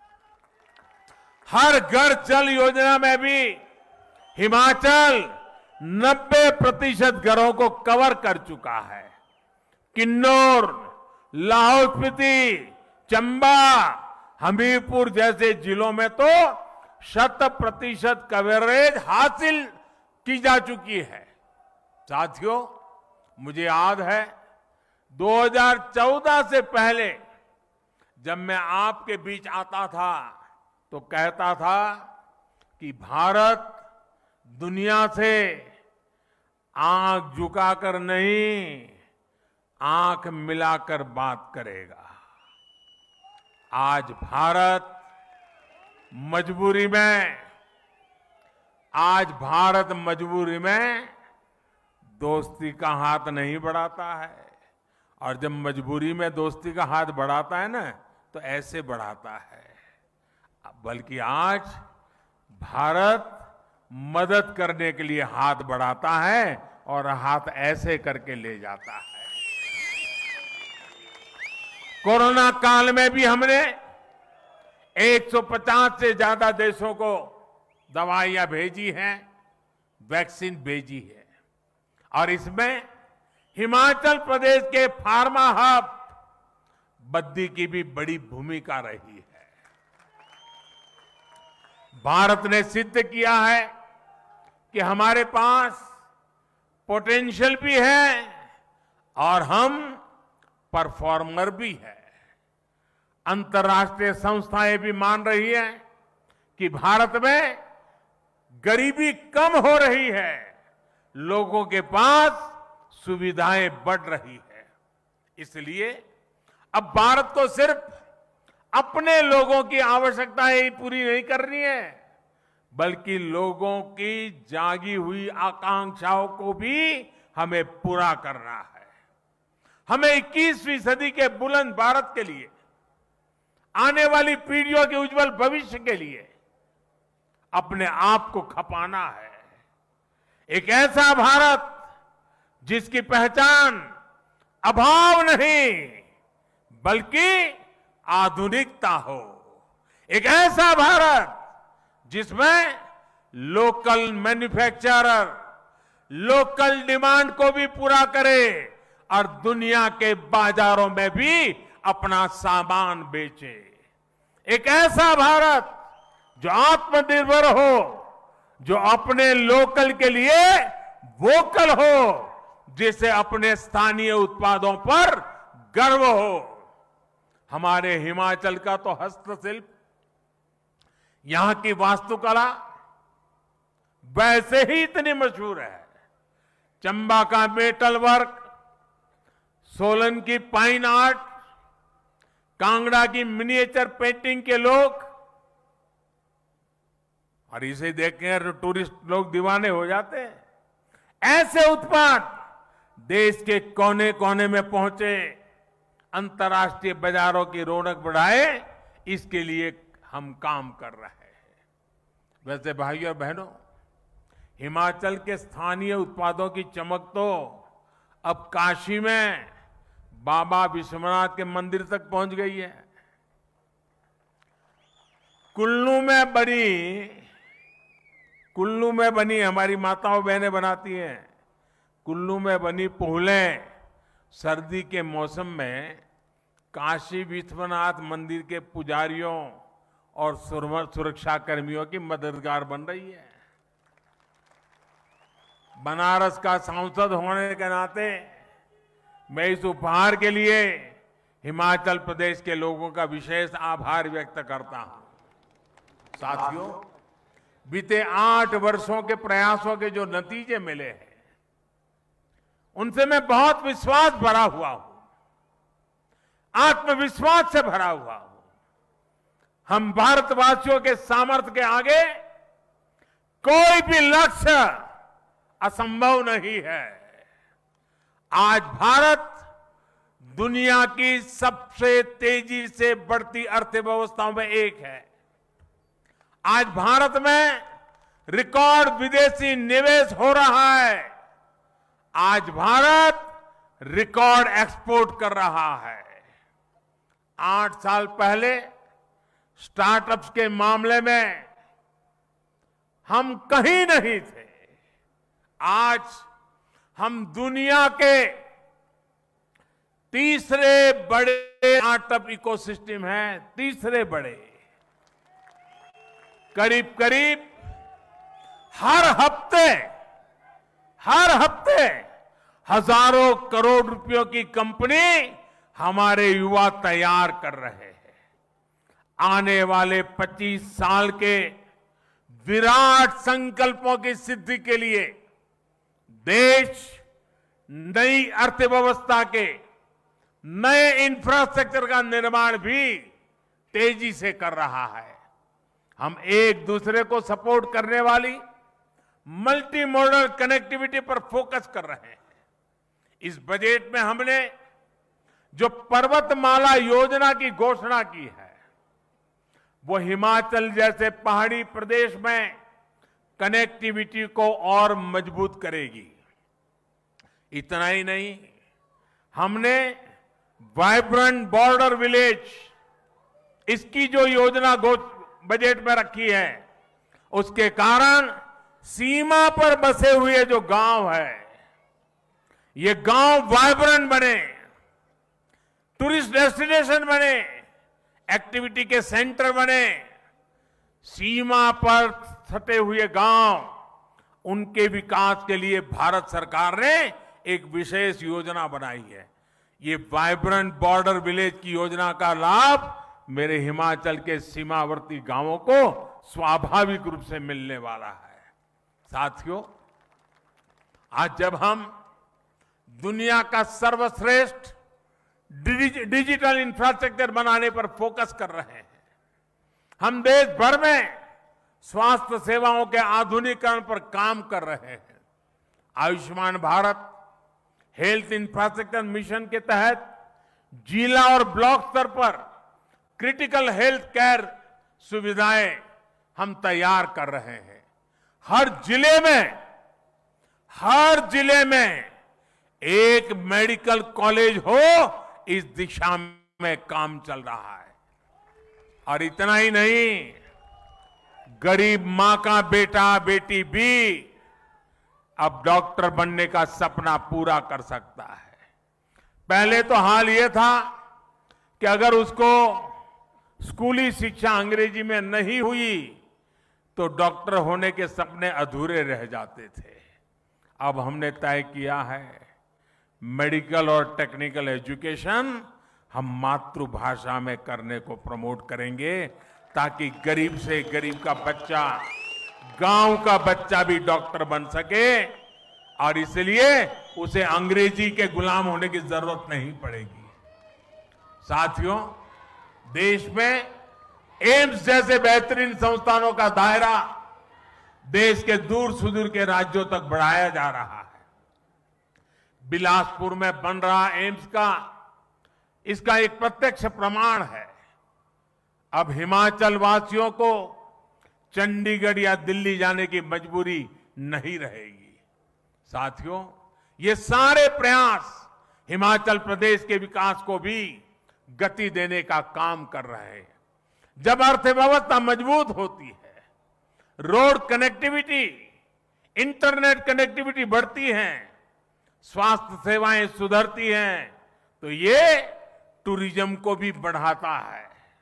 हर घर जल योजना में भी हिमाचल नब्बे प्रतिशत घरों को कवर कर चुका है। किन्नौर, लाहौल स्पीति, चंबा, हमीरपुर जैसे जिलों में तो शत प्रतिशत कवरेज हासिल की जा चुकी है। साथियों, मुझे याद है दो हज़ार चौदह से पहले जब मैं आपके बीच आता था तो कहता था कि भारत दुनिया से आंख झुकाकर नहीं, आंख मिलाकर बात करेगा। आज भारत मजबूरी में आज भारत मजबूरी में दोस्ती का हाथ नहीं बढ़ाता है, और जब मजबूरी में दोस्ती का हाथ बढ़ाता है ना तो ऐसे बढ़ाता है। बल्कि आज भारत मदद करने के लिए हाथ बढ़ाता है और हाथ ऐसे करके ले जाता है। कोरोना काल में भी हमने एक सौ पचास से ज्यादा देशों को दवाइयां भेजी हैं, वैक्सीन भेजी है, और इसमें हिमाचल प्रदेश के फार्मा हब बद्दी की भी बड़ी भूमिका रही है। भारत ने सिद्ध किया है कि हमारे पास पोटेंशियल भी है और हम परफॉर्मर भी है। अंतर्राष्ट्रीय संस्थाएं भी मान रही हैं कि भारत में गरीबी कम हो रही है, लोगों के पास सुविधाएं बढ़ रही है। इसलिए अब भारत को सिर्फ अपने लोगों की आवश्यकताएं ही पूरी नहीं करनी है, बल्कि लोगों की जागी हुई आकांक्षाओं को भी हमें पूरा करना है। हमें इक्कीसवीं सदी के बुलंद भारत के लिए, आने वाली पीढ़ियों के उज्जवल भविष्य के लिए अपने आप को खपाना है। एक ऐसा भारत जिसकी पहचान अभाव नहीं बल्कि आधुनिकता हो। एक ऐसा भारत जिसमें लोकल मैन्युफैक्चरर लोकल डिमांड को भी पूरा करे और दुनिया के बाजारों में भी अपना सामान बेचे। एक ऐसा भारत जो आत्मनिर्भर हो, जो अपने लोकल के लिए वोकल हो, जिसे अपने स्थानीय उत्पादों पर गर्व हो। हमारे हिमाचल का तो हस्तशिल्प, यहां की वास्तुकला वैसे ही इतनी मशहूर है। चंबा का मेटल वर्क, सोलन की पाइन आर्ट, कांगड़ा की मिनिएचर पेंटिंग के लोग, और इसे देखकर टूरिस्ट लोग दीवाने हो जाते हैं। ऐसे उत्पाद देश के कोने कोने में पहुंचे, अंतर्राष्ट्रीय बाजारों की रौनक बढ़ाए, इसके लिए हम काम कर रहे हैं। वैसे भाइयों और बहनों, हिमाचल के स्थानीय उत्पादों की चमक तो अब काशी में बाबा विश्वनाथ के मंदिर तक पहुंच गई है। कुल्लू में बनी कुल्लू में बनी हमारी माताओं बहनें बनाती हैं। कुल्लू में बनी पोहलें सर्दी के मौसम में काशी विश्वनाथ मंदिर के पुजारियों और सुरक्षा कर्मियों की मददगार बन रही है। बनारस का सांसद होने के नाते मैं इस उपहार के लिए हिमाचल प्रदेश के लोगों का विशेष आभार व्यक्त करता हूं। साथियों, बीते आठ वर्षों के प्रयासों के जो नतीजे मिले हैं, उनसे मैं बहुत विश्वास भरा हुआ हूं, आत्मविश्वास से भरा हुआ हूं। हम भारतवासियों के सामर्थ्य के आगे कोई भी लक्ष्य असंभव नहीं है। आज भारत दुनिया की सबसे तेजी से बढ़ती अर्थव्यवस्थाओं में एक है। आज भारत में रिकॉर्ड विदेशी निवेश हो रहा है। आज भारत रिकॉर्ड एक्सपोर्ट कर रहा है। आठ साल पहले स्टार्टअप्स के मामले में हम कहीं नहीं थे। आज हम दुनिया के तीसरे बड़े स्टार्टअप इकोसिस्टम हैं, तीसरे बड़े। करीब करीब हर हफ्ते हर हफ्ते हजारों करोड़ रुपयों की कंपनी हमारे युवा तैयार कर रहे हैं। आने वाले पच्चीस साल के विराट संकल्पों की सिद्धि के लिए देश नई अर्थव्यवस्था के नए इंफ्रास्ट्रक्चर का निर्माण भी तेजी से कर रहा है। हम एक दूसरे को सपोर्ट करने वाली मल्टी मॉडल कनेक्टिविटी पर फोकस कर रहे हैं। इस बजट में हमने जो पर्वतमाला योजना की घोषणा की है, वो हिमाचल जैसे पहाड़ी प्रदेश में कनेक्टिविटी को और मजबूत करेगी। इतना ही नहीं, हमने वाइब्रेंट बॉर्डर विलेज, इसकी जो योजना बजट में रखी है, उसके कारण सीमा पर बसे हुए जो गांव है, ये गांव वाइब्रेंट बने, टूरिस्ट डेस्टिनेशन बने, एक्टिविटी के सेंटर बने। सीमा पर सटे हुए गांव, उनके विकास के लिए भारत सरकार ने एक विशेष योजना बनाई है। ये वाइब्रेंट बॉर्डर विलेज की योजना का लाभ मेरे हिमाचल के सीमावर्ती गांवों को स्वाभाविक रूप से मिलने वाला है। साथियों, आज जब हम दुनिया का सर्वश्रेष्ठ डिजिटल इंफ्रास्ट्रक्चर बनाने पर फोकस कर रहे हैं, हम देश भर में स्वास्थ्य सेवाओं के आधुनिकीकरण पर काम कर रहे हैं। Ayushman Bharat health infrastructure mission के तहत जिला और ब्लॉक स्तर पर क्रिटिकल हेल्थ केयर सुविधाएं हम तैयार कर रहे हैं। हर जिले में हर जिले में एक मेडिकल कॉलेज हो, इस दिशा में काम चल रहा है। और इतना ही नहीं, गरीब मां का बेटा बेटी भी अब डॉक्टर बनने का सपना पूरा कर सकता है। पहले तो हाल ये था कि अगर उसको स्कूली शिक्षा अंग्रेजी में नहीं हुई तो डॉक्टर होने के सपने अधूरे रह जाते थे। अब हमने तय किया है, मेडिकल और टेक्निकल एजुकेशन हम मातृभाषा में करने को प्रमोट करेंगे, ताकि गरीब से गरीब का बच्चा, गांव का बच्चा भी डॉक्टर बन सके, और इसलिए उसे अंग्रेजी के गुलाम होने की जरूरत नहीं पड़ेगी। साथियों, देश में एम्स जैसे बेहतरीन संस्थानों का दायरा देश के दूर सुदूर के राज्यों तक बढ़ाया जा रहा है। बिलासपुर में बन रहा एम्स का इसका एक प्रत्यक्ष प्रमाण है। अब हिमाचल वासियों को चंडीगढ़ या दिल्ली जाने की मजबूरी नहीं रहेगी। साथियों, ये सारे प्रयास हिमाचल प्रदेश के विकास को भी गति देने का काम कर रहे हैं। जब अर्थव्यवस्था मजबूत होती है, रोड कनेक्टिविटी, इंटरनेट कनेक्टिविटी बढ़ती है, स्वास्थ्य सेवाएं सुधरती हैं, तो ये टूरिज्म को भी बढ़ाता है।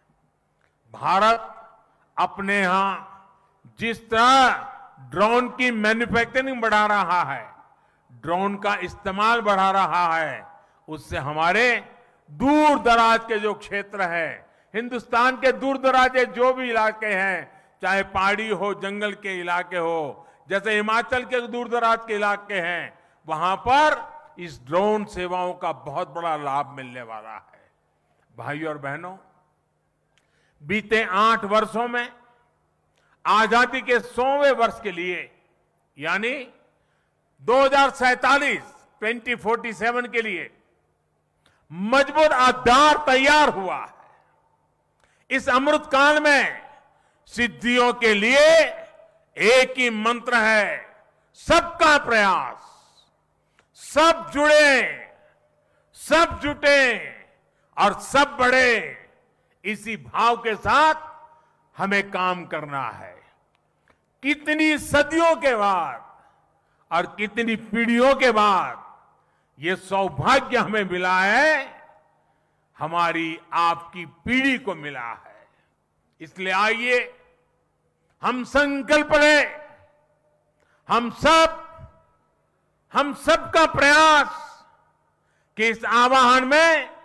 भारत अपने यहां जिस तरह ड्रोन की मैन्युफैक्चरिंग बढ़ा रहा है, ड्रोन का इस्तेमाल बढ़ा रहा है, उससे हमारे दूर दराज के जो क्षेत्र हैं, हिंदुस्तान के दूर दराज जो भी इलाके हैं, चाहे पहाड़ी हो, जंगल के इलाके हो, जैसे हिमाचल के दूर दराज के इलाके हैं, वहां पर इस ड्रोन सेवाओं का बहुत बड़ा लाभ मिलने वाला है। भाइयों और बहनों, बीते आठ वर्षों में आजादी के सौवें वर्ष के लिए यानी दो हजार सैतालीस ट्वेंटी फोर्टी सेवन के लिए मजबूत आधार तैयार हुआ है। इस अमृत काल में सिद्धियों के लिए एक ही मंत्र है, सबका प्रयास। सब जुड़े, सब जुटे और सब बढ़े, इसी भाव के साथ हमें काम करना है। कितनी सदियों के बाद और कितनी पीढ़ियों के बाद ये सौभाग्य हमें मिला है, हमारी आपकी पीढ़ी को मिला है। इसलिए आइए हम संकल्प लें, हम सब हम सबका प्रयास कि इस आह्वान में